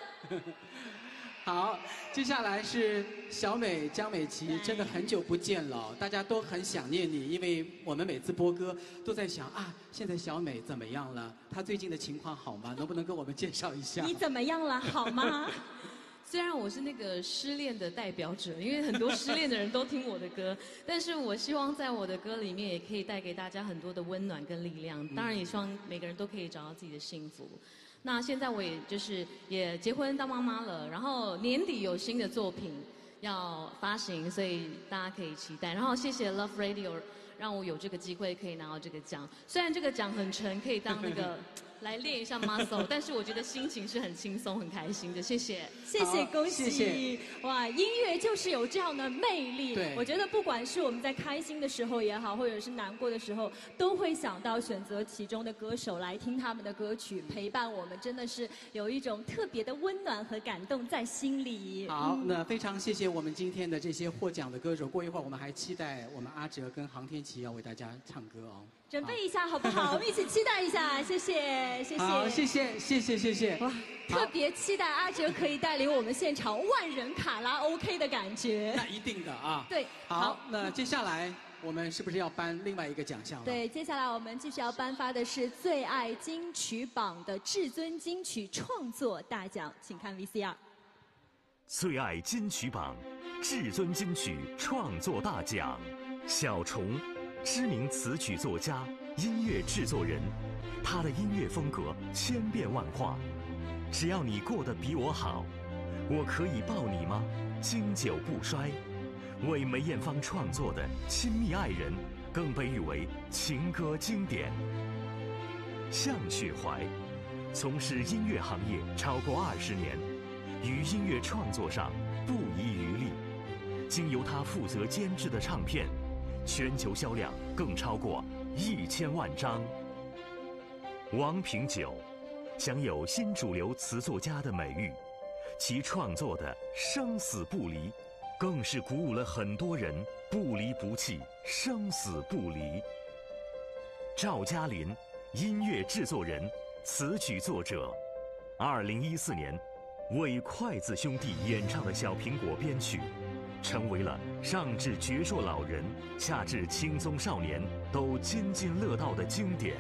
Speaker 3: 好，接下来是小美江美琪，真的很久不见了，大家都很想念你，因为我们每次播歌都在想啊，现在小美怎么样了？她最近的情况好吗？能不能跟我们介绍一下？
Speaker 2: 你怎么样了？好吗？
Speaker 12: 虽然我是那个失恋的代表者，因为很多失恋的人都听我的歌，但是我希望在我的歌里面也可以带给大家很多的温暖跟力量。当然，也希望每个人都可以找到自己的幸福。那现在我也就是也结婚当妈妈了，然后年底有新的作品要发行，所以大家可以期待。然后谢谢 Love Radio 让我有这个机会可以拿到这个奖，虽然这个奖很沉，可以当那个来练一下 muscle， 但是我觉得心情是很轻松、很开心的。谢谢，
Speaker 2: 谢谢，恭喜！
Speaker 3: 谢谢。
Speaker 2: 哇，音乐就是有这样的魅力。
Speaker 3: 对，
Speaker 2: 我觉得不管是我们在开心的时候也好，或者是难过的时候，都会想到选择其中的歌手来听他们的歌曲，陪伴我们，真的是有一种特别的温暖和感动在心里。
Speaker 3: 好，嗯、那非常谢谢我们今天的这些获奖的歌手。过一会儿我们还期待我们阿哲跟航天琪要为大家唱歌哦。
Speaker 2: 准备一下好不好？我们一起期待一下，谢谢，谢谢。
Speaker 3: 好，谢谢，谢谢，谢谢。哇，
Speaker 2: 特别期待阿哲可以带领我们现场万人卡拉 OK 的感觉。
Speaker 3: 那一定的啊。
Speaker 2: 对。
Speaker 3: 好，好那接下来我们是不是要颁另外一个奖项了？
Speaker 2: 对，接下来我们继续要颁发的是最爱金曲榜的至尊金曲创作大奖，请看 V C R。
Speaker 4: 最爱金曲榜至尊金曲创作大奖，小虫。知名词曲作家、音乐制作人，他的音乐风格千变万化。只要你过得比我好，我可以抱你吗？经久不衰。为梅艳芳创作的《亲密爱人》更被誉为情歌经典。向雪怀，从事音乐行业超过二十年，于音乐创作上不遗余力。经由他负责监制的唱片。全球销量更超过一千万张。王平久享有新主流词作家的美誉，其创作的《生死不离》更是鼓舞了很多人不离不弃，生死不离。赵嘉林，音乐制作人、词曲作者，二零一四年为筷子兄弟演唱的《小苹果》编曲。成为了上至矍铄老人，下至青松少年都津津乐道的经典。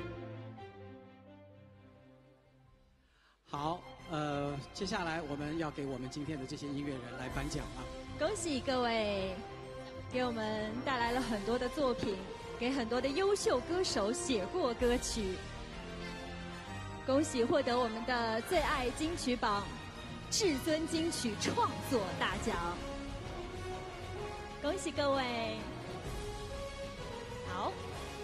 Speaker 3: 好，呃，接下来我们要给我们今天的这些音乐人来颁奖了。
Speaker 2: 恭喜各位，给我们带来了很多的作品，给很多的优秀歌手写过歌曲。恭喜获得我们的最爱金曲榜至尊金曲创作大奖。恭喜各位！好，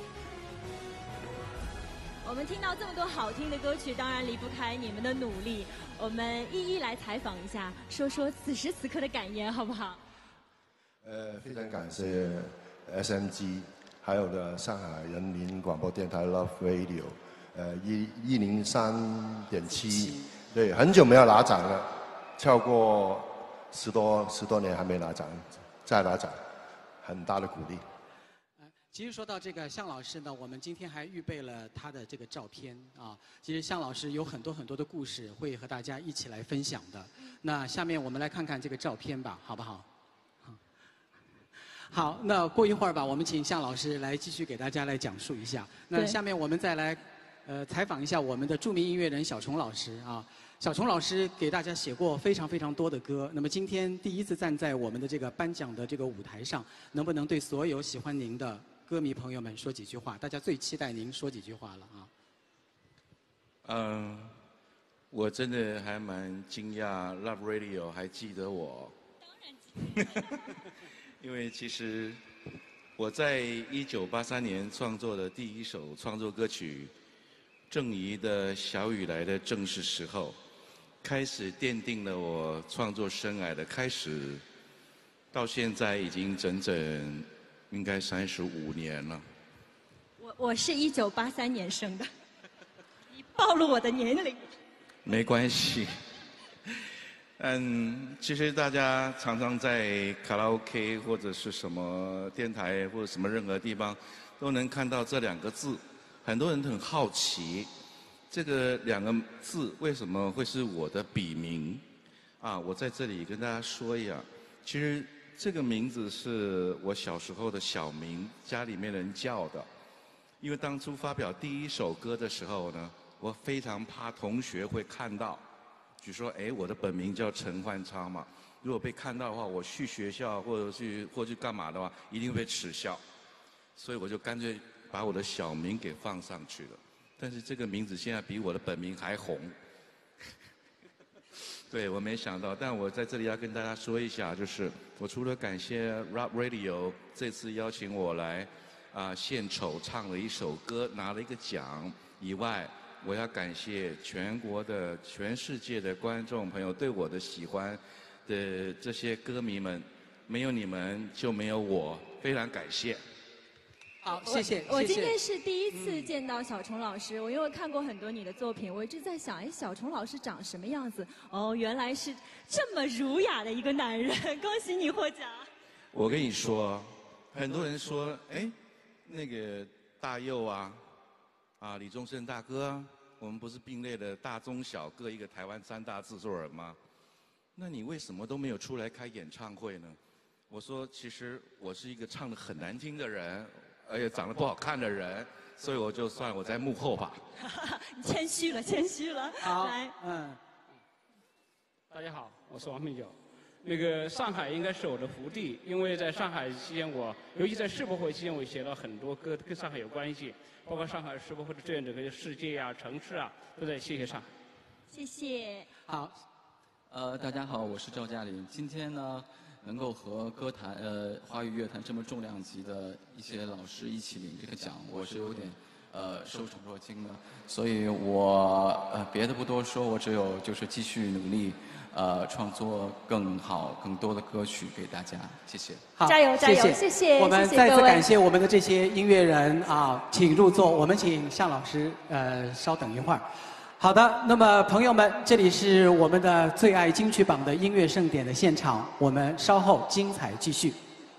Speaker 2: 我们听到这么多好听的歌曲，当然离不开你们的努力。我们一一来采访一下，说说此时此刻的感言，好不好？
Speaker 14: 呃，非常感谢 S M G， 还有的上海人民广播电台 Love Radio， 呃，一一零三点七，对，很久没有拿奖了，超过十多十多年还没拿奖。 再拿奖，很大的鼓励。
Speaker 3: 其实说到这个向老师呢，我们今天还预备了他的这个照片啊。其实向老师有很多很多的故事会和大家一起来分享的。那下面我们来看看这个照片吧，好不好？好，那过一会儿吧，我们请向老师来继续给大家来讲述一下。那下面我们再来呃采访一下我们的著名音乐人小虫老师啊。小虫老师给大家写过非常非常多的歌，那么今天第一次站在我们的这个颁奖的这个舞台上，能不能对所有喜欢您的歌迷朋友们说几句话？大家最期待您说几句话了啊！
Speaker 16: 嗯，我真的还蛮惊讶 ，Love Radio 还记得我。当然记得。因为其实我在一九八三年创作的第一首创作歌曲《郑怡的小雨来的正是时候》，开始奠定了我创作生涯的开始，到现在已经整整。应该三十五年了。
Speaker 2: 我我是一九八三年生的，你暴露我的年龄。
Speaker 16: 没关系。嗯，其实大家常常在卡拉 OK 或者是什么电台或者什么任何地方，都能看到这两个字。很多人很好奇，这个两个字为什么会是我的笔名？啊，我在这里跟大家说一下，其实。这个名字是我小时候的小名，家里面人叫的。因为当初发表第一首歌的时候呢，我非常怕同学会看到，就说：“哎，我的本名叫陈焕昌嘛，如果被看到的话，我去学校或者去或者去干嘛的话，一定会被耻笑。”所以我就干脆把我的小名给放上去了。但是这个名字现在比我的本名还红。对，我没想到，但我在这里要跟大家说一下，就是我除了感谢 Love Radio 这次邀请我来啊、呃、献丑唱了一首歌，拿了一个奖以外，我要感谢全国的、全世界的观众朋友对我的喜欢的这些歌迷们，没有你们就没有我，非常感谢。
Speaker 3: 好，谢谢。
Speaker 2: 我今天是第一次见到小虫老师，我因为看过很多你的作品，我一直在想，哎，小虫老师长什么样子？哦，原来是这么儒雅的一个男人，恭喜你获奖。
Speaker 16: 我跟你说，很多人说，哎，那个大佑啊，啊李宗盛大哥啊，我们不是并列的大中小各一个台湾三大制作人吗？那你为什么都没有出来开演唱会呢？我说，其实我是一个唱得很难听的人。而且长得不好看的人，所以我就算我在幕后吧。
Speaker 2: 你谦虚了，谦虚了。
Speaker 17: 好，
Speaker 2: 来，
Speaker 17: 嗯，大家好，我是王品九。那个上海应该是我的福地，因为在上海期间我，尤其在世博会期间，我写了很多歌跟上海有关系，包括上海世博会的志愿者跟世界啊、城市啊，都在谢谢上海。
Speaker 2: 谢谢。
Speaker 3: 好，
Speaker 18: 呃，大家好，我是赵嘉玲。今天呢，能够和歌坛呃华语乐坛这么重量级的一些老师一起领这个奖，我是有点呃受宠若惊的。所以我呃别的不多说，我只有就是继续努力，呃创作更好更多的歌曲给大家。谢谢。
Speaker 2: 好，加油加油，谢谢。
Speaker 3: 谢谢我们再次感谢我们的这些音乐人啊，请入座。我们请向老师呃稍等一会儿。好的，那么朋友们，这里是我们的最爱金曲榜的音乐盛典的现场，我们稍后精彩继续。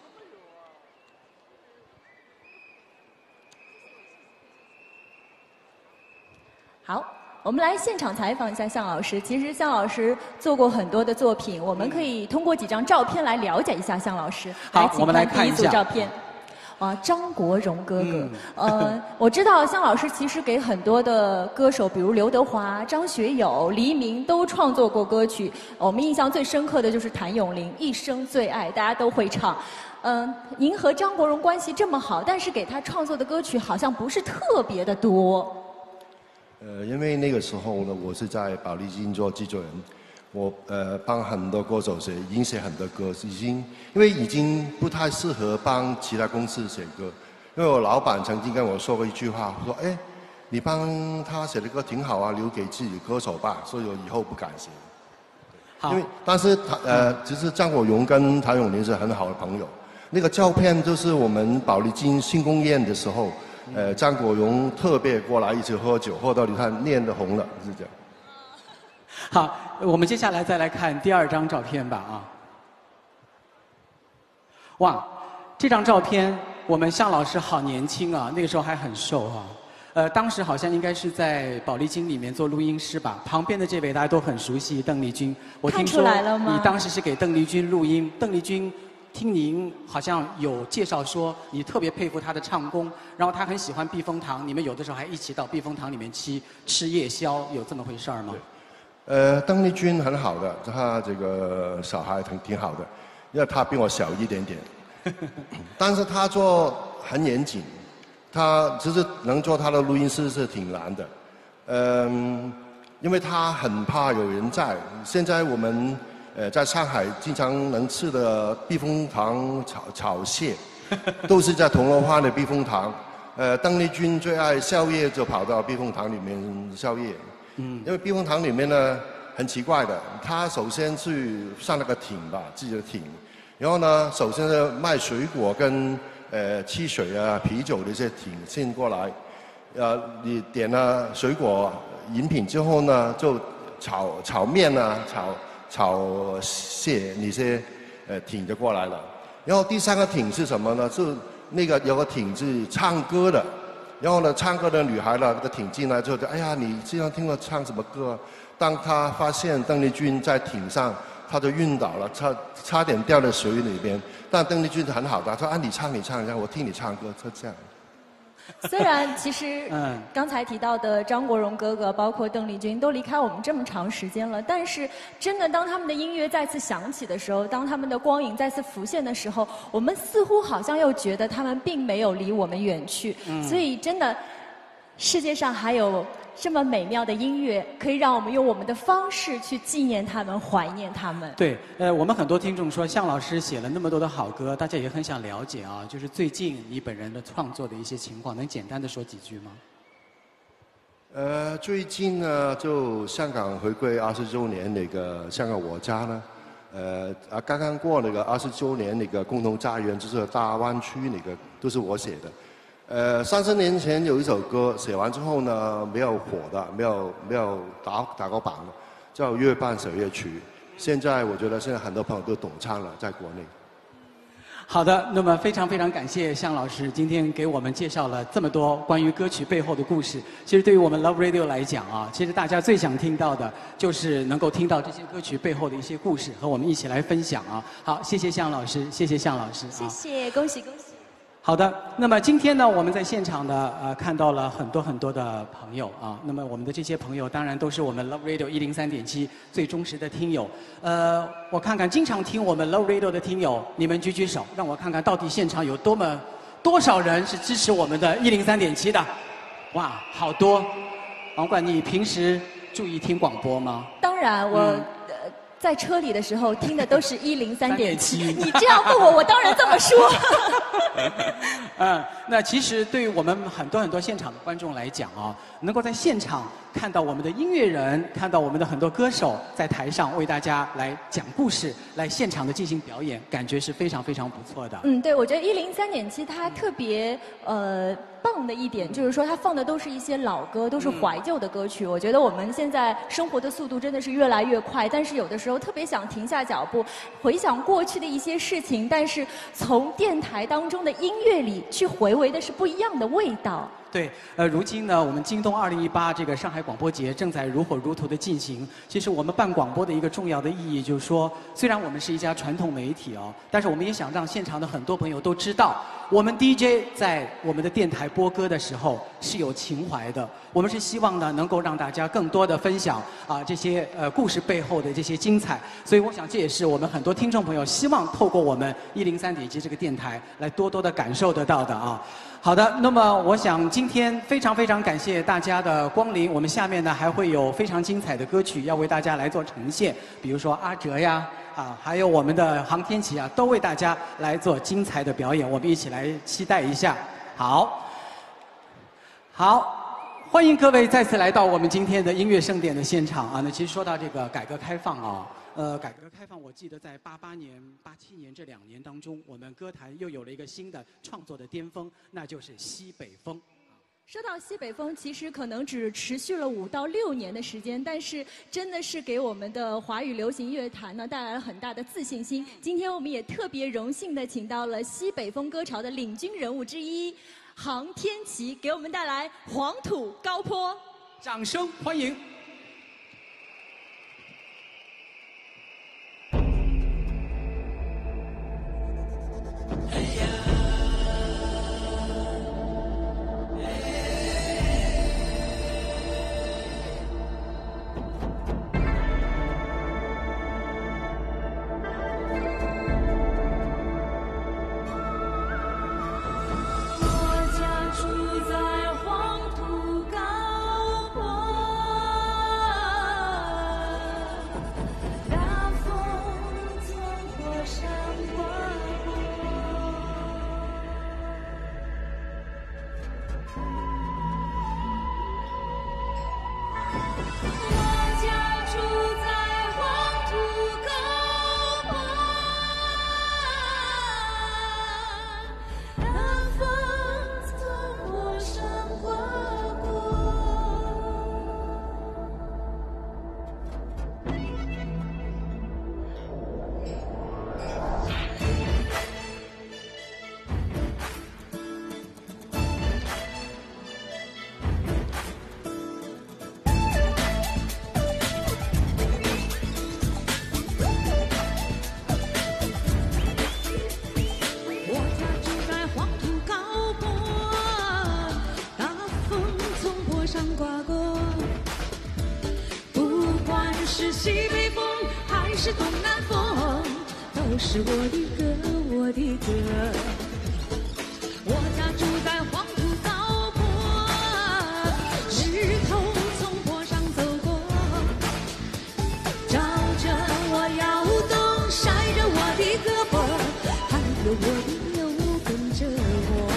Speaker 2: 好，我们来现场采访一下向老师。其实向老师做过很多的作品，我们可以通过几张照片来了解一下向老师。
Speaker 3: 好，我们来看
Speaker 2: 第一组照片。啊，张国荣哥哥，嗯、呃，我知道向老师其实给很多的歌手，比如刘德华、张学友、黎明都创作过歌曲。我们印象最深刻的就是谭咏麟《一生最爱》，大家都会唱。嗯、呃，您和张国荣关系这么好，但是给他创作的歌曲好像不是特别的多。
Speaker 14: 呃，因为那个时候呢，我是在宝丽金做制作人。我呃帮很多歌手写，已经写很多歌，已经因为已经不太适合帮其他公司写歌，因为我老板曾经跟我说过一句话，说：“哎，你帮他写的歌挺好啊，留给自己的歌手吧。”所以我以后不敢写。因为但是他呃，其实张国荣跟谭咏麟是很好的朋友。那个照片就是我们宝丽金庆功宴的时候，呃，张国荣特别过来一起喝酒，喝到你看脸都红了，是这样。
Speaker 3: 好，我们接下来再来看第二张照片吧啊。 哇，这张照片我们向老师好年轻啊，那个时候还很瘦啊。呃，当时好像应该是在宝丽金里面做录音师吧。旁边的这位大家都很熟悉，邓丽君。我听说你当时是给邓丽君录音。邓丽君，听您好像有介绍说你特别佩服她的唱功，然后她很喜欢避风塘，你们有的时候还一起到避风塘里面去吃夜宵，有这么回事儿吗？
Speaker 14: 呃，邓丽君很好的，她这个小孩挺挺好的，因为她比我小一点点，但是她做很严谨。他其实能做他的录音师是挺难的，嗯，因为他很怕有人在。现在我们呃在上海经常能吃的避风塘炒炒蟹，都是在铜锣湾的避风塘。呃，邓丽君最爱宵夜就跑到避风塘里面宵夜，嗯，因为避风塘里面呢很奇怪的，他首先去上那个艇吧，自己的艇，然后呢，首先是卖水果跟。呃，汽水啊、啤酒的一些艇先过来，呃，你点了水果饮品之后呢，就炒炒面啊、炒炒蟹那些呃艇就过来了。然后第三个艇是什么呢？是那个有个艇是唱歌的，然后呢，唱歌的女孩呢，那个艇进来之后就，哎呀，你经常听我唱什么歌？当她发现邓丽君在艇上。他就晕倒了，差差点掉在水里边。但邓丽君很好的，他说：“啊，你唱你唱，让我听你唱歌。”就这样。
Speaker 2: 虽然其实，嗯，刚才提到的张国荣哥哥，包括邓丽君，都离开我们这么长时间了，但是真的当他们的音乐再次响起的时候，当他们的光影再次浮现的时候，我们似乎好像又觉得他们并没有离我们远去。嗯，所以真的，世界上还有。这么美妙的音乐，可以让我们用我们的方式去纪念他们、怀念他们。
Speaker 3: 对，呃，我们很多听众说，向老师写了那么多的好歌，大家也很想了解啊，就是最近你本人的创作的一些情况，能简单的说几句吗？
Speaker 14: 呃，最近呢，就香港回归二十周年那个香港我家呢，呃啊，刚刚过那个二十周年那个共同家园，就是大湾区那个，都是我写的。呃，三十年前有一首歌写完之后呢，没有火的，没有没有打打过榜的，叫《月半守夜曲》。现在我觉得现在很多朋友都懂唱了，在国内。
Speaker 3: 好的，那么非常非常感谢向老师今天给我们介绍了这么多关于歌曲背后的故事。其实对于我们 Love Radio 来讲啊，其实大家最想听到的就是能够听到这些歌曲背后的一些故事，和我们一起来分享啊。好，谢谢向老师，谢谢向老师。
Speaker 2: 谢谢，恭喜恭喜。
Speaker 3: 好的，那么今天呢，我们在现场呢，呃，看到了很多很多的朋友啊。那么我们的这些朋友，当然都是我们 Love Radio 一零三点七最忠实的听友。呃，我看看经常听我们 Love Radio 的听友，你们举举手，让我看看到底现场有多么多少人是支持我们的一零三点七的。哇，好多！王冠，你平时注意听广播吗？
Speaker 2: 当然，我。嗯在车里的时候听的都是一零三点七，你这样问我，我当然这么说。
Speaker 3: 嗯，那其实对于我们很多很多现场的观众来讲啊，能够在现场看到我们的音乐人，看到我们的很多歌手在台上为大家来讲故事，来现场的进行表演，感觉是非常非常不错的。
Speaker 2: 嗯，对，我觉得一零三点七它特别呃棒的一点就是说，它放的都是一些老歌，都是怀旧的歌曲。嗯、我觉得我们现在生活的速度真的是越来越快，但是有的时候特别想停下脚步，回想过去的一些事情，但是从电台当中的音乐里去回味的是不一样的味道。
Speaker 3: 对，呃，如今呢，我们京东二零一八这个上海广播节正在如火如荼的进行。其实我们办广播的一个重要的意义就是说，虽然我们是一家传统媒体哦，但是我们也想让现场的很多朋友都知道，我们 D J 在我们的电台播歌的时候是有情怀的。我们是希望呢，能够让大家更多的分享啊这些呃故事背后的这些精彩。所以我想这也是我们很多听众朋友希望透过我们一零三点七这个电台来多多的感受得到的啊。好的，那么我想今天非常非常感谢大家的光临。我们下面呢还会有非常精彩的歌曲要为大家来做呈现，比如说阿哲呀，啊，还有我们的航天旗啊，都为大家来做精彩的表演。我们一起来期待一下。好，好，欢迎各位再次来到我们今天的音乐盛典的现场啊。那其实说到这个改革开放啊。呃，改革开放，我记得在八八年、八七年这两年当中，我们歌坛又有了一个新的创作的巅峰，那就是西北风。
Speaker 2: 说到西北风，其实可能只持续了五到六年的时间，但是真的是给我们的华语流行乐坛呢带来了很大的自信心。今天我们也特别荣幸的请到了西北风歌潮的领军人物之一，杭天琪，给我们带来《黄土高坡》，
Speaker 3: 掌声欢迎。
Speaker 1: 是我的歌，我的歌。我家住在黄土高坡，日头从坡上走过，照着我摇动，晒着我的胳膊，还有我的牛跟着我。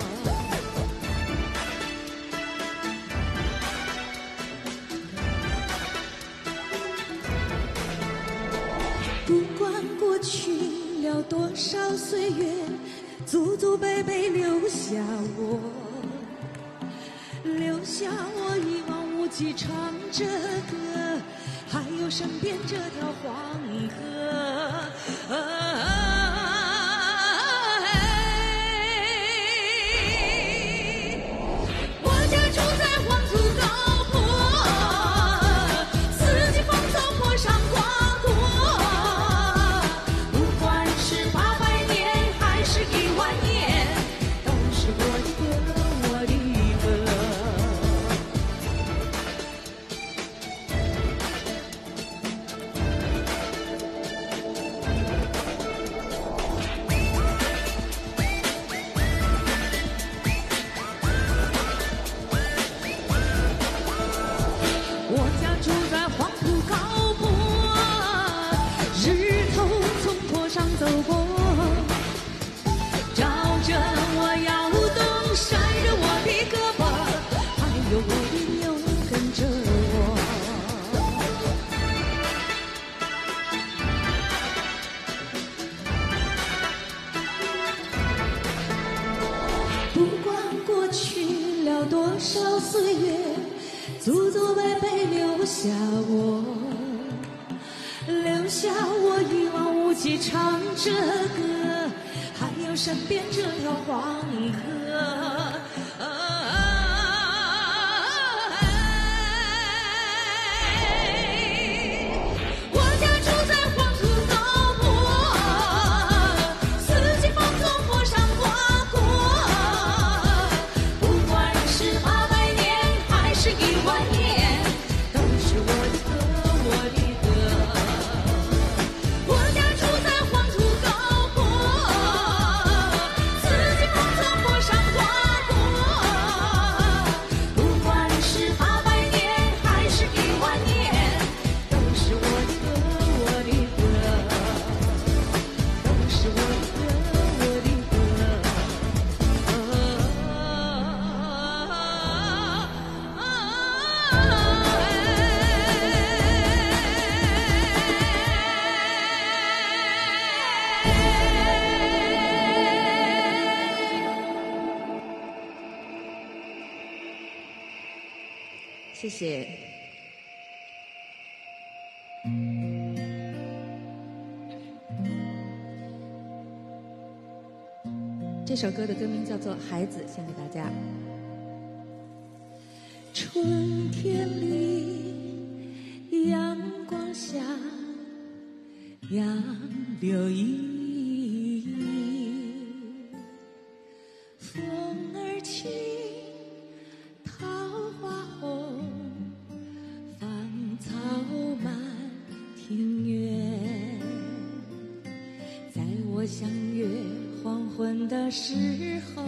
Speaker 1: 不管过去了多少岁月，祖祖辈辈留下我，留下我一望无际唱着歌，还有身边这条黄河。啊岁月，祖祖辈辈留下我，留下我一望无际唱着歌，还有身边这条黄河。我家住在黄土高坡，四季风从坡上
Speaker 13: 谢谢。这首歌的歌名叫做《孩子》，献给大家。
Speaker 1: 春天里，阳光下，杨柳依依，风儿轻，桃花红，芳草满庭院。在我相约黄昏的时候，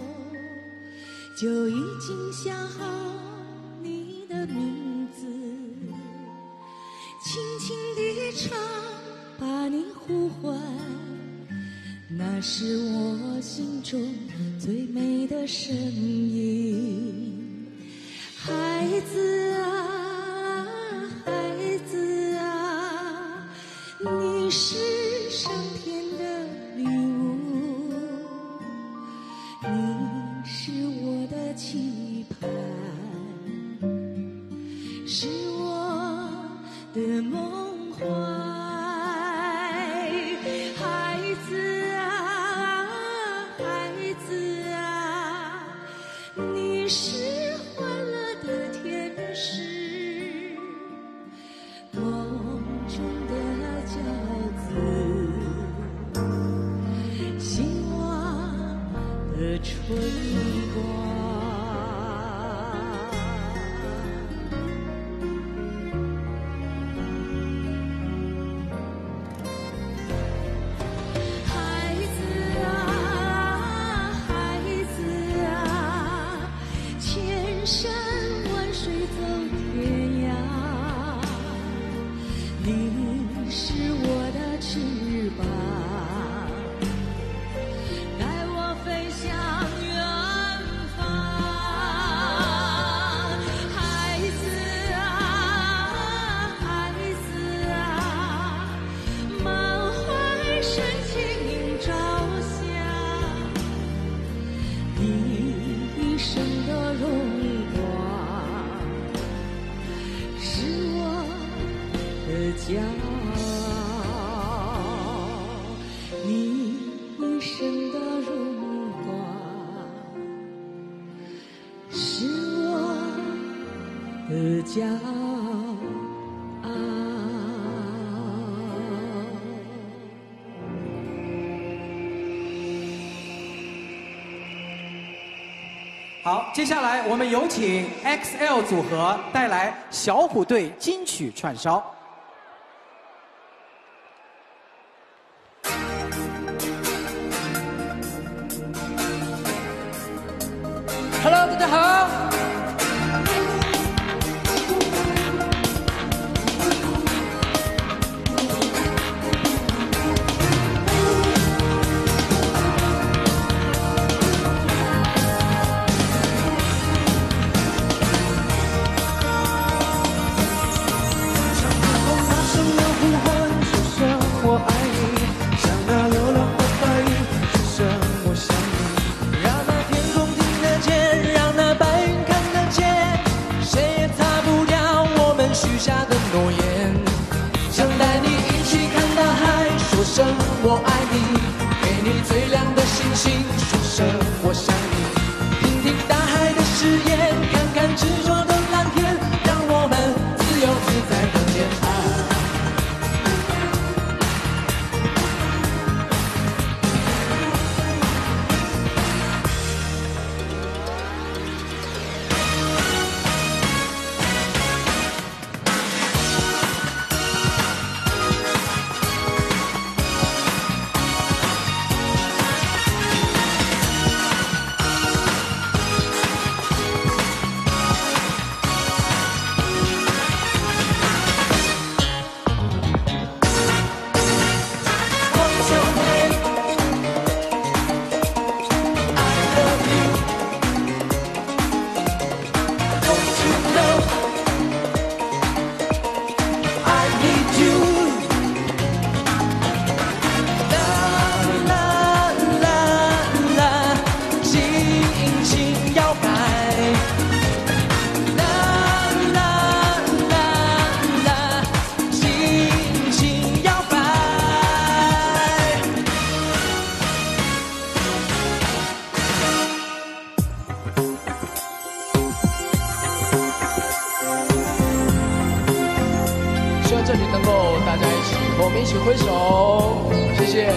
Speaker 1: 就已经想好你的名字，轻轻地唱，把你呼唤，那是我心中最美的声音。孩子啊，孩子啊，你是上天的礼物，你是我的期盼，是我的梦幻。孩子啊，孩子啊，你是欢乐的天使，梦中的骄子，希望的春光。山万水走天涯，你是我的翅膀，带我飞向远方。孩子啊，孩子啊，满怀深情照下一生的荣骄傲，你一生的荣光是我的骄傲。
Speaker 3: 好，接下来我们有请 X L 组合带来小虎队金曲串烧。Hello， 大家好。
Speaker 1: 声我爱你，给你最亮的星星，说声我想你。听听大海的誓言，看看执着的蓝天，让我们自由自在的恋爱。
Speaker 19: 里能够大家一起和我们一起挥手，谢谢。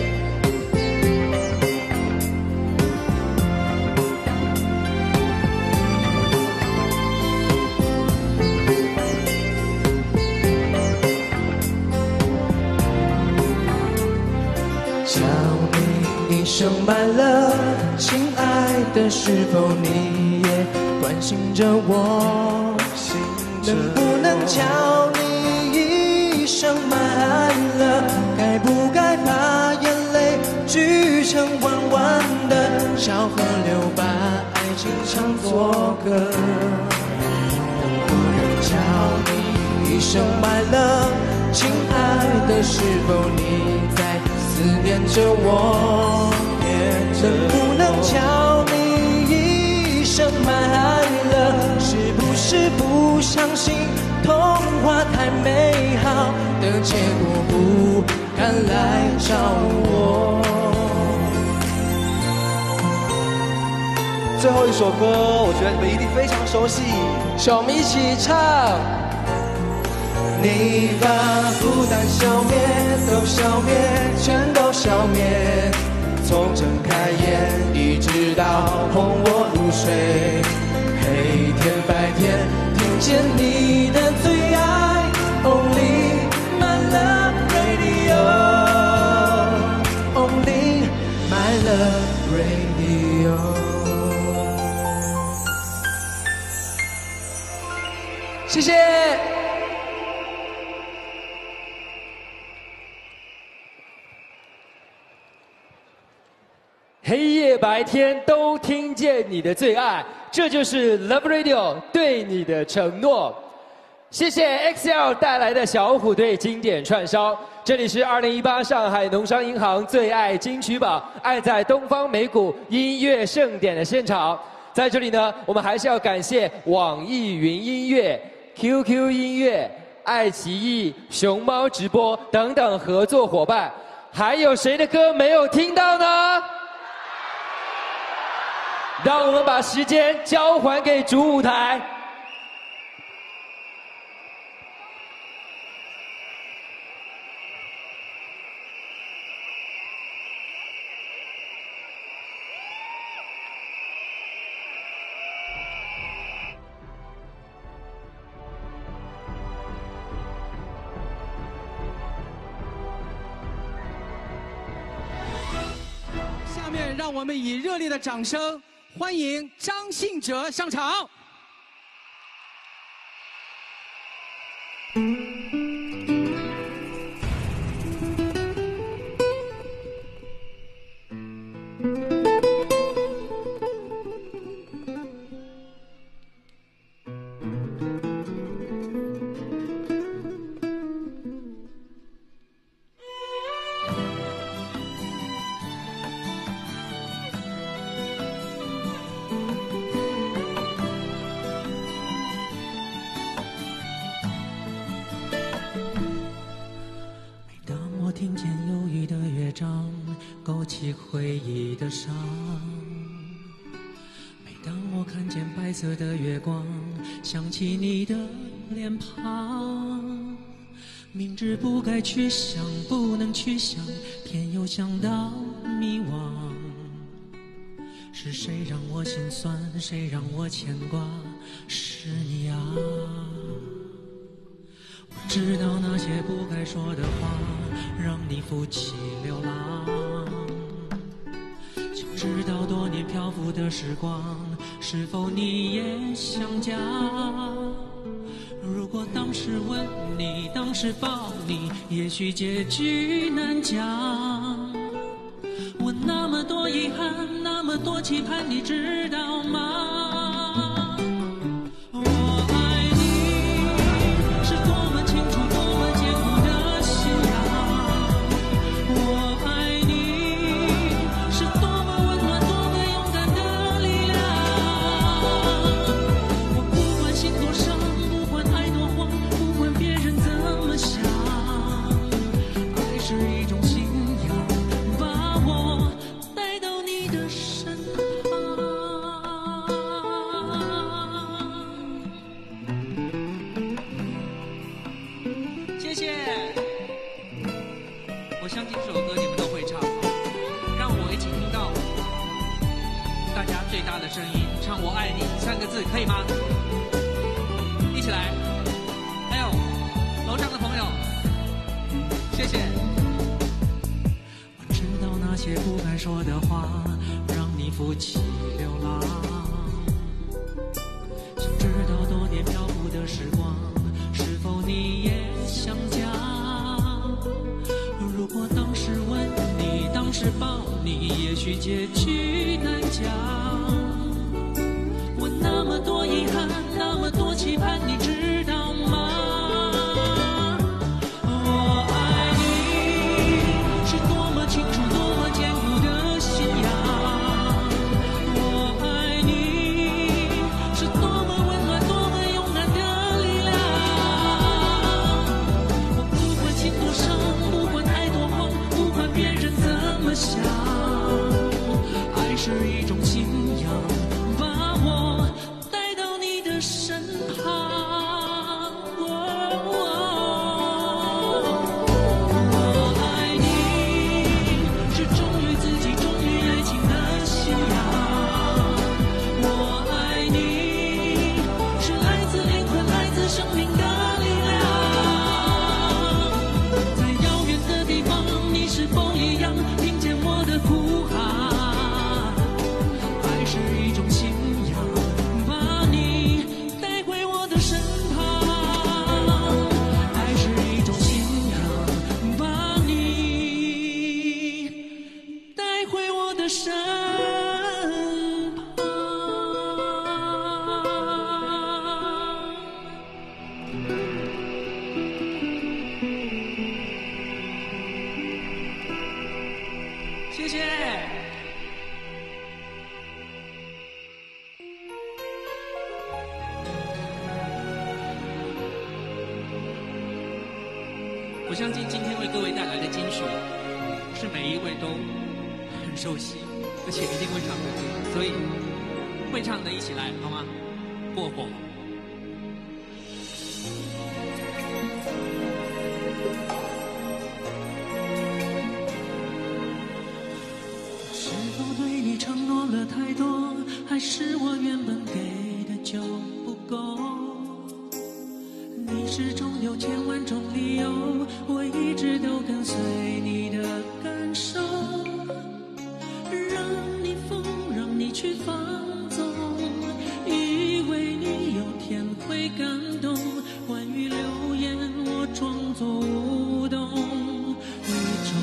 Speaker 20: 叫你一声满了，亲爱的，是否你也关心着我？能不能叫你一声满了？该不该把眼泪聚成弯弯的小河流，把爱情唱作歌？能不能叫你一声满了？亲爱的，是否你在思念着我？能不能叫你一声满了？是不是不相信童话太美好的结果不敢来找我？
Speaker 19: 最后一首歌，我觉得你们一定非常熟悉，小我们一起唱。
Speaker 20: 你把孤单消灭，都消灭，全都消灭。从睁开眼一直到哄我入睡，黑天白天听见你的最爱 Only my love radio Only my love radio。
Speaker 19: 谢谢。
Speaker 21: 黑夜白天都听见你的最爱，这就是 Love Radio 对你的承诺。谢谢 X L 带来的小虎队经典串烧。这里是二零一八上海农商银行最爱金曲榜，爱在东方美谷音乐盛典的现场。在这里呢，我们还是要感谢网易云音乐、Q Q 音乐、爱奇艺、熊猫直播等等合作伙伴。还有谁的歌没有听到呢？让我们把时间交还给主舞台。
Speaker 3: 下面让我们以热烈的掌声欢迎张信哲上场。
Speaker 22: 听见忧郁的乐章，勾起回忆的伤。每当我看见白色的月光，想起你的脸庞。明知不该去想，不能去想，偏又想到迷惘。是谁让我心酸，谁让我牵挂？是你啊。我知道那些不该说的话，让你负气流浪。想知道多年漂浮的时光，是否你也想家？如果当时吻你，当时抱你，也许结局难讲。我那么多遗憾，那么多期盼，你知道吗？
Speaker 6: 声音唱我爱你三个字，可以吗？一起来。还有楼上的朋友，谢谢。
Speaker 22: 我知道那些不该说的话让你负气流浪，想知道多年漂浮的时光是否你也想家。如果当时吻你，当时抱你，也许结局难讲。我那么多遗憾，那么多期盼，你知道吗？我爱你是多么清楚，多么坚固的信仰。我爱你是多么温暖，多么勇敢的力量。我不管情多伤，不管爱多慌，不管别人怎么想，爱是一种信仰，把我带到你的身旁。我爱你是忠于自己，忠于爱情的信仰。我爱你是来自灵魂，来自生命的力量。在遥远的地方，你是否一样听见我的呼喊？爱是一种信仰，把你带回我的身旁。爱是一种信仰，把你带回我的身旁。谢谢。我相信今天为各位带来的金曲，是每一位都很熟悉，而且一定会唱的歌，所以会唱的一起来，好吗？过火。是否对你承诺了太多，还是我原本给的就不够？你始终有千万种理由，我一直都跟随你的感受，让你疯，让你去放纵，以为你有天会感动。关于流言，我装作无动于衷。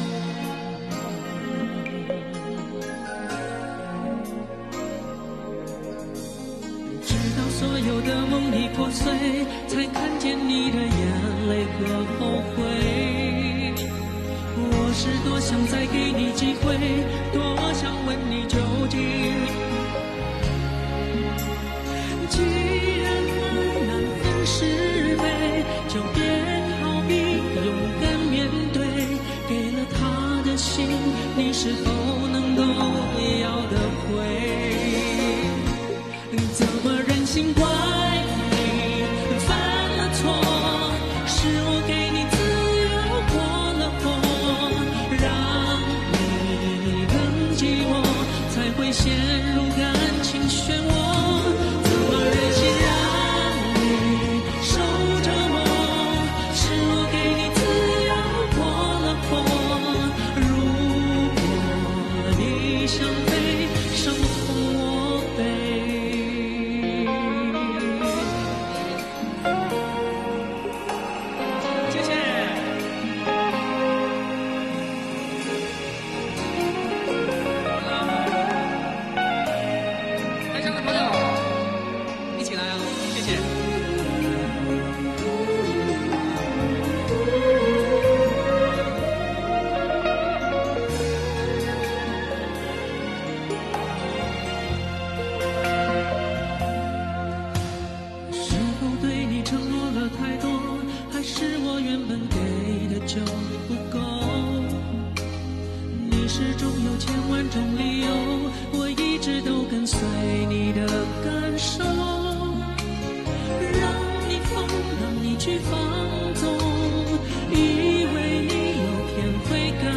Speaker 22: 直到所有的梦已破碎，才看见你的眼泪和后悔。我是多想再给你机会，多想问你究竟。既然难分是非，就别逃避，勇敢面对。给了他的心，你是否能够要得回？怎么忍心怪你犯了错？是我给你自由过了火，让你更寂寞，才会陷入感情漩涡。怎么忍心让你受折磨？是我给你自由过了火。如果你想飞，伤痛我背。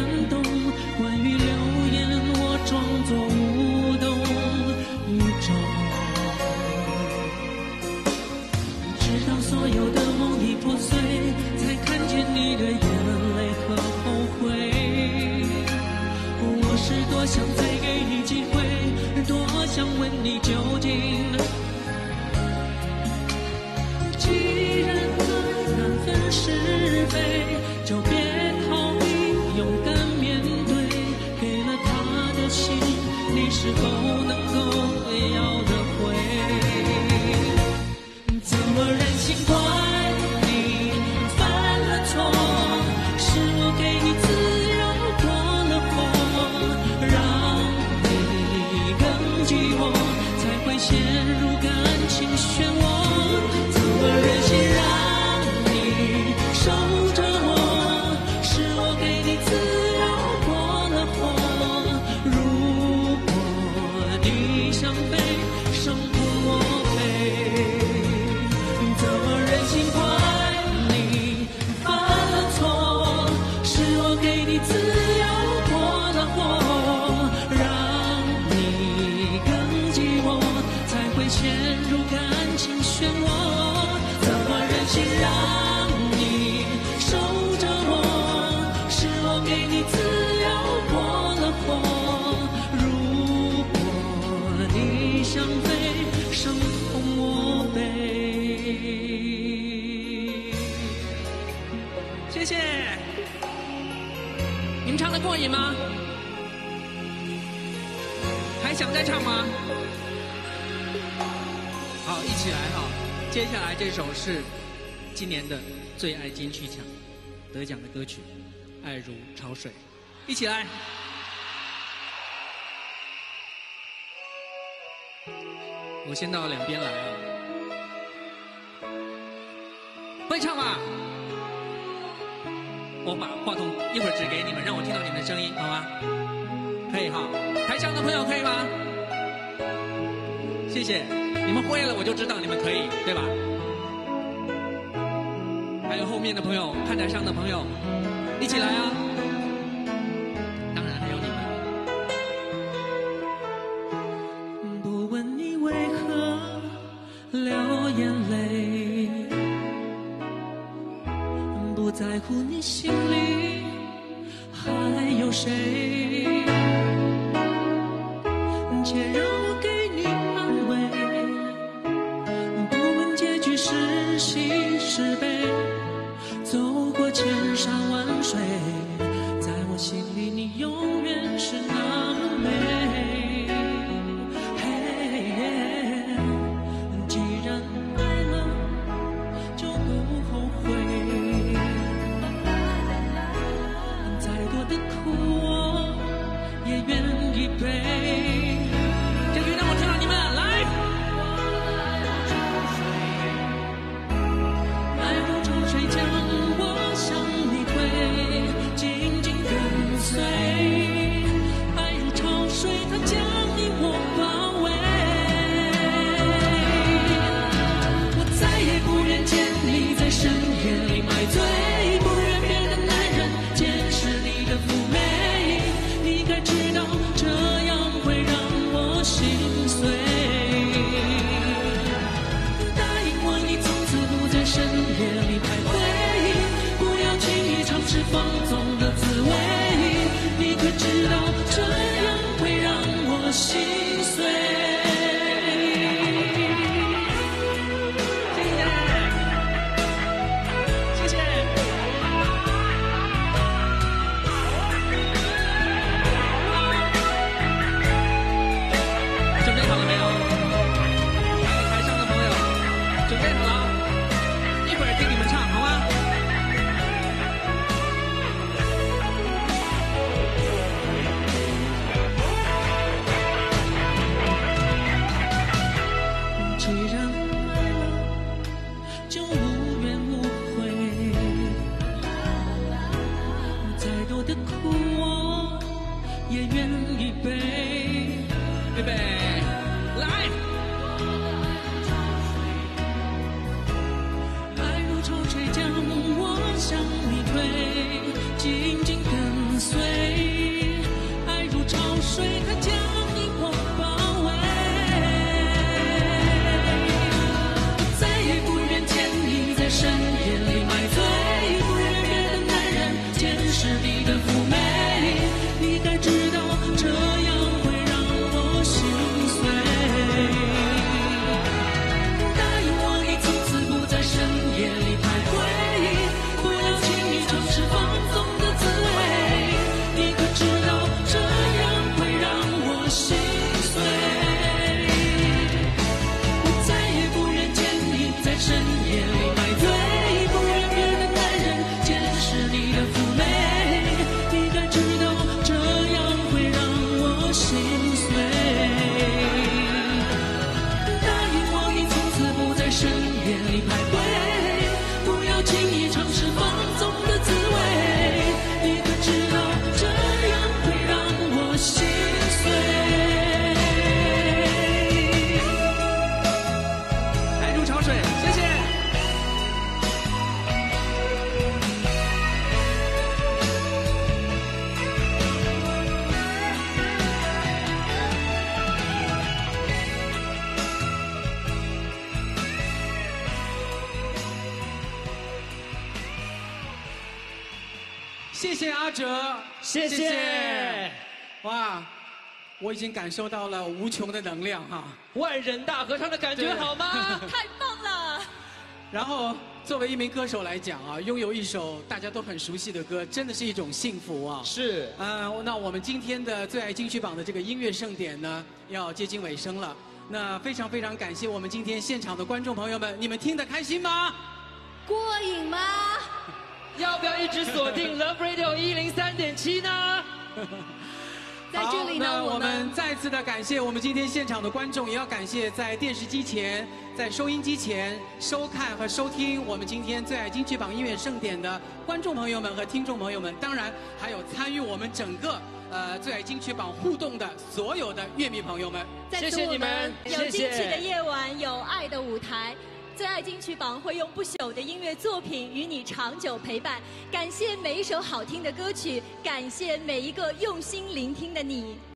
Speaker 22: 装作无动于衷。 想再给你机会，多想问你究竟。既然爱难分是非，就别逃避，勇敢面对。给了他的心，你是否能够要得回？怎么忍心怪你犯了错？是我给你自由过了火，让你更寂寞，才会陷入感情漩涡。怎么忍心让你守着我？是我给你自由过了火。如果你想飞，生痛我背。怎么忍心怪你犯了错？是我给你自由过了火，让你更寂寞，才会陷入感情漩涡。怎么忍心让你守着我？是我给你自由过了火。如果你想飞，生痛我背。谢谢。你们唱得过瘾吗？还想再唱吗？好，一起来哈！接下来这首是今年的最爱金曲奖得奖的歌曲《爱如潮水》，一起来。我先到两边来啊，会唱吗？我把话筒一会儿指给你们，让我听到你们的声音，好吗？可以哈。台上的朋友可以吗？谢谢。你们会了，我就知道你们可以，对吧？还有后面的朋友，看台上的朋友，一起来啊！当然还有你们。不问你为何流眼泪，不在乎你心里还有谁，且让我给你安慰。不问结局是喜是悲，走过千山万水，在我心里你永远是那么美。嘿，既然爱了就不后悔，再多的苦我也愿意背。这句让我听到你们来。爱
Speaker 3: 谢谢阿哲，
Speaker 21: 谢谢。
Speaker 3: 谢谢哇，我已经感受到了无穷的能量哈，
Speaker 21: 万人大合唱的感觉好吗？
Speaker 2: 太棒了！
Speaker 3: 然后作为一名歌手来讲啊，拥有一首大家都很熟悉的歌，真的是一种幸福啊。
Speaker 21: 是。
Speaker 3: 呃，那我们今天的最爱金曲榜的这个音乐盛典呢，要接近尾声了。那非常非常感谢我们今天现场的观众朋友们，你们听得开心吗？
Speaker 2: 过瘾吗？
Speaker 21: 要不要一直锁定 Love Radio 一零三点七呢？
Speaker 2: 在这里呢，
Speaker 3: 好，那我
Speaker 2: 我们
Speaker 3: 们再次的感谢我们今天现场的观众，也要感谢在电视机前、在收音机前收看和收听我们今天最爱金曲榜音乐盛典的观众朋友们和听众朋友们，当然还有参与我们整个呃最爱金曲榜互动的所有的乐迷朋友们，
Speaker 2: 谢谢你们！有惊喜的夜晚，有爱的舞台。最爱金曲榜会用不朽的音乐作品与你长久陪伴。感谢每一首好听的歌曲，感谢每一个用心聆听的你。